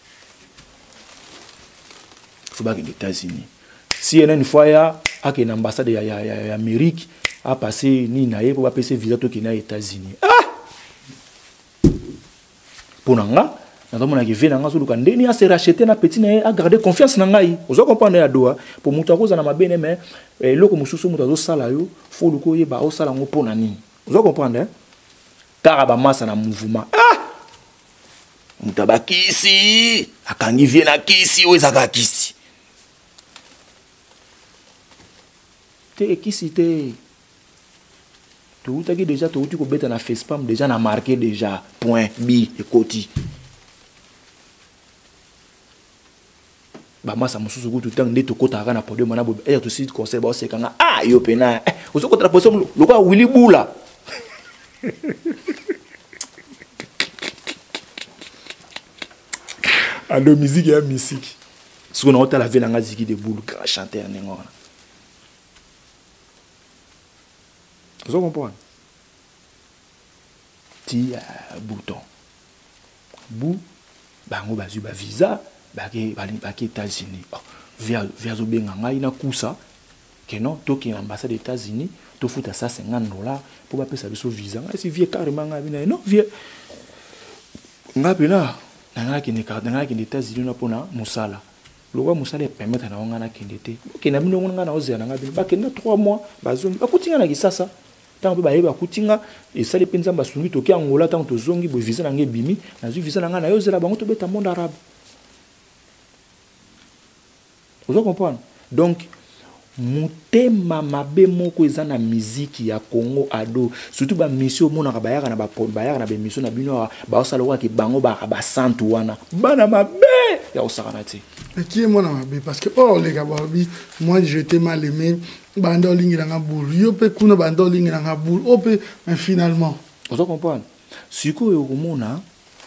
il faut ba que les États-Unis si il y a une fois ya à que l'ambassade ya ya ya Amérique a passé ni naé pour passer visa to qui na États-Unis ah pour nanga na to mona ki vena nga suluka ndeni a se racheter na petit na a garder confiance na ngai ozo comprendre ya doa pour mutu akoza na mabene mais eloko mususu mutu azo sala yo faut luko yeba o sala ngo pona ni ozo comprendre car ba massa na mouvement ah mutu bakisi akangi vie na kisi o ezaka kisi te kisi te tout a déjà tout tu ko beta na facepalm déjà na marqué déjà point bi et koti ba masa mususu kutu tang ndeto kota kana podium na bo e to site conseil ba sekanga ah yo pena ozo kota position lo kwa Willy Bula ando musique ya musique ce qu'on a la vie na ziki de boule grand chanteur nengona vous comprenez ti bouton bou bango bazu ba visa baki bali baki États-Unis via via zo benga ngai na kusa que non to ki ambassade des États-Unis to futa ça cinquante dollars pour ba pesa biso visa ngai si vie carrément ngai non vie ngai pena nanga ki ne carte nanga ki des États-Unis na pona musala loko musala permettre na ngana kindete ke na bino ngana oze nanga bino ba kenda trois mois bazongi ba kutinga na kisasa tant pe ba yeba kutinga et ça les penza basungi to ki angola tant to zongi bo visa na nge bimi na zu visa na ngana yoze la bango to beta monde arabe. Vous comprenez? Donc, motema mabe moko eza na musique ya Congo ado surtout ba mission mona ka bayaka na ba bayaka na ba mission na bino ba osala wa ki bango ba ba santu wana bana mabe ya osaka ti. Mais qui est mon mabe parce que oh les gars moi je t'ai mal aimé bando lingi na boule yo pe kuna bando lingi na boule oh pe mais finalement vous comprenez? Siko yo komona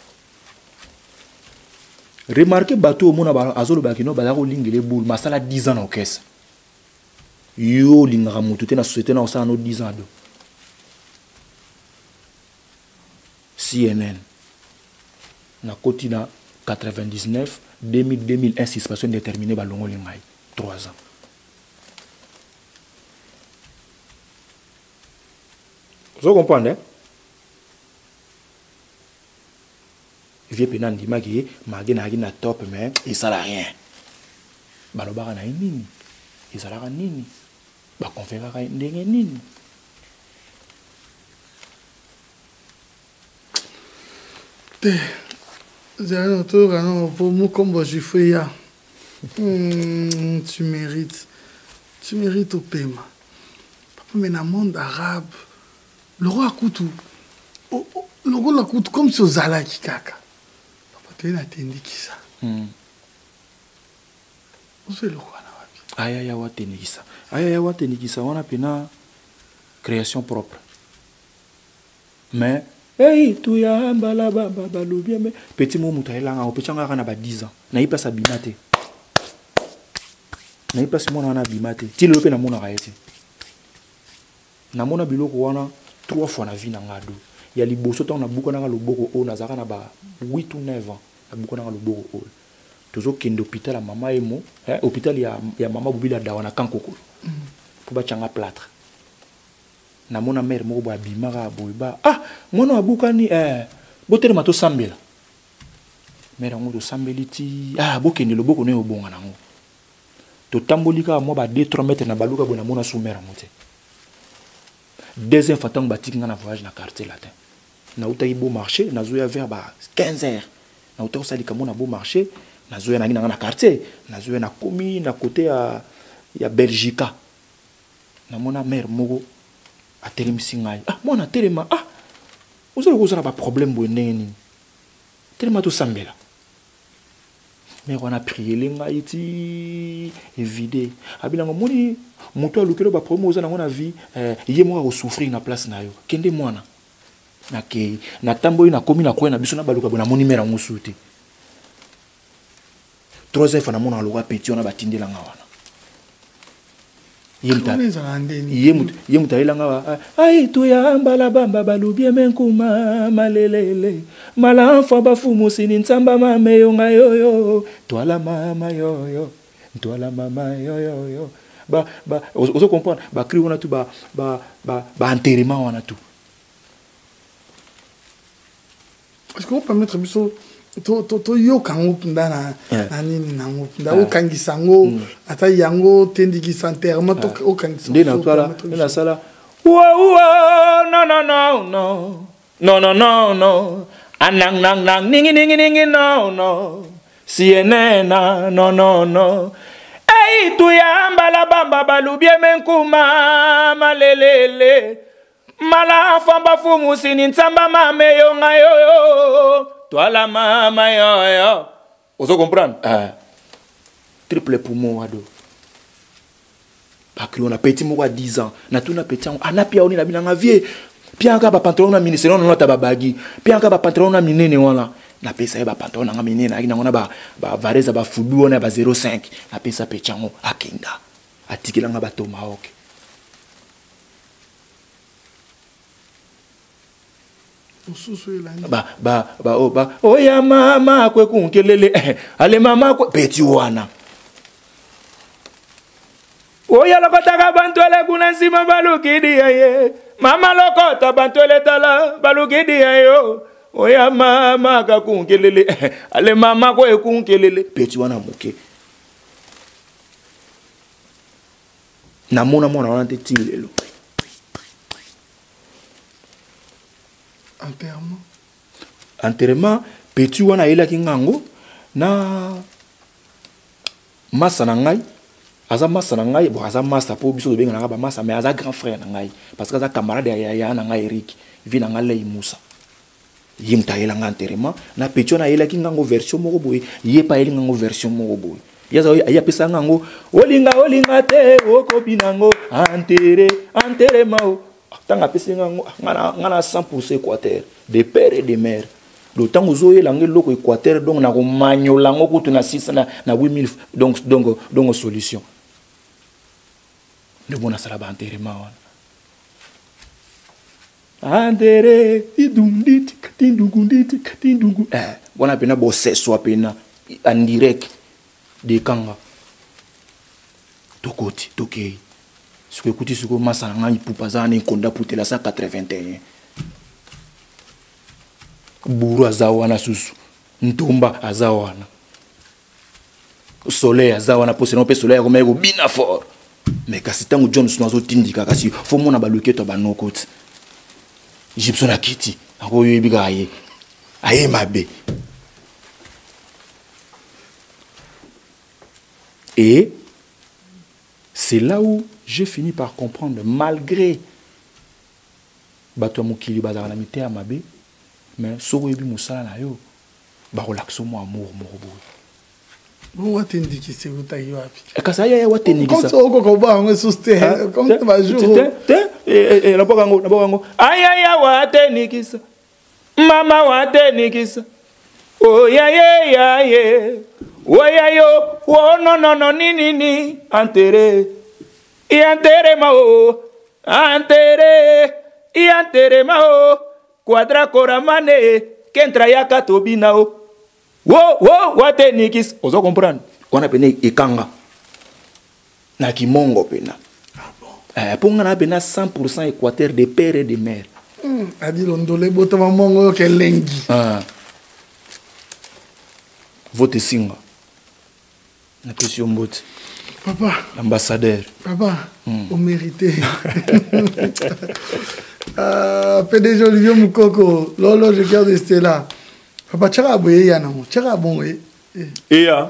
remarquez bateau mona ba azolo ba kino ba ko lingi le boule masala dix ans na okesa yo lingara mutu te na société na osala no dix ans ado C N N na koti na quatre-vingt-dix-neuf deux mille deux mille un suspension déterminée ba longo lingai trois ans. Vous comprenez? Vieux penan di magi magi na na top mais il sala rien balobaka na nini il sala nini ba conférera ndenge nini te zano to gano pour mo kombo je fais ya tu mérites tu mérites au paiement papa mais dans le monde arabe le roi Koutou le roi Koutou comme si aux alaki kaka papa tu na tendi ki ça on se le roi aya ya watenikisa aya ya watenikisa wana pena création propre mais hey tu ya mbala baba balobia mais petit mo mutailanga opechanga kana ba dix ans na ipa sa bimate na ipa si mona na bimate ti le pe na mona raeti na mona biloko wana trois fois na vie na ngado ya liboso ta na buko na loboko o na zaka na ba huit ou neuf ans na buko na loboko o tozo kende hôpital à maman emo hein hôpital ya ya maman bubila dawana kankoko pour ba changa plâtre na mona mère moko ba bimara boiba ah mona abukani eh botere mato sambela mère ngo to sambeliti ah bokende loboko ne obonga nango to tambolika mo ba deux trois mètres na baluka bona mona sous mère moté deuxième fois tant batinga na voyage na quartier latin na utayi beau marché na zoya vers ba quinze heures na utayi salika mona beau marché na zoya na na quartier na zoya na komi na côté ya ya Belgica na mona mère moko a telemisi ngai ah mona telema ah uzolo kozala ba problème bo ndenge telema to sambela mais on a prié lenga iti éviter abilango moni moto alukelo ba problème ozana ngona vie eh ye mo ko souffrir na place na yo kende mwana na ke na tambo ina komi na ko na biso na baluka bona moni mera ngosuti troisième fois na mona aloka petit on a batindela ngawana yemta yemuta yemuta ilanga ai to ya mbala bamba balubie menkuma malelele mala enfant bafumu sini nsamba mame yo ngayoyo toi mama yoyo toi mama yoyo ba ba ozo comprendre ba cri on a tout ba ba ba ba enterrement on a tout. Est-ce qu'on peut mettre biso to to to yo kango ndana nani nango ndawo kangisango ata yango tendiki enterrement to o kangisango ndina twala na sala wa wa no no no no no no no no anang nang nang ningi ningi ningi no no sienena no no no ei tu ya mbala bamba balubie menkuma malelele mala famba fumu sini nsamba mame yo ngayo toi la mama yo yo ozo comprendre ah triple poumon wado. Parce qu'on a petit mot à dix ans. Na tout na petit on a pia on na binanga vie. Pia ka ba pantalon na mini selon na ta babagi. Pia ka ba pantalon na minene wala. Na pesa ba pantalon na minene na ina ba ba vareza ba fudu on ba zéro virgule cinq. Na pesa pechango akinga. Atikela nga ba tomahawk. Ba ba ba oh ba oh ya mama kwe kunkelele ale mama kwe peti wana. Oya lokota bantwele kuna nsima balukidi ye mama lokota bantwele tala balukidi yo oya mama ka kunkelele ale mama ko ekunkelele peti wana muke na mona mona wana te tilelo enterrement enterrement peti wana ela kingango na masa na ngai aza massa na ngai bon aza massa po biso benga na ba massa mais aza grand frère na ngai parce que aza camarade ya ya na ngai Eric vi na ngai Lei Musa yimta yela nga enterrement na petio na yela kingango version moko boy ye pa yela ngango version moko boy yaza ya pesa ngango olinga olinga te okopi nango enterré enterrement tanga pesa ngango ngana ngana cent pour cent Équateur de père et de mère le temps où zoé l'angle loko Équateur donc na ko manyo lango kutu na six na na huit mille donc donc donc solution. Le bon asala enterrement enterré idundit katindungundit katindungu eh bona pena bo seso pena en direct de kanga tokoti tokei ce que écoutez ce que massa ngani pupaza na konda putela cent quatre-vingt-un buru azawana susu ntumba azawana soleil azawana po sinon pe soleil comme ego bina fort. Mais kasi tango John Snow tindika kasi fo mona baluke to banokoti Gibson akiti ako yebika aye aye mabe et c'est là où j'ai fini par comprendre malgré bato mokili bazala na mité mabe mais soko yebi musala na yo ba relaxo mo amour mo boy. Bon, what indique c'est où t'as eu à pied? Quand ça y est, what indique ça? Quand on combat, on est sousté. Quand tu vas jouer. Et et la bogango, la bogango. Aïe aïe, what indique ça? Mama, what indique ça? Oh ya ya ya ya. Oh ya yo. Oh non non non ni ni ni. Enterré. Y enterré mao. Enterré. Y enterré mao. Quadra coramane. Kentra ya katobinao. Wow, wow, what nikis. Ozo comprendre. On a peine ekanga. Na kimongo pena. Ah bon. Eh, pour on a peine cent pour cent Équateur de père et de mère. Hmm, a dit l'ondole botama mongo ke lengi. Ah. Vote singa. Na question bote. Papa. L'ambassadeur. Papa, hmm. On méritait. euh, P D G Olivier Moukoko, Lolo, je garde rester là. Papa, tu as aboué, Yana. Tu as aboué. Et ya.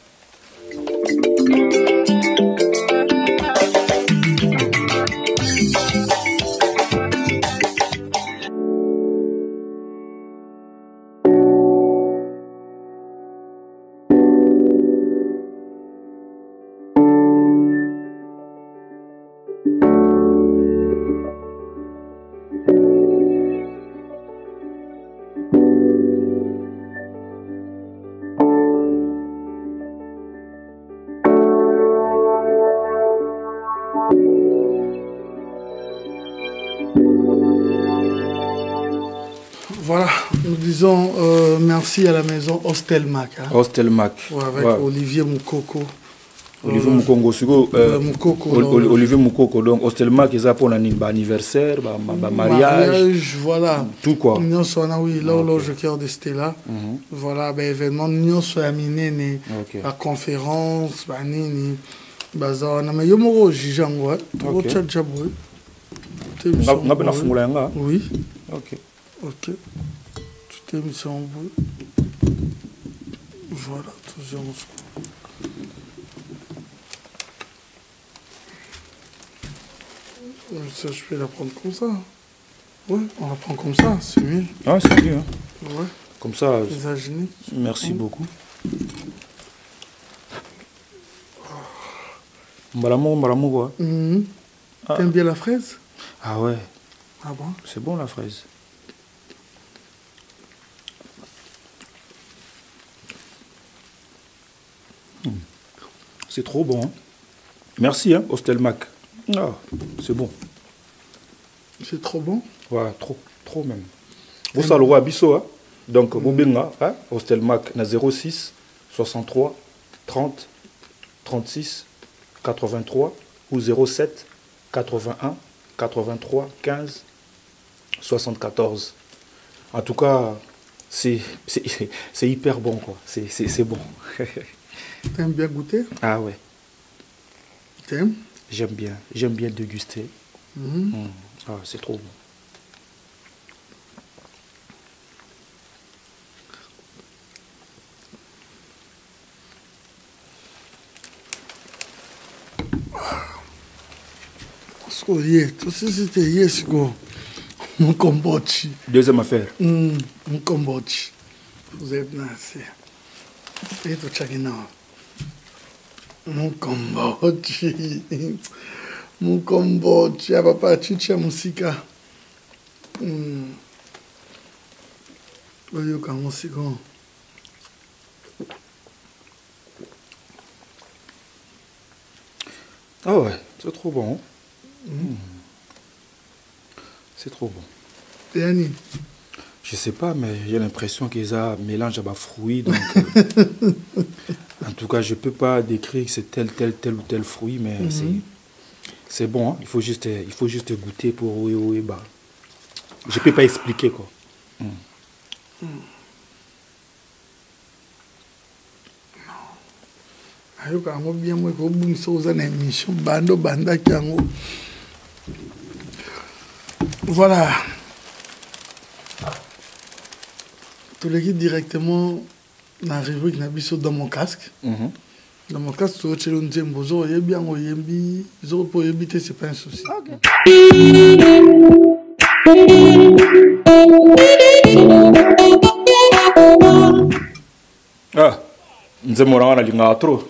Voilà, nous disons euh, merci à la maison Hostelmac. Hein. Hostelmac. Ouais, avec ouais. Olivier Moukoko. Olivier Moukoko, euh, Moukoko. Ol Olivier Moukoko, donc Hostelmac, ils ont pour un anniversaire, un mariage. Mariage, voilà. Tout quoi. Nous sommes là, oui, là où okay. Je cœur de Stella. Mm -hmm. Voilà, ben événement, nous sommes amenés la conférence, bah nini, bazar, na mais yomo jijango, trop tchatchabou. On a bien fumé là. Oui. Ok. Ok. Toute émission. Voilà, toujours. Ça, je vais la prendre comme ça. Ouais, on la prend comme ça, c'est mieux. Ah, c'est mieux. Hein. Ouais. Comme ça. Exagénique. Merci mmh. beaucoup. Mbalamogo, mbalamogo, quoi. Mmh. Ah. T'aimes bien la fraise? Ah ouais. Ah bon? C'est bon la fraise. Mmh. C'est trop bon. Hein? Merci, hein, Hostel Mac. Ah, c'est bon. C'est trop bon? Ouais, trop, trop même. Vous savez le roi Bisso, hein? Donc, vous mmh. hein? Hostel Mac, na zéro six soixante-trois trente trente-six quatre-vingt-trois ou zéro sept quatre-vingt-un quatre-vingt-trois quinze soixante-quatorze. En tout cas, c'est hyper bon, quoi. C'est bon. T'aimes bien goûter? Ah ouais. T'aimes? J'aime bien. J'aime bien déguster. Mmh. Mmh. Ah, c'est trop bon. Oh, yeah. Tout ça, c'était yes, go. Mon Cambodge. Deuxième affaire. Mm, mon Cambodge. Vous êtes nazi. Et tout chacun. Mon Cambodge. Mon Cambodge. Ya papa, tu tiens musika. Mm. Oyo ka musika. Ah ouais, c'est trop bon. Mmh. C'est trop bon. Et Annie? Je sais pas, mais j'ai l'impression qu'ils ont mélange à fruits. Donc, euh, en tout cas, je peux pas décrire que c'est tel, tel, tel ou tel fruit, mais mmh. c'est bon. Hein? Il faut juste, il faut juste goûter pour oui, oui, bah. Je peux pas expliquer quoi. Mmh. Mmh. Ayoka ngo bien moi ko bungisa oza na émission bando banda kiango. Voilà. Tu le guides directement dans la rubrique Nabiso dans mon casque. Mm-hmm. Dans mon casque, tu as le nzembo, zo yebi ango yembi, zo po yebite, c'est pas un souci. Okay. Ah, nzembo na linga trop.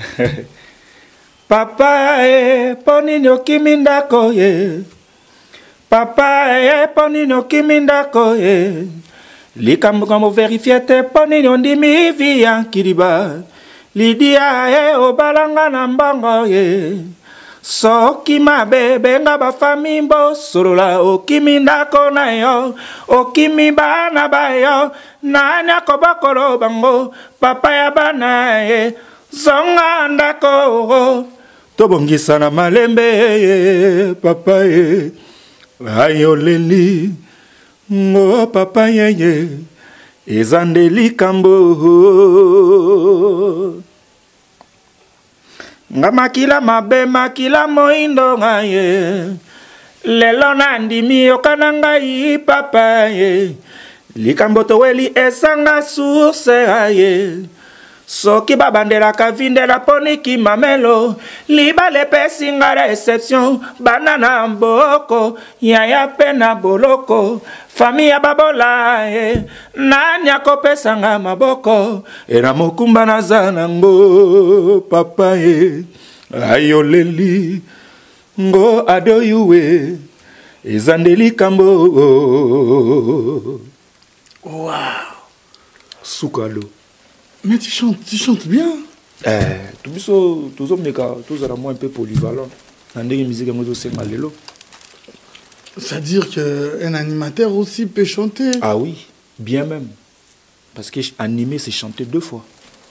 Papa e poni no kimindako ye. Papa e poni no kimindako ye. Likambo kamo verifie te poni no ndimi via kiriba. Lidia e obalanga na mbongo ye. Soki mabe nga ba famimbo solola okimindako na yo. Okimi bana ba yo. Nanya kobakolo bango. Papa ya bana ye. Zonga ndako tobongisa na malembe papa ye ayoleli ngo papa ye ezandeli kambo nga makila mabe makila moindo ngaye lelo nandimi okananga yi papa ye likambo toweli esanga source aye Soki babandela kavindela poniki mamelo Libale pesinga reception Banana mboko Yaya pena boloko Famia babola eh. Nanya kopesanga maboko Era mokumba na zanango Papa eh. Ayoleli Ngo adoyuwe Ezandeli kambo Wow Soukalo Mais tu chantes, tu chantes bien. Eh, tout ça, tout ça, tout ça, un peu polyvalent. C'est-à-dire qu'un animateur aussi peut chanter. Ah oui, bien même. Parce que animer, c'est chanter deux fois.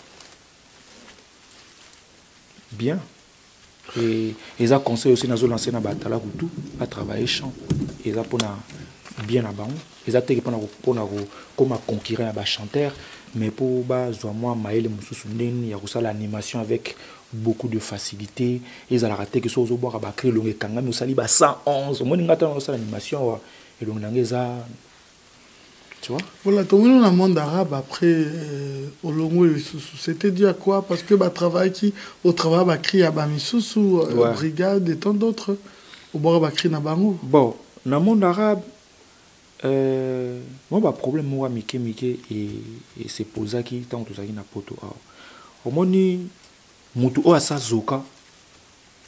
Bien. Et ils ont conseillé aussi dans lancer na batala tout à travailler chant. Ils ont pour bien à banc. Ils ont été pour comme concurrent à chanteur. Mais pour moi, Maël Moussoussounen, il y a aussi l'animation avec beaucoup de facilité. Ils ont raté que ce soit au à créer le Kanga, nous salit cent onze. Moi, nous avons l'animation et donc tu vois. Voilà, tout le monde dans le monde arabe après au long c'était dû à quoi? Parce que bah travail qui au travail bah créer à Bamissoussou, brigade et tant d'autres au bord bah créer na bango. Bon, dans le monde arabe. Euh, moi, le problème, moi, Mike Mike et, et c'est pour ça qui tant tout ça qui n'a pas tout. Au moins, mutu o asa zoka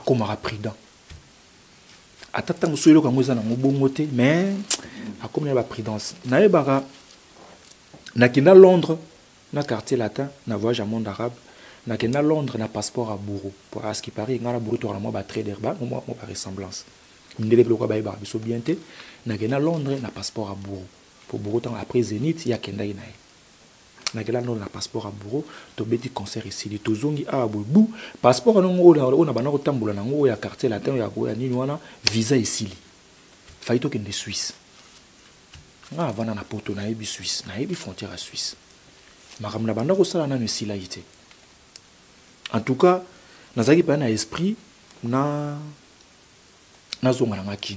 akomaka prudent atata musoyelo kango eza na mobongo te mais akomi na ba prudence nayebaka nakenda Londres na quartier latin na voyage à monde arabe nakenda Londres na passeport à bourreau pour à ce qui paraît ngala bourreau to moi ba trader ba moi moi ba ressemblance ndele biloko ba ba biso bien te nakenda Londres na passeport à bourreau pour bourreau tant après Zénith ya kenda ina nakenda Londres na passeport à bourreau to beti concert ici li tozongi a bobu passeport non on a bana ko tambola nango ya quartier latin ya ko ya nini wana visa ici li faito kende Suisse nga avana na poto na yebi Suisse na yebi frontière à Suisse makambo na banda ko sala na nesila yite. En tout cas, nazaki pa na esprit na na zonga na makini.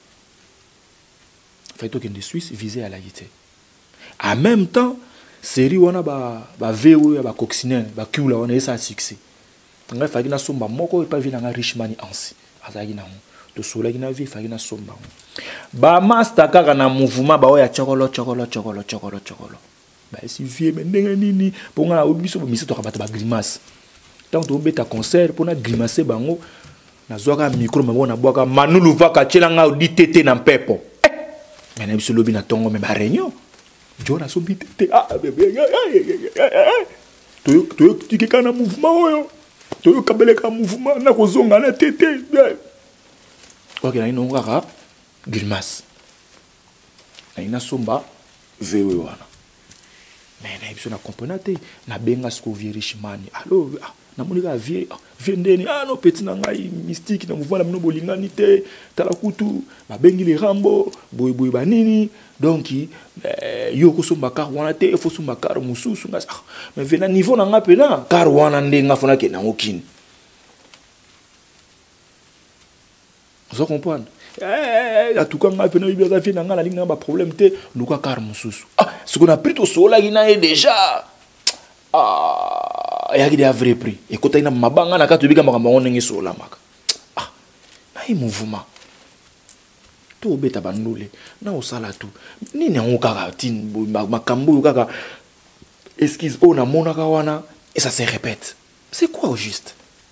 Faito kende Suisse visé à la yite. En même temps, série wana ba ba V O ya ba coccinelle, ba kiula wana esa succès. Nga faki na somba moko pa vina nga Richmani ansi. Azaki na mo. To sola ki na vie faki na somba. Ba master kaka na mouvement ba oya chokolo chokolo chokolo chokolo chokolo. Ba si vie mais ndenge nini pour nga obiso bo miso to kabata ba grimace. Tant que tu as un concert, pour grimacer, bango, na zoaka micro, mais on a boaka manulu vaka chelanga di tete na pepo. Mais na biso lobi na tongo me ba réunion. Jo na so bi tete ah bébé. To to tiki kana mouvement oyo. To kabele ka mouvement na kozonga na tete. OK, na ino ngaka grimace. Na ina somba vewe wana. Mais na biso na comprenate na benga sko vie Richmani. Allo na monika vie vendeni ah no petit na ngai mystique na mouvement na mino bolingani te tala kutu ba bengi les rambo boy boy banini donc eh, yo ko somba car wana te il faut somba car mususu ngas ah, mais vena niveau na nga pena car wana ndenga fona ke na okini. Vous comprenez? Eh, en tout cas, on a fait un problème, nous avons car mususu. Ah, ce qu'on a pris tout cela, il a déjà. Ah, il y a des vrais prix. Et quand il y a un mabanga, na katu bika makamba onenge sola maka. Ah, na i mouvement. To beta bandule, na osala tu. Ni ne on kaka tin makambo kaka. Esquisse on a monaka wana et ça se répète. C'est quoi au juste?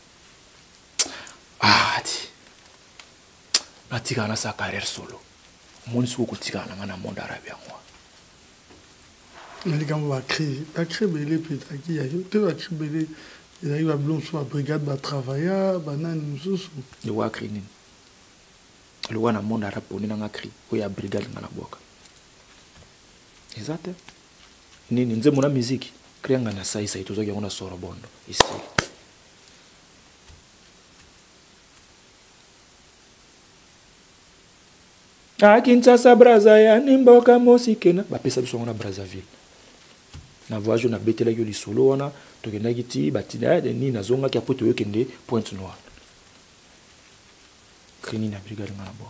Ah, ti. Na tika na sa carrière solo. Mon sou ko tika na na monde arabe moi. Mais les gars va créer, va créer belé peut-être qui a tu vas créer belé. Il arrive à blond sur la brigade va travailler, banane mususu. Le wa créer nini? Le wa na monde arabe oni na créer. Ko ya brigade na boka. Exact. Nini nze mona musique. Créer ngana sai sai tozo ya ona soro bondo. Ici. Kinshasa braza ya nimboka mosikena bapesa biso na Brazzaville na voyage na betela yo lisolo wana tokenda kiti batina de ni nazonga ki apoto yo kende Pointe Noire Crini na brigade na boka.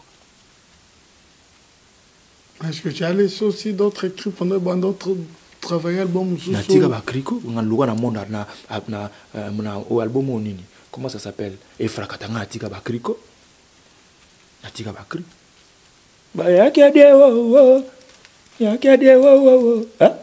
Est-ce que tu as laissé aussi d'autres écrits pendant d'autres travailler album sous na tika ba kriko nga luka na monde na na na o album onini comment ça s'appelle Efrakatanga tika ba kriko na tika ba kriko ba yake de wo wo yake de wo wo wo ah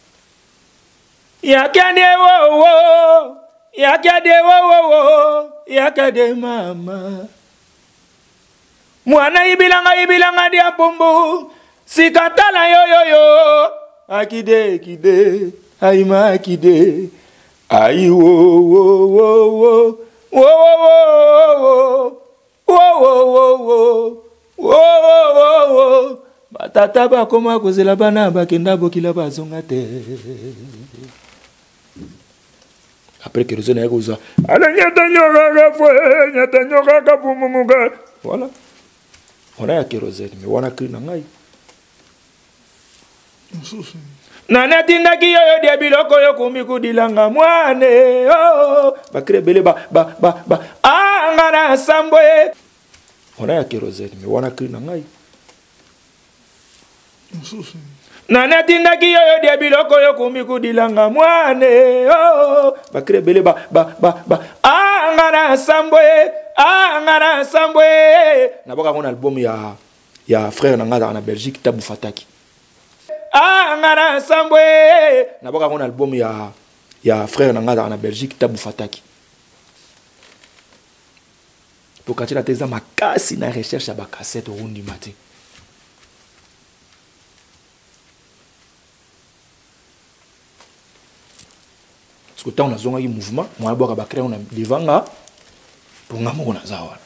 yake de wo wo yake de wo wo wo yake de mama mwana ibilanga ibilanga dia pombo sikatala yo yo yo akide kide aima akide ai wo wo wo wo wo wo wo wo wo oh oh oh oh batata ba koma kozela bana bakenda bokila bazonga te après que raison ya koza ala nyata nyoka ka fo nyata nyoka ka pumumuga voilà on a kérosène mais wana krina ngai nana tindaki yo de biloko yo kumbi kudilanga mwane oh bakre bele ba ba ba ba angana sambwe. On a kérosène, mais on a cru na ngai. Nana tindaki yo yo de biloko yo kumbi kudilanga mwane oh bakre bele ba ba ba ba angana sambwe angana sambwe na boka mon album ya ya frère nanga na Belgique Tabou Fataki angana sambwe na boka mon album ya ya frère nanga na Belgique Tabou Fataki pour quartier latin eza makasi na recherche ya bakassette orondima te. Parce que tant on a zonga mouvement moi boka ba créer on a devant nga pour nga moko naza wana.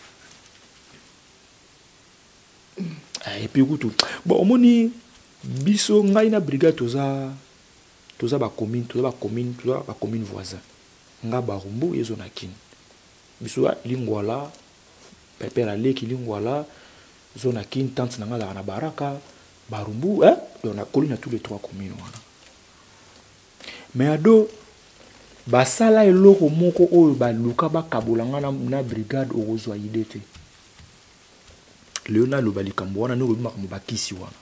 Et puis écoute, bon omoni biso ngai na brigade toza toza ba commune toza ba commune toza ba commune voisin nga barumbu yezo na kin biso lingwala pepe la leki lingwala zona kin tante na nga na baraka barumbu hein on a collé na tous les trois communes wana. Mais ado basala eloko moko oyo ba luka ba kabolanga na, na brigade ozwa idete Léona Lobalikambo wana no makambo bakisi wana.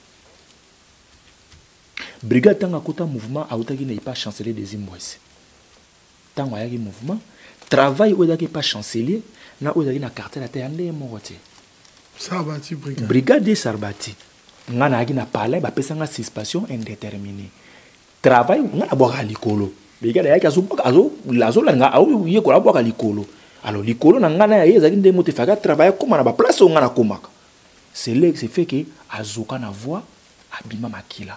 Brigade tanga kota mouvement autaki na pas chancelier des Zimbabwe. Tanga yaki mouvement travail odaki pas chancelier na odaki na quartier la tende mokote. Sarbati brigade. Brigade de Sarbati. Ngana yaki na palais ba pesanga suspension indéterminée. Travail ngana boka likolo. Brigade yaki azo azo lazo la nga au ye ko la boka likolo. Alors likolo na ngana ya ezaki nde mote faka travail comme na ba place ngana komaka. C'est là que c'est fait que azoka na voix abima makila.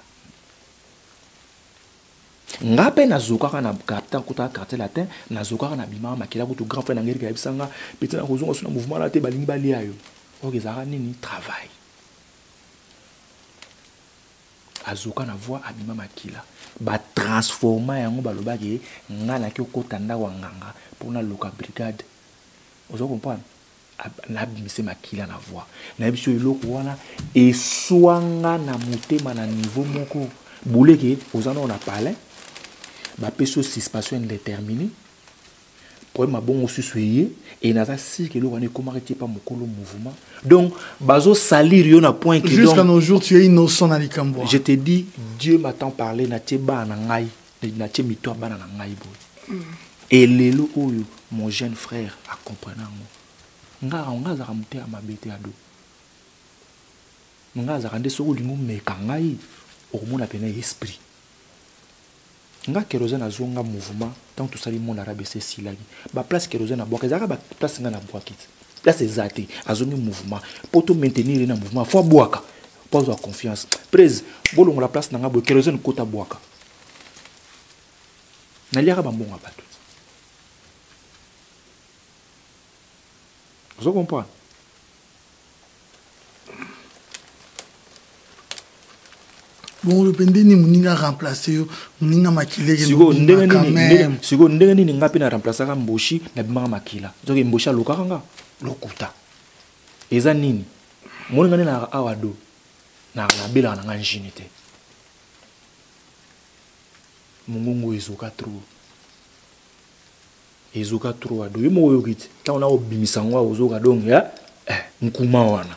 Ngape na zoka kana captain kota quartier latin na zoka na bima makila ko to grand frère na ngeri ka bisanga petit na kozonga sur mouvement la te balingi bali ayo. OK zara nini travail. Azoka na voix abima makila. Ba transformer yango baloba ke ngana ki okota ndawa nganga pour na loka brigade. Vous comprenez? Na bimise makila na voix na biso eloko wana eswanga na motema na niveau moko bouleke ozana on a parlé ba peso suspension indéterminée pour ma bon osusuye et na ça si que eloko wana komarité pas mokolo mouvement donc bazo salir yo na point que jusqu'à nos jours tu es innocent na likambo. Je te dis Dieu m'attend parler na teba na ngai na tie mito bana na ngai boy et lelo oyo mon jeune frère a comprenant nga nga za ramute amabete ado nga za rande so lingo meka ngai omona pena esprit nga kérosène azonga mouvement tant tout ça le monde arabe c'est silagi ba place kérosène na boka zaka ba place nga na boka kit là c'est zate azongi mouvement pour tout maintenir na mouvement faut boka pas avoir confiance prise bolongo la place nga bo kérosène kota boka na liaka ba mbonga bato. Vous comprenez? Bon, le pendeni muninga remplacer muninga makile ke sigo ndenge nini sigo ndenge nini ngapi na remplacer ka mboshi na bimanga makila zoke mboshi aloka kanga lokuta eza nini moninga na awado na na bela na nganjinite mungungu ezoka trop ezoka trop ado yimo oyokiti ta ona obimisa ngwa ozoka donc ya eh nkuma wana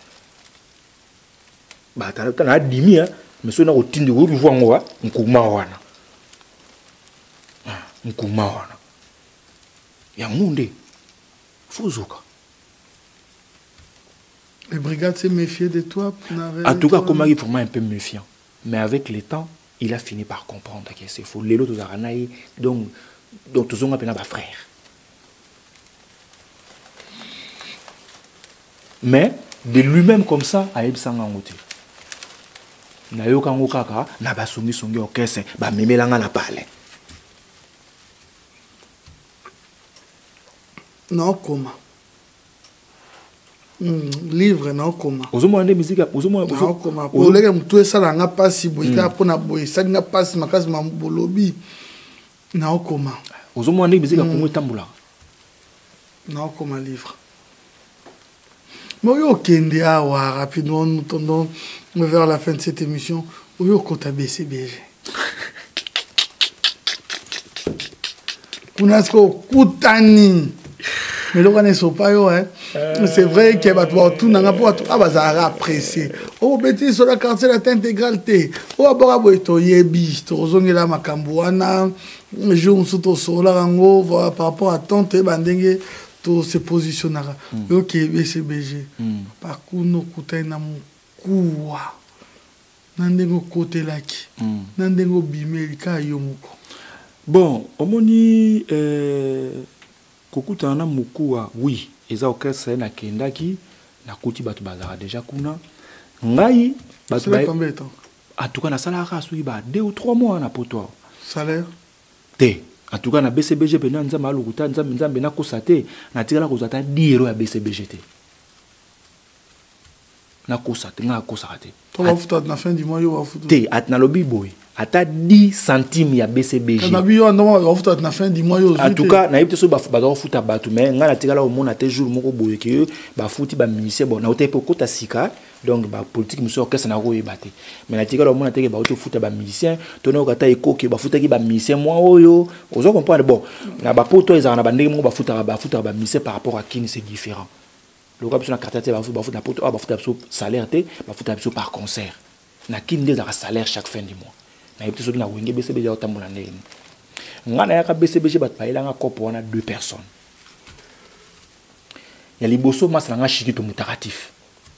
ba ta na dimi ya monsieur na otindi ko bivu ngwa nkuma wana nkuma wana ya munde fuzuka. Les brigades s'est méfié de toi. En tout cas, comme il faut un peu méfiant. Mais avec le temps, il a fini par comprendre que c'est faux. Les autres aranaï, donc, donc tous ont appelé ma frère. Mais de lui-même comme ça, a eu sang en côté. Na yo kango kaka, na ba songi songi au caisse, ba memelanga na parler. Non comment. Mm, livre non comment. Ozomo ande musique, ozomo ozomo comment. Pour les gens tout ça là nga passe boika pour na boy, ça nga passe makasi mambolobi. Non comment. Ozomo ande musique Congo tambula. Non comment livre. Mais yo kende awa rapidement nous tendons vers la fin de cette émission. Yo kota B C B G. Kunasko kutani. Mais le ne sont pas yo hein. C'est vrai que bah toi tout n'a pas tout ah bah ça a apprécié. Oh bêtise sur la quartier la intégralité. Oh abora boito yebi to zongela makambo wana jour surtout sur la rango par rapport à tante bandenge to se positionnera. OK B C B G. Par kuno kutana mukuwa. Nandengo côté laki. Nandengo bimeli ka yomoko. Bon, omoni euh Kokutana Mukua, oui, eza orchestre na kendaki na kuti batu bazara déjà kuna ngai batu ba combien de temps en tout cas na salaka soki ba deux ou trois mois na poto salaire te en tout cas na B C B G pena nzamba alukuta nzambe nzambe na kosate na tikala kozata dix euros ya B C B G te na kosate nga kosate to va futa na fin du mois yo va futa te at na lobby boy ata dix centimes ya B C B G na biyo ndoma va futa na fin du mois yo en tout cas na yebite so ba ba futa batu mais nga na tikala au mona te jour moko boy ke ba futi ba musicien bon na ote pe kota sika donc ba politique monsieur orchestre na ko yebate mais na tikala au mona te ke ba ote futa ba musicien to na okata ekoki ba futa ki ba musicien moi oyo ozo comprendre bon na ba poto ezana ba ndenge mo ba futa ba futa ba musicien par rapport à qui c'est différent le gars na carte ba futa ba futa poto ba futa salaire te ba futa par concert na kinde za salaire chaque fin du mois na yebite so na wenge B C B G otambola ndenge ngana yaka B C B G bat paila nga kopo wana deux personnes ya liboso masala nga shikito mutakatif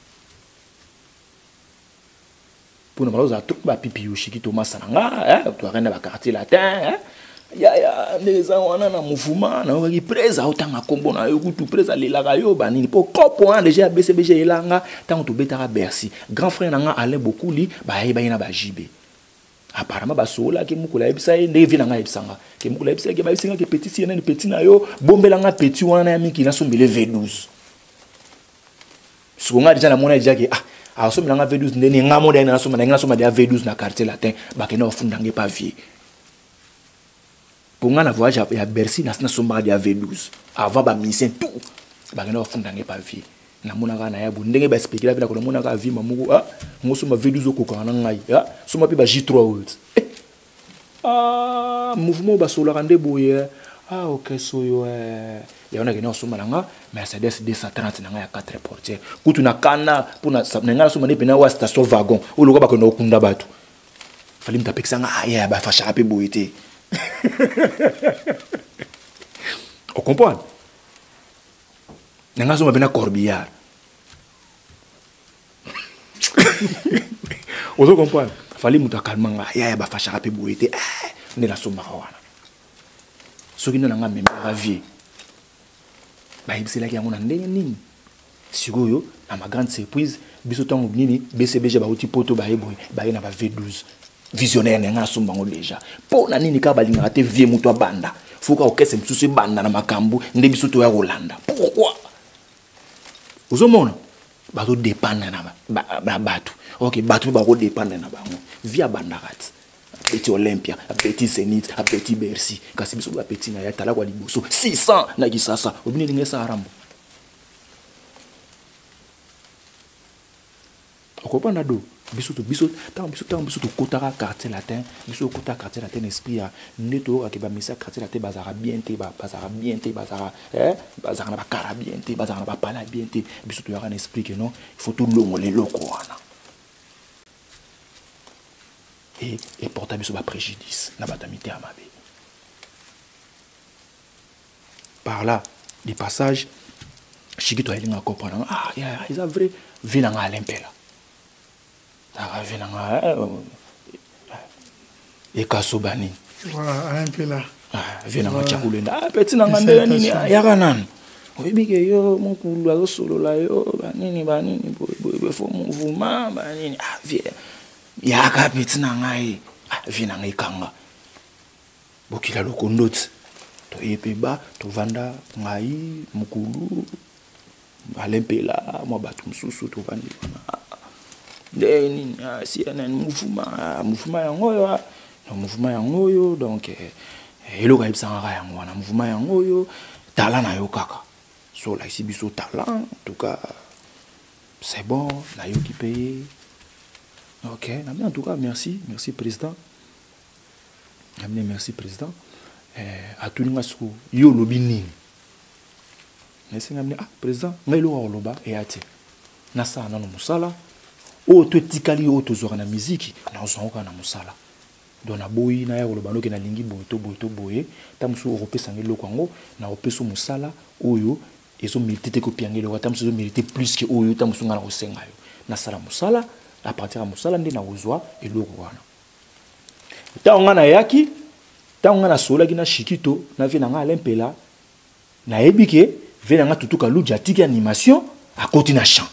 pour nous za tout ba pipi yo shikito masala nga eh to rena ba quartier latin eh ya ya ndeza wana na mouvement na oki presa otanga kombo na yo kutu presa lelaka yo banini po kopo wana déjà B C B G elanga tant to betaka Bercy grand frère na nga Alain Bokuli ba yeba ina ba J B apparemment basola ke mukula ebisa nde vina nga ebisanga ke mukula ebisa ke ba bisinga ke petit si na petit na yo bombela nga petit wana ya miki na sombele V douze sukonga déjà na mona déjà ke ah a sombela nga V douze ndeni nga moda na sombela nga sombela V douze na quartier latin ba ke na ofunda nge pavier pour nga na voyage ya Bercy na na sombela dia V douze avant ba mission tout ba ke na ofunda nge pavier na mona ka na ya bu ndenge ba expliquer la vina ko na mona ka vi mamugo ah ngosoma V douze ko kana ngai ah soma pi ba J trois words ah mouvement ba sola rande boye ah ok so yo eh ya ona kena soma nga Mercedes deux cent trente na nga ya quatre portières kutu na kana pona nga soma ne pena wa station wagon o loka ba ko no kunda batu fali mtapekisa nga ah ya ba fasha pe boye te on comprend nga soma pena corbillard ozo comprendre fali muta kalmanga ya ya ba fasha pe boye te eh ne la soma wana soki nde na nga meme ravie bayebiselaki yango na ndenge nini sikoyo na ma grande surprise biso ntango nini B C B G bauti poto bayeboye baye na ba V douze visionnaire na nga asomba yango déjà mpo na nini kaka balingaka te vie moto abanda foka okese mosusu ebanda na makambo nde biso toya kolanda pourquoi ozomona bazodépendre na bato ok bato mpe bakodépendre na bango vie abandaka ti Petit Olympia, à petit Zénith, à petit Bercy. Quand c'est à petit Naya, t'as la quoi liboso. six cents, n'a qui ça ça. Au bout de ça, Rambo. On comprend d'ado. Bisous, bisous, tant bisous, tant bisous, kotara quartier latin, bisous, kotara quartier latin, esprit à neto, à qui va missa quartier latin, bazara bien té, bazara bien té, bazara, eh, bazara na ba cara bien té, bazara na ba pala bien té. Bisous, tu as un esprit que non, il faut tout long, les locaux. Et, et porter sur préjudice na batamité à mabe. Par là, les passages, Chikito a dit comprendre ah ya ils a vrai vina nga Alimpela. Ta vina nga e kasobani. Voilà, Alimpela. Ah vina nga chakulenda. Ah petit na nga ndela nini ya kanani. Oyebike yo mokulu azo solo la yo banini banini bo fo mouvement banini ah vie ya ka petit na ngai vina ngai kanga bokila lokondoti to yepeba to vanda ngai mukulu Alimpela mo batu msusu to vandi ndeni si ana mouvement mouvement yango yo no mouvement yango yo donc elo ka ibsanga yango na mouvement yango yo talent na yo kaka so la ici biso talent en tout cas c'est bon na yo qui paye. Ok, en tout cas, merci, merci président. Merci président. À tout le monde, yo lobini. Merci ah président, mais le loba et ati. Nasa na no musala. O to tikali o to zora na musique, na zonga na musala. Dona boyi na ya loba no ke na lingi boy to boy to boy. Tamsu europé sangi lokango na opeso musala oyo ezo milité ko piangelo wa tamsu milité plus que oyo tamsu ngana ko senga yo. Nasala musala à partir de Moussala ndi na uzwa eloko wana taonga na yaki taonga na sola gina shikito na vina nga Alimpela na ebike vena nga tutu kaludi atiki animation akoti na chant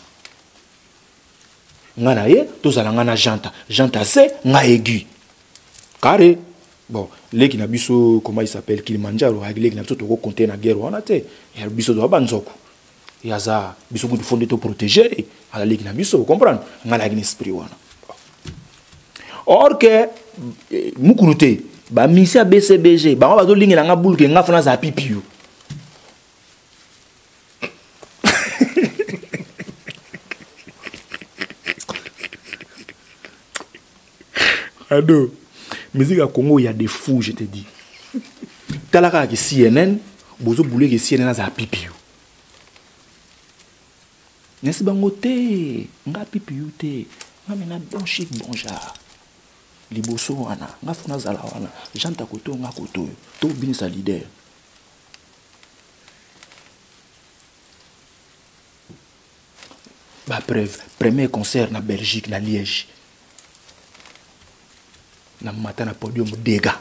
nga na ye tozala nga na janta janta se nga aigu carré bon leki na biso comment il s'appelle Kilimanjaro leki na biso toko compter na guerre wana te ya biso do banzoko yaza biso ko fondé to protéger ala leki na biso comprendre nga na esprit wana or que mukuruté ba misia B C B G ba ba zo lingi na nga bulke nga fana za pipiyo ado musique à Congo il y a des fous je te dis talaka ki C N N bozo boule ki C N N za pipiyo nesi bango te nga pipiyo te nga mena bon chic bon genre liboso wana nga funa zala wana janta koto nga koto to binisa leader ba preuve premier concert na Belgique na Liège na matin na podium dega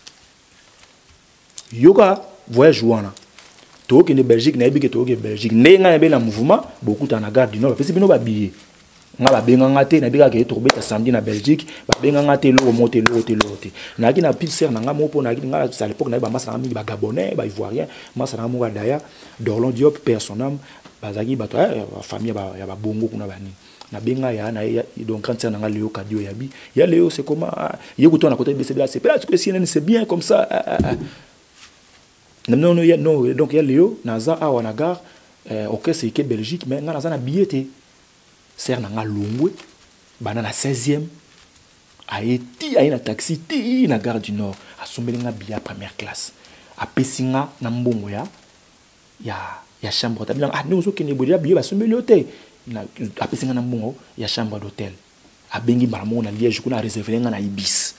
yoga voyage wana to ki ne Belgique na ebike to ki Belgique nenga na be na mouvement beaucoup na gare du nord pesi bino ba billet nga ba benga ngate na bika ke to beta samedi na Belgique ba benga ngate lo monter lo te lo te na ki na pizzer na nga mopo na ki nga à l'époque na ba masa mingi ba gabonais ba ivoirien masa na mo daya Dorlon Diop personnam bazaki bato eh famille ba ya ba bongo kuna bani na benga ya na donc quand ça na nga Léo Kadio yabi ya Léo c'est comment yé kuto na côté B C B c'est pas que C N N c'est bien comme ça non non non non donc ya Léo naza a wana gare OK c'est que Belgique mais nga naza na billet ser na nga longwe bana na seizième a eti a na taxi ti na gare du nord a sombeli nga billet première classe a pesinga na mbongo ya ya ya chambre d'hôtel ah nous okene bodia billet ba sombeli hôtel na a pesinga na mbongo ya chambre d'hôtel a bengi maramo na Liège kuna réserver nga na Ibis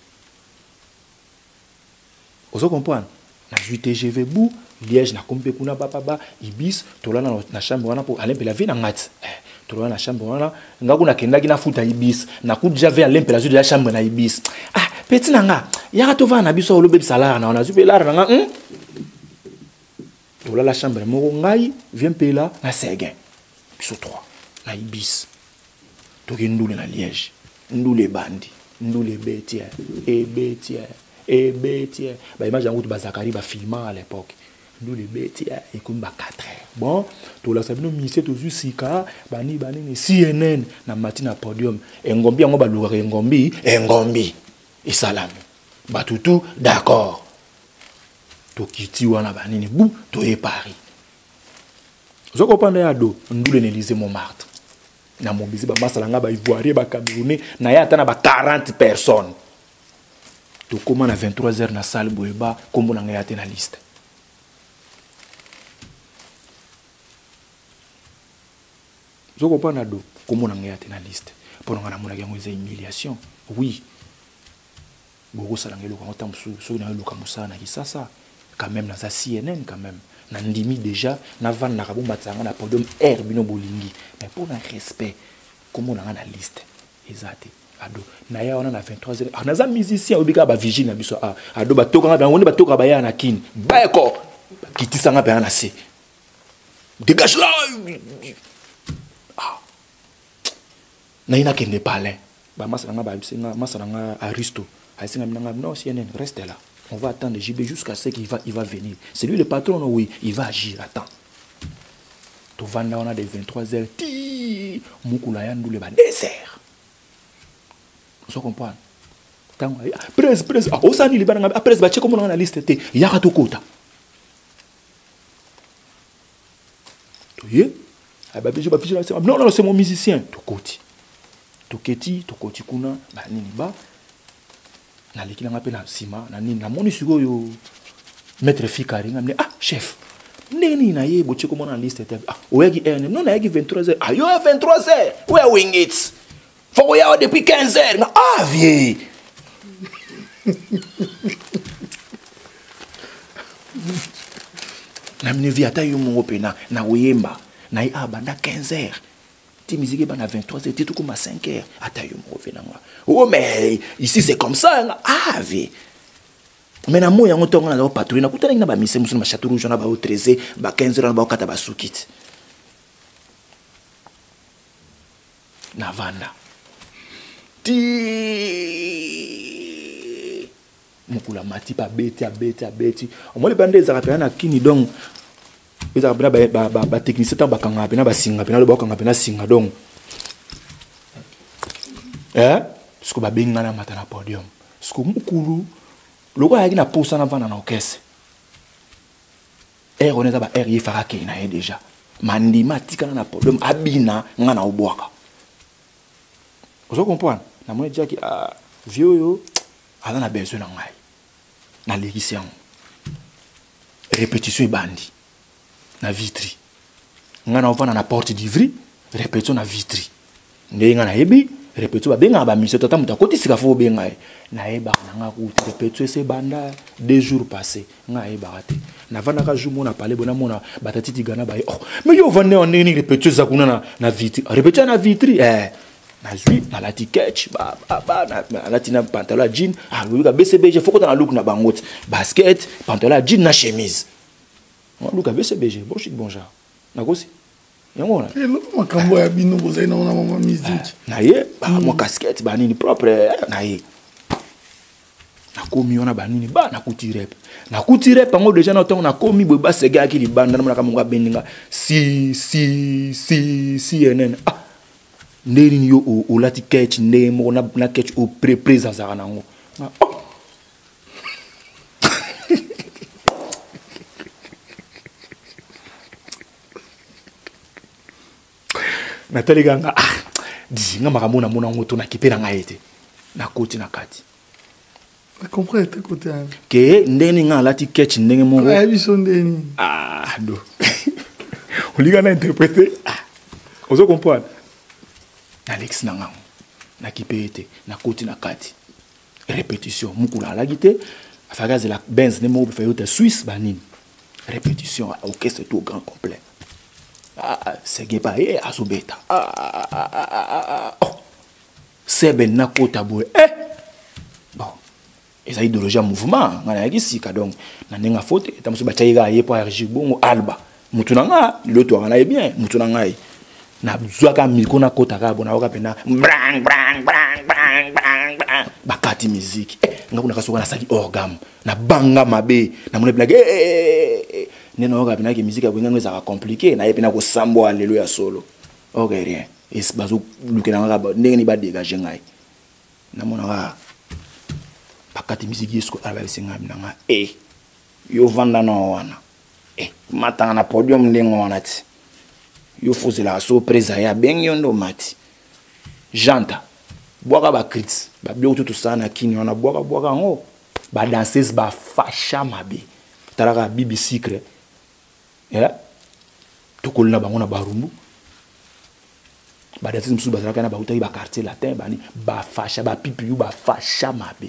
ozo comprendre na T G V bou Liège na kompe kuna ba ba Ibis tola na na chambre wana pour aller la vie na ngat tola na chambre wana nga kuna kenda kina futa Ibis na ku déjà vers l'impélation de la chambre na Ibis ah petit nanga ya to va na biso lo be salaire na na super lar nga hein tola la chambre mo ngai vient payer là na Séguin biso trois na Ibis to ki ndule na Liège ndule bandi ndule betia et betia et betia ba image yango to ba Zakari ba filma à l'époque nous les bêtes et comme ba quatre heures bon to la sabino ministère to jusika bani bani ni C N N na matina podium engombi yango ba lura engombi engombi et salami batutu d'accord to kiti wana bani ni bou to e Paris zo comprendre ya do ndule na Élysée Montmartre na mobiliser ba masalanga ba ivoirien ba camerounais na ya tana ba quarante personnes to comment à vingt-trois heures na salle boeba comme on a été na liste. Je comprends nado comment on a été na liste. Pour nous on a eu une humiliation. Oui. Beaucoup ça l'anglais quand on sous sous na le kamusa na kisasa quand même na C N N quand même. Na ndimi déjà na van na kabomba tsanga na podium air bino bolingi. Mais pour un respect comment on a na liste. Exact. Ado na ya wana na vingt-trois heures ah naza musicien obika ba vigile na biso ah ado ba toka ba woni ba toka ba ya na kin ba ko kitisa nga ba na se dégage là ah na ina kende palais ba masa nga ba bisinga masa nga Aristo asinga minanga non C N N reste là on va attendre J B jusqu'à ce qu'il va il va venir c'est lui le patron non oui il va agir attends to vanda on a des vingt-trois heures ti mukula ya ndule ba dessert. Vous comprenez? Presse, presse. Ah, au sani libana nga presse ba che comme on a la liste te ya ka to kota. To ye? Ah ba je ba fiche là non non c'est mon musicien. To koti. To keti, to koti kuna ba nini ba. Na leki nga pe na sima na nini na moni siko yo maître Fikari ngamne ah chef. Neni na ye bo che comme on a la liste te. Ah, oyaki ene non na yaki vingt-trois heures. Ah yo vingt-trois heures. Where wing it? Faut y aller depuis quinze heures. Ah, vieille. Na mnevi ata yo mon opena na oyemba na i abanda quinze heures. Ti musique ba na vingt-trois heures, ti tout comme à cinq heures. Ata yo mon opena. Oh mais ici c'est comme ça. Ah, vieille. Mais na mo yango tonga na patrouille na kutana na ba mise musu na château rouge na ba au treize ba quinze na ba kata ba sukiti na vanda ti mukula mati pa beti a beti a beti omoli bande za rapena na kini donc eza ba ba ba, ba technicien ta ba kanga pena ba singa pena ba kanga pena singa donc eh parce que ba benga na mata na podium parce que mukulu loko yaki na posa na vanda na okese er on est ba er yifara ke na déjà mandima tika na podium abina nga na obwaka vous comprenez na moi dire que ah vieux yo ala na besoin na ngai na légicien répétition bandi na vitri nga na ovana na porte d'Ivry répétition na vitri ndenga na yebi répétition ba benga ba mission tata muta koti sika fo benga na yeba na nga ku répétition c'est banda deux jours passés nga yeba raté na vana ka jour mona parler bona mona batati tigana ba oh mais yo vane on ni répétition za kuna na na vitri répétition na vitri eh na zui na la tiketch ba ba na la tina pantalon jean ah oui ka B C B G faut que na look na bangote basket pantalon jean na chemise on look ka B C B G bon chic bon genre na kosi yango na le makambo ya bino bozai na na mama musique na ye ba mo casquette ba nini propre na ye na komi ona ba nini ba na kuti rap na kuti rap ngo déjà na tongo na komi bo ba sega ki li banda na ka monga beninga si si si si enen ah ndeni yo o lati catch ndemo na na catch o pré présence za nango Nathalie ganga ah dizinga makamona mona ngoto na kipera ngaete na koti na kati je comprends tes côté ke ndeni nga lati catch ndenge mo ah biso ndeni ah do oliga na interpréter ah ozo comprendre Alex nanga na kipete na koti na kati répétition mukula la guité afagaze la benz ne mo fa yote Suisse banine répétition orchestre tout grand complet ah c'est pas eh asobeta ah oh c'est ben na kota boy eh bon eza idéologie mouvement ngana yaki sika donc na nenga faute tamuso bataiga ye po R G bongo alba mutunanga l'autre wana est bien mutunanga na zwaka miko na kota ka bona oka pena brang brang brang brang brang brang bakati musique ngakuna kasoka na saki orgam na banga mabe na mone blague eh neno oka pena ke musique abwenga ngeza compliqué na yepena ko sambo alelo ya solo ok rien es bazo lukena ngaka ndenge ni ba dégager ngai na mona ka bakati musique yesko ala singa minanga eh yo vanda no wana eh matanga na podium ndengo wana ti yo faisait la surprise ya ben yondo mati janta boaka ba crits ba bio tout ça na kini on a boaka boaka ngo ba danseuse ba fasha mabe taraka bibi secret ya to kolna bango na barumbu ba danseuse musu ba taraka na ba utaki ba quartier latin bani ba fasha ba pipi yu ba fasha mabe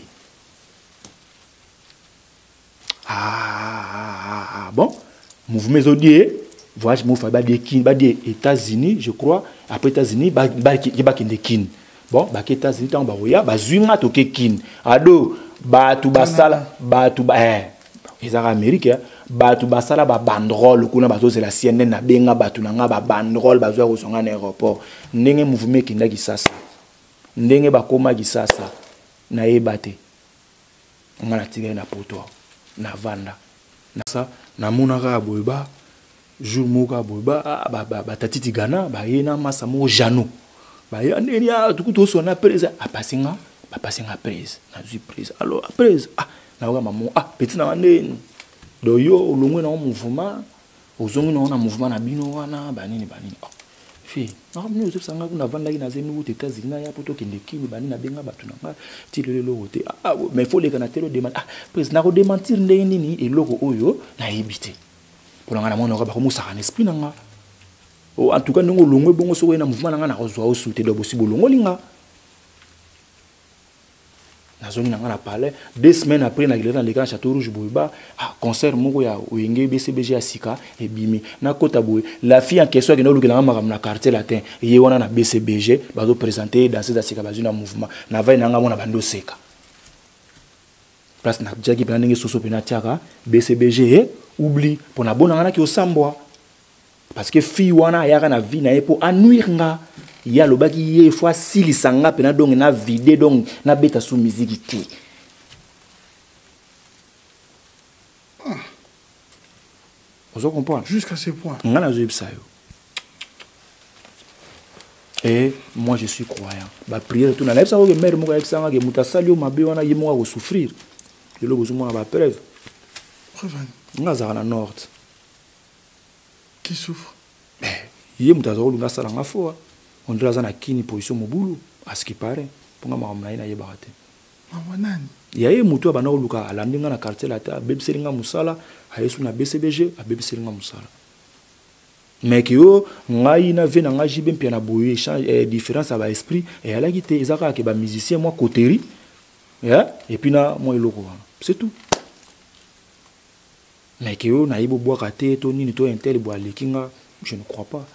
ah bon mouvement zodier voyage mo fa ba de kin ba de États-Unis je crois après États-Unis ba ba ki ba kin de kin bon ba ki États-Unis tant ba oya ba zuinga to ke kin ado ba tu ba sala ba tu ba eh ezara Amérique ba tu ba sala ba banderole kuna ba to c'est la C N N na benga ba tu nga ba banderole ba zo ko songa na aéroport ndenge mouvement kinda ki sasa ndenge ba koma ki sasa na ebate ngana tigé na poto na vanda na sa na munaka boyba jour moka boyba ba ba ba tatiti gana ba yena masa mo jano ba ya ndeni ya tukuto so na presse a passinga ba passinga presse na zu presse alors après ah na wa maman ah petit na ndeni do yo longwe na mouvement ozongi na mouvement na bino wana ba nini ba nini fi na mni uzo sanga kuna vanda ina zemi uti États-Unis na ya poto kende kini ba nina benga batu na ti lelo wote ah mais faut les canatelo demand ah presse na ko démentir ndeni nini eloko oyo na yibite pour nga na mona ka ba ko musa en esprit nga o en tout cas ndongo longwe bongo so na mouvement nga na ko zwa o souté do bosi bolongo linga na zone nga na parler deux semaines après na gilera le grand château rouge boiba ah concert moko ya oyenge B C B G asika et bimi na kota boy la fille en question qui no lukela nga na quartier latin ye wana na B C B G bazo présenter dans ces asika bazuna mouvement na vai na nga mona bando seka place na jaki pena ndenge soso pena tiaka B C B G oublie pour na bona ngana ki osambwa parce que fille wana yaka na vie na ye pour anuire nga ya lobaki ye fois silisanga pena donc na vide donc na beta sous musique ti vous comprenez jusqu'à ce point ngana zo yebisa yo. Et moi je suis croyant ba prière tout na yebisa ko mère moko yebisa nga ke mutasali o mabe wana ye moko ko souffrir je le besoin ba preuve preuve nga za na nord qui souffre mais ye mutazalo lunga sala nga fo on doit na kini position mobulu à ce qui paraît pour nga mama na ye barate mama nani ya ye mutu abana luka alandi nga na quartier la ta bebiselinga musala hayesu na B C B G a bebiselinga musala mais que yo ngai na vena nga jibe mpia na boye échange eh, différence à ba esprit et ala ki te ezaka ke ba musicien moi coterie yeah? Et puis na moi eloko c'est tout mais que yo na yibo bois raté to nini to intel bo alekinga je ne crois pas.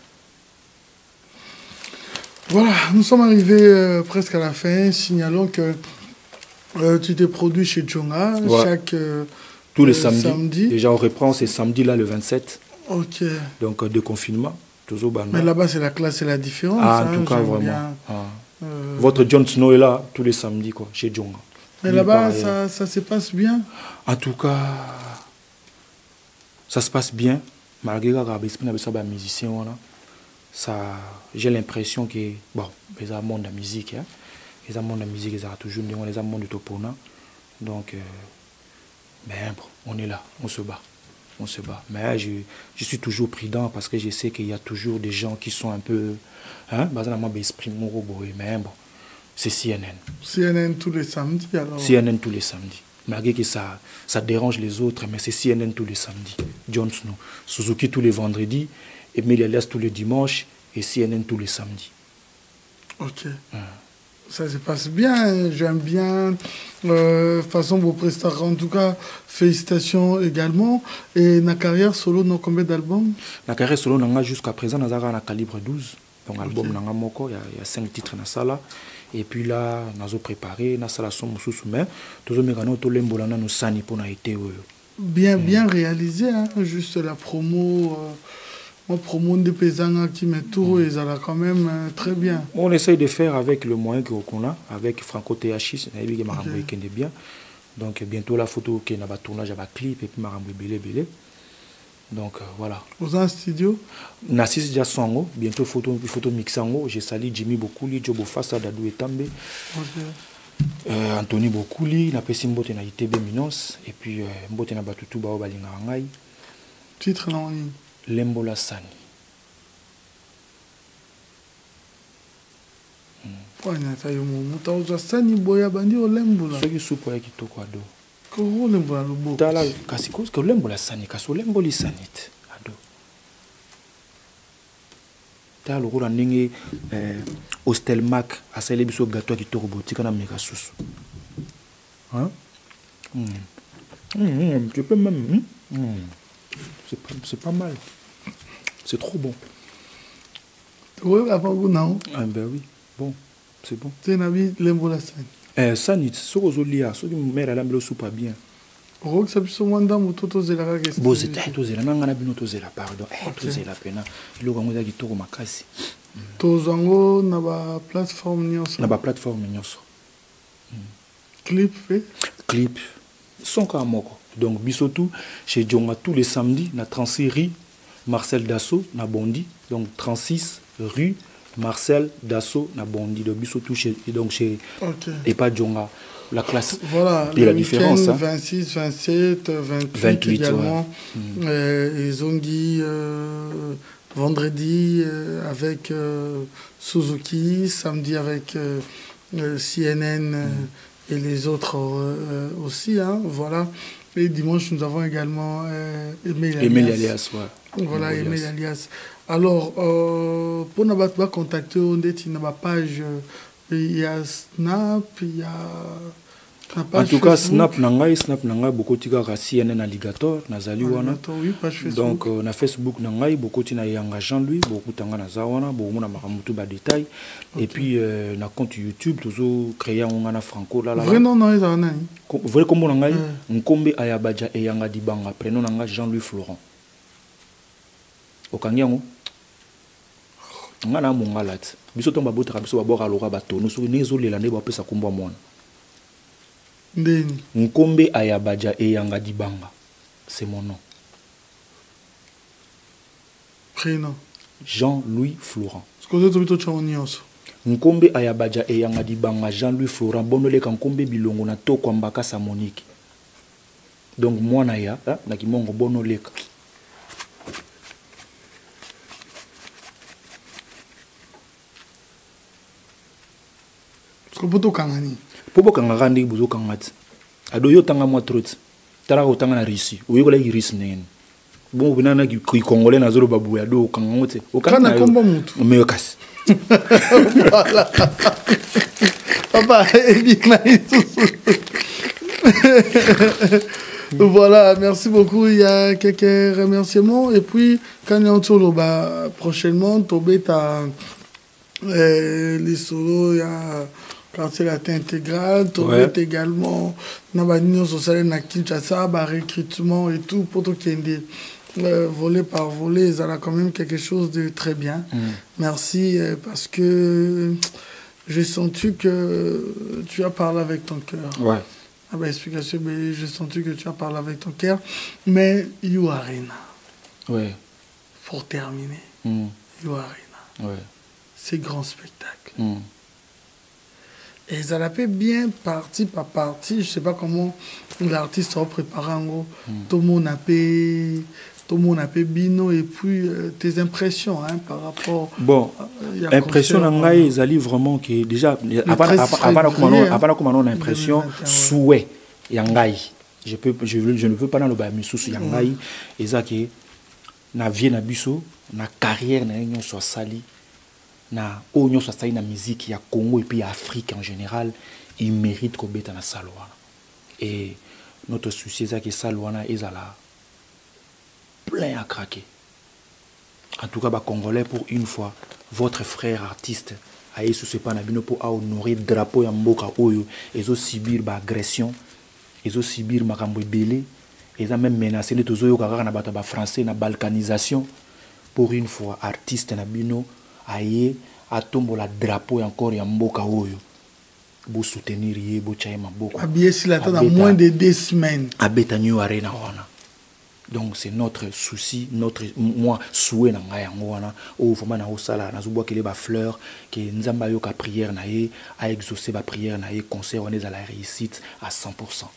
Voilà, nous sommes arrivés euh, presque à la fin. Signalons que euh, tu t'es produit chez Djonga ouais. chaque euh, tous les euh, samedis. Samedi. Déjà on reprend ces samedis là le vingt-sept. Ok. Donc euh, de confinement. Toujours mais là-bas c'est la classe et la différence. Ah, en hein, tout cas vraiment. Bien, ah. euh... Votre Jon Snow est là tous les samedis quoi, chez Djonga. Mais là-bas ça, ça se passe bien. En tout cas, ça se passe bien. Malgré que les musiciens ça j'ai l'impression que bon les a monde de musique hein les a monde de musique ils ont toujours les a monde de topona donc euh, ben bon, on est là on se bat on se bat mais je, je suis toujours prudent parce que je sais qu'il y a toujours des gens qui sont un peu hein basé dans mon esprit mais bon c'est C N N C N N tous les samedis alors C N N tous les samedis malgré que ça ça dérange les autres mais c'est C N N tous les samedis Jon Snow Suzuki tous les vendredis Emile Alias tous les dimanches et C N N tous les samedis. Ok. Hum. Ça se passe bien, j'aime bien. Euh, façon vos prestations, en tout cas, félicitations également. Et ma carrière solo, non, combien d'albums? La carrière solo, jusqu'à présent, nous avons un calibre douze. Donc, okay. Album, il y a cinq titres dans la salle. Et puis là, nous avons préparé, nous avons son sous mais tous les mécanos, tous les mbolana, nous sani pour été. Bien, bien hum. réalisé, hein? Juste la promo. Euh... Mon promo de Pesanga qui met tout et ça va quand même euh, très bien. On essaye de faire avec le moyen qu'on a, avec Franco T H I, qui est bien. Donc bientôt la photo qui est dans le tournage avec clip et puis Marambo Belé Belé. Donc euh, voilà. Vous avez un studio? Nassis déjà Songo, bientôt photo photo mixango. J'ai sali Jimmy Bokouli, Jobo Fassa, Dadou et Tambe. Euh, Anthony Bokouli, na pesi mbote na I T B Minos et puis euh, mbote na Batutu Bao Balinga Ngai. Titre non. Lembola Sani. Point na yo muta uza Sani boya bandi o lembola. Soki supo ya kitoko ado. Ko lembola lobo. Tala kasi ko ko lembola Sani kaso lemboli sanit ado. Tala ko la ndenge euh Hostelmac asale biso gâteau kitoko botika na meka susu. Hein? Hmm. Hmm, tu peux même hmm. C'est pas c'est pas mal. C'est trop bon. Oui, avant vous, non? Ah ben oui, bon, c'est bon. C'est un ami, l'embola Sani. Eh, Sani, ce que vous avez, ce que vous mère elle a soupe bien. Oh, ça peut se demander où tout est là. Bon, c'est tout est là, non, on a bien tout est là, pardon. Eh, tout est là, pena. Le gars, on a dit tout au makasi. Tozango, na ba plateforme nyonso. Na ba plateforme nyonso. Clip fait? Clip. Son cas moko. Donc, bisotou, chez Djonga tous les samedis, na trente-six rue Marcel Dassault, na Bondi. Donc, trente-six rue Marcel Dassault, na Bondi. Donc, bisotou, chez, donc, chez, okay. Et pas Djonga. La classe. Voilà, et la différence. Hein. vingt-six, vingt-sept, vingt-huit, vingt-huit également. Ouais. Mmh. Euh, ils ont dit euh, vendredi euh, avec euh, Suzuki, samedi avec euh, euh, C N N euh, mmh. et les autres euh, aussi. Hein, voilà. Et dimanche, nous avons également euh, Emile Alias. Emile Alias, ouais. Voilà, Emile Alias. Alors, euh, pour nous contacter, on dit qu'il y a une page, il y a Snap, il y a... En tout cas, Snap Nangai, Snap Nangai, beaucoup de C N N Alligator, Nazali Wana. Donc, na Facebook Nangai, beaucoup de Yanga Jean-Louis, beaucoup de Nazawana, beaucoup de Maramutu ba détail. Et puis, na compte YouTube, toujours créé un Franco là là. Vrai nom non, ils en ont. Vrai comme Nangai, Nkombe Ayabaja et Yanga Dibanga, prénom Nangai Jean-Louis Florent. Okangiango. Ngana Mongalat. Biso tomba botra biso babora lora bato. Nous sommes les autres l'année ba pesa kumba mwana. Nkombe Ayabaja et Yanga Dibanga. C'est mon nom. Prénom. Jean-Louis Florent. Nkombe Ayabaja et Yanga Dibanga. Jean-Louis Florent. Bonole Kankombe Bilongo na to kwa mbaka sa Monique. Donc moi na ya, na kimongo bonole. Popo kangani. Popo kangani buzo kangati. Ado yo tanga mwa trot. Tara ko tanga na Russie. Oyo ko la Russie nene. Bon binana ki congolais na zoro babu ya do kangote. O kana kombo mutu. Me yokas. Voilà. Papa, voilà, merci beaucoup. Il y a quelques remerciements. Et puis, quand on tourne prochainement, Tobé, tu as les solos, il y a quartier latin intégral, Tobé ouais. également, Nabadino social na Kinshasa, recrutement et tout, pour tout qui est euh, volet par volet, ça a quand même quelque chose de très bien. Mm. Merci euh, parce que j'ai senti que tu as parlé avec ton cœur. Ouais. Ah ben, explication, mais j'ai senti que tu as parlé avec ton cœur. Mais You Arena. Ouais. Pour terminer. Mm. You Arena. Ouais. C'est grand spectacle. Mm. Et ça l'a fait bien partie par partie. Je ne sais pas comment l'artiste a préparé en gros. Mm. Tout le monde a fait, tout le monde a fait bino. Et puis euh, tes impressions hein, par rapport. Bon, euh, impression en gars, ils allaient vraiment que déjà avant avant comment on a l'impression souhait yangai. Je peux je je ne veux pas dans le bas mais sous yangai et ça que na vie na biso na carrière na union soit sali. Na union soit sali na musique ya Congo et puis Afrique en général, il mérite qu'on bête na salwana. Et notre souci c'est que salwana est à la plein à craquer. En tout cas, bah, Congolais, pour une fois, votre frère artiste a été sous pas pour honorer le drapeau ya mboka oyo, ils ont subi l'agression, ils ont subi makambo belé, ils ont même menacé les tozo kaka na bata ba français na balkanisation. Pour une fois, artiste na bino a été à tomber la drapeau encore ya mboka oyo. Pour soutenir yé, pour chaye maboko. Habillé si la dans moins de deux semaines. À New Arena wana. Donc c'est notre souci, notre moi souhait na ngai ngwana o vraiment na osala na zuboa kele ba fleur que nzamba yo ka prière na ye a exaucer ba prière na ye concert on est à la réussite à cent pour cent.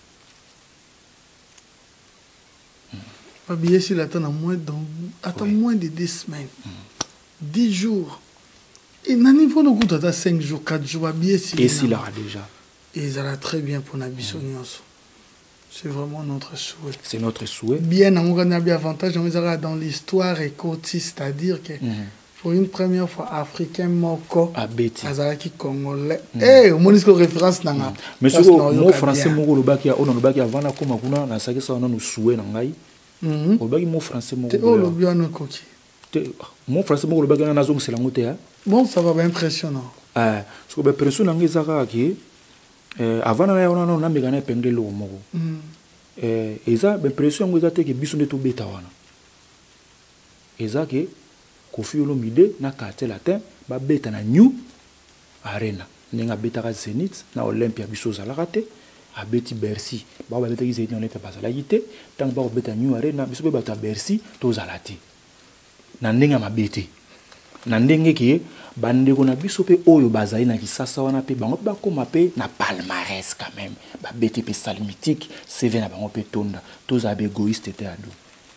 Pas bien si l'attend à moins dans attend oui. moins de deux semaines. Mm. dix jours. Et na niveau no goût à cinq jours, quatre jours bien si. Et s'il a déjà. Et ça va très bien pour Nabiso Nyonso. C'est vraiment notre souhait. C'est notre souhait. Bien, on a bien avantage dans l'histoire et côté, c'est-à-dire que mm -hmm. pour une première fois, Africain moko, Azaraki Congolais. Eh, on dit que référence n'a mais ce que mon français, mon lobaki, on a lobaki avant la comme on a na ça que ça on a nous souhait n'angai. Lobaki mon français mon. Oh lobi on a coquille. Mon français mon lobaki na zong c'est la moté hein. Bon, ça va bien impressionnant. Ah, ce que impressionnant n'angai zaka qui. Euh, avant na on a on a mégana pengé lo moko eh eza impression ngo eza te ke biso ndeto beta wana eza ke Koffi Olomide na quartier latin ba beta na New Arena ninga beta ka Zénith na Olympia biso za la raté a beti Bercy ba ba beta ki Zénith on était pas la yité tant ba beta New Arena biso be bata Bercy to za laté na ndinga mabete na ndenge ki bandeko na biso pe oyo bazali na kisasa wana pe bango ba koma pe na palmarès quand même ba bete pe salle mythique C V na bango pe tonda tous ab égoïste était ado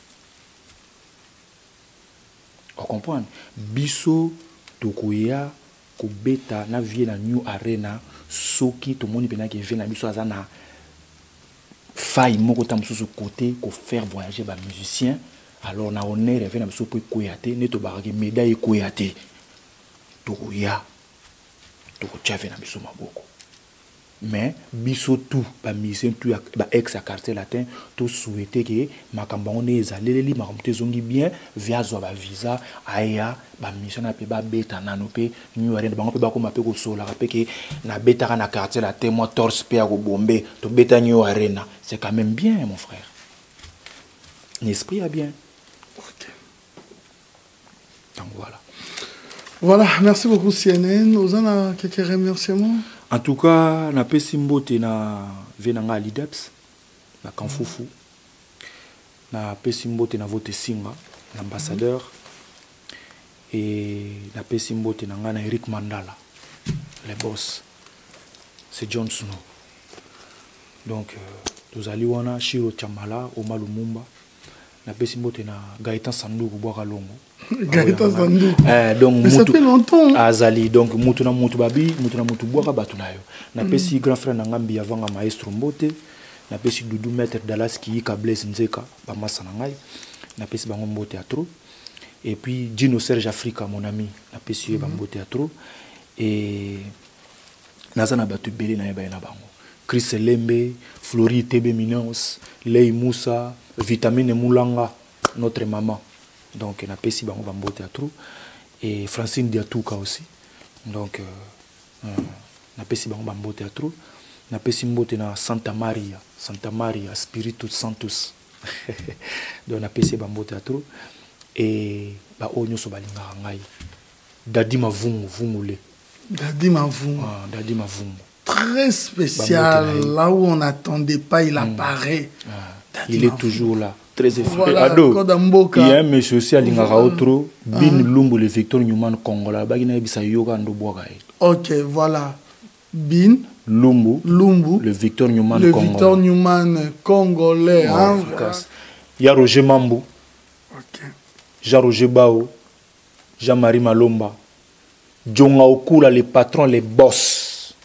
on comprend biso tokoya ko beta na vie na New Arena soki to moni pena ke vie na biso azana faille moko tam sur ce côté ko faire voyager ba musicien alors na honneur vie na biso pe koyate ne to baraki médaille koyate Toya, Toko Tchave na biso maboko. mais biso tout ba mission tout ba ex à quartier latin tout souhaiter que makambo on est allé makambo te zongi bien via zo ba visa aya ba mission na pe ba beta nano pe ñu arena bango pe ba ko mape ko sola pe que na beta na quartier latin moi torse pe ko bomber to beta ñu arena c'est quand même bien mon frère l'esprit a bien. OK. Donc voilà. Voilà, merci beaucoup C N N. Nous avons quelques remerciements. En tout cas, na pesi mbote na venanga Lideps na Kanfufu. Na pesi mbote na vote Singa, l'ambassadeur. Et na pesi mbote na ngana Eric Mandala, le boss. C'est John Snow. Donc nous allons wana Shiro Chamala, Omar Lumumba. Na pesi mbote na Gaëtan Sandoku Bwaka Longo. Gaëtan Sandoku. Eh donc mais ça fait longtemps. Azali donc mutu na mutu babi, mutu na mutu Bwaka batunayo. Na pesi grand frère na ngambi avant maestro mbote. Na pesi Doudou maître Dallas qui Kables Nzeka ba masa na ngai. Na pesi bango mbote à trop. Et puis Dino Serge Africa mon ami, na pesi ba mbote à trop. Et nazana batu belé na yeba na bango. Chris Lembe, Flori T B Minence, Lei Moussa, Vitamine Moulanga, notre maman. Donc, on a Pessi Bango Bambo Théâtre. Et Francine Diatouka aussi. Donc, on a Pessi Bango Bambo Théâtre. On a Pessi Mbote na Santa Maria, Santa Maria, Spiritus Santos. Donc, on a Pessi Bambo Théâtre. Et, bah, Onyo Sobalinga Rangai. Dadi Mavungu, Vungule. Dadi Mavungu. Ah, Dadi Mavungu. Très spécial, là où on n'attendait pas, il apparaît. Ah, il est toujours là, très effrayé. Voilà, Ado, il y a un monsieur aussi à Lingara Outro, Bin Ah. Lumbu, le Victor Newman Congola, Bagina Bisa Yoga Ndoboga. Ok, voilà. Bin Lumbu, Lumbu, le Victor Newman le Congola. Victor Newman congolais. Oh, Hein, voilà. Il y a Roger Mambo, ok. Jean-Roger Bao, Jean-Marie Malomba, Djonga Okula, les patrons, les boss.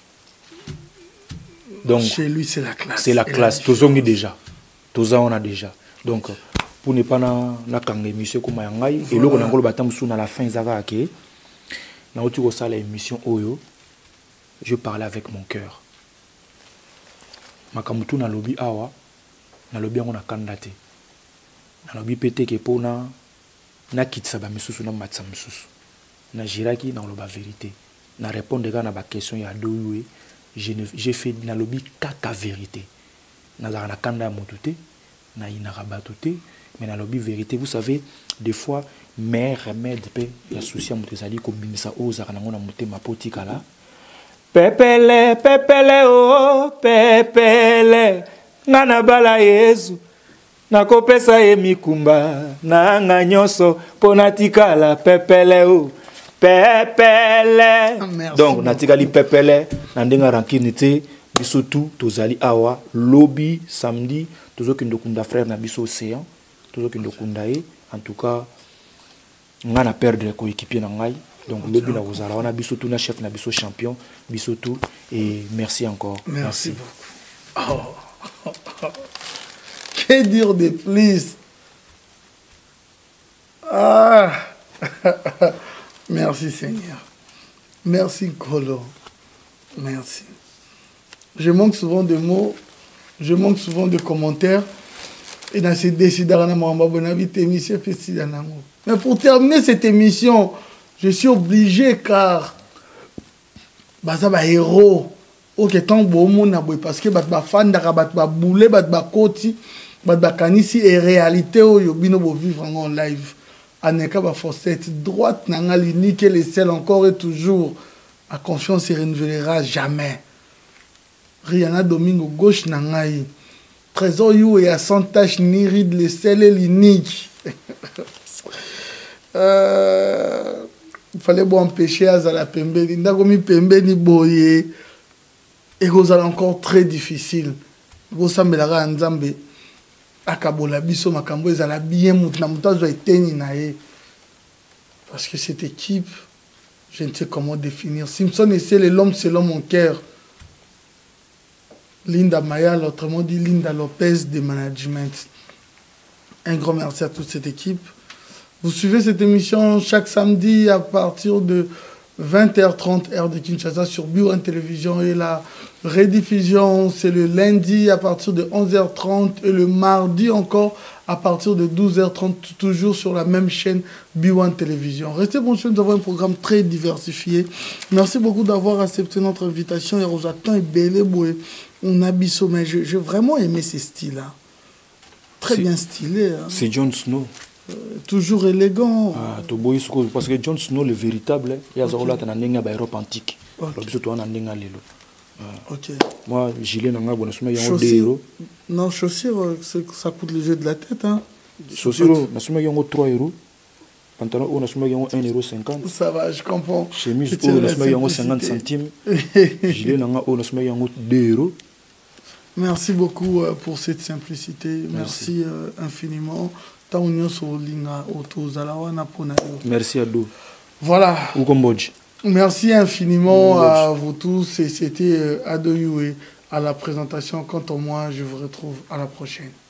Donc, chez lui, c'est la classe. c'est la classe. Tozongi déjà. Toza on a déjà. Donc, pour ne pas na kanga émission comme yangai, et là on a encore le bâtiment sous à la fin zaka ake. Na otu ko sala émission oyo. Je parlais avec mon cœur. Makamutu na lobby awa, na lobby on a candidaté. Na lobby pété ke pona na kitsa ba misusu na matsa misusu. Na jiraki na loba vérité. Na répondre na ba question ya doyoué. J'ai fait na lobby kaka vérité. Na na kanda motuté, na inarabatouté, mais na lobby vérité, vous savez, des fois mère remède pe ya souci à mutezali ko bimisa oza na ngona mutema potikala. Pepele pepele oh pepele ngana bala Yesu nakopesa ye mikumba na nga nyonso pona tikala pepele oh pepele. Merci Donc beaucoup. natikali pepele nandenga rankini te biso tout tozali awa lobby samedi tozoki ndokunda frère na biso océan tozoki ndokunda e en tout cas nga na perdre coéquipier na ngai donc lobby na kozala wana biso tout na chef na biso champion biso tout et merci encore. Merci, merci. beaucoup. Oh. Que dire de plus? Ah. Merci Seigneur. Merci Kolo. Merci. Je manque souvent de mots, je manque souvent de commentaires. Et dans ces décideurs, mais pour terminer cette émission, je suis obligé car Bazaba héros. Ok, tant beau monde parce que Bazaba fan d'Arabat boulé, Bazaba koti, Bazaba kanisi et réalité où yobino bo vivre en live. Aneka ba forcette droite nanga l'unique et le seul encore et toujours. Ma confiance ne renouvellera jamais. Rihanna Domingo gauche nangai. Trésor you et à sans tache ni ride le seul et l'unique. euh, il fallait bon empêcher à Zala Pembe. Ndagomi Pembe ni boye. Et vous allez encore très difficile. Vous savez la Nzambe. Akabola biso makambo ezala bien mutna mutazo eteni nae. Parce que cette équipe, je ne sais comment définir. Simpson et c'est l'homme selon mon cœur. Linda Mayal, autrement dit Linda Lopez de management. Un grand merci à toute cette équipe. Vous suivez cette émission chaque samedi à partir de vingt heures trente heure de Kinshasa sur B un Télévision. Et la rediffusion, c'est le lundi à partir de onze heures trente et le mardi encore à partir de douze heures trente, toujours sur la même chaîne B un Télévision. Restez branchés, nous avons un programme très diversifié. Merci beaucoup d'avoir accepté notre invitation. Et Rosaton et Beléboué, on a bissot, mais j'ai vraiment aimé ces styles-là. Très bien stylé. Hein. C'est Jon Snow. Euh, toujours élégant. Ah, parce que Jon Snow, le véritable, il y a une Europe antique. Ok. Moi, gilet, je suis chaussures. Non, chaussures, ça coûte le jeu de la tête. Hein. Chaussures, je suis trois euros. Pantalon, je suis un euro cinquante. Ça va, je comprends. Chemise, je suis cinquante centimes. Gilet, je suis deux euros. Merci beaucoup pour cette simplicité. Merci, Merci euh, infiniment. Merci à vous. Voilà. Au Cambodge. Merci infiniment à vous tous. Et c'était Adoyoué à la présentation. Quant à moi, je vous retrouve à la prochaine.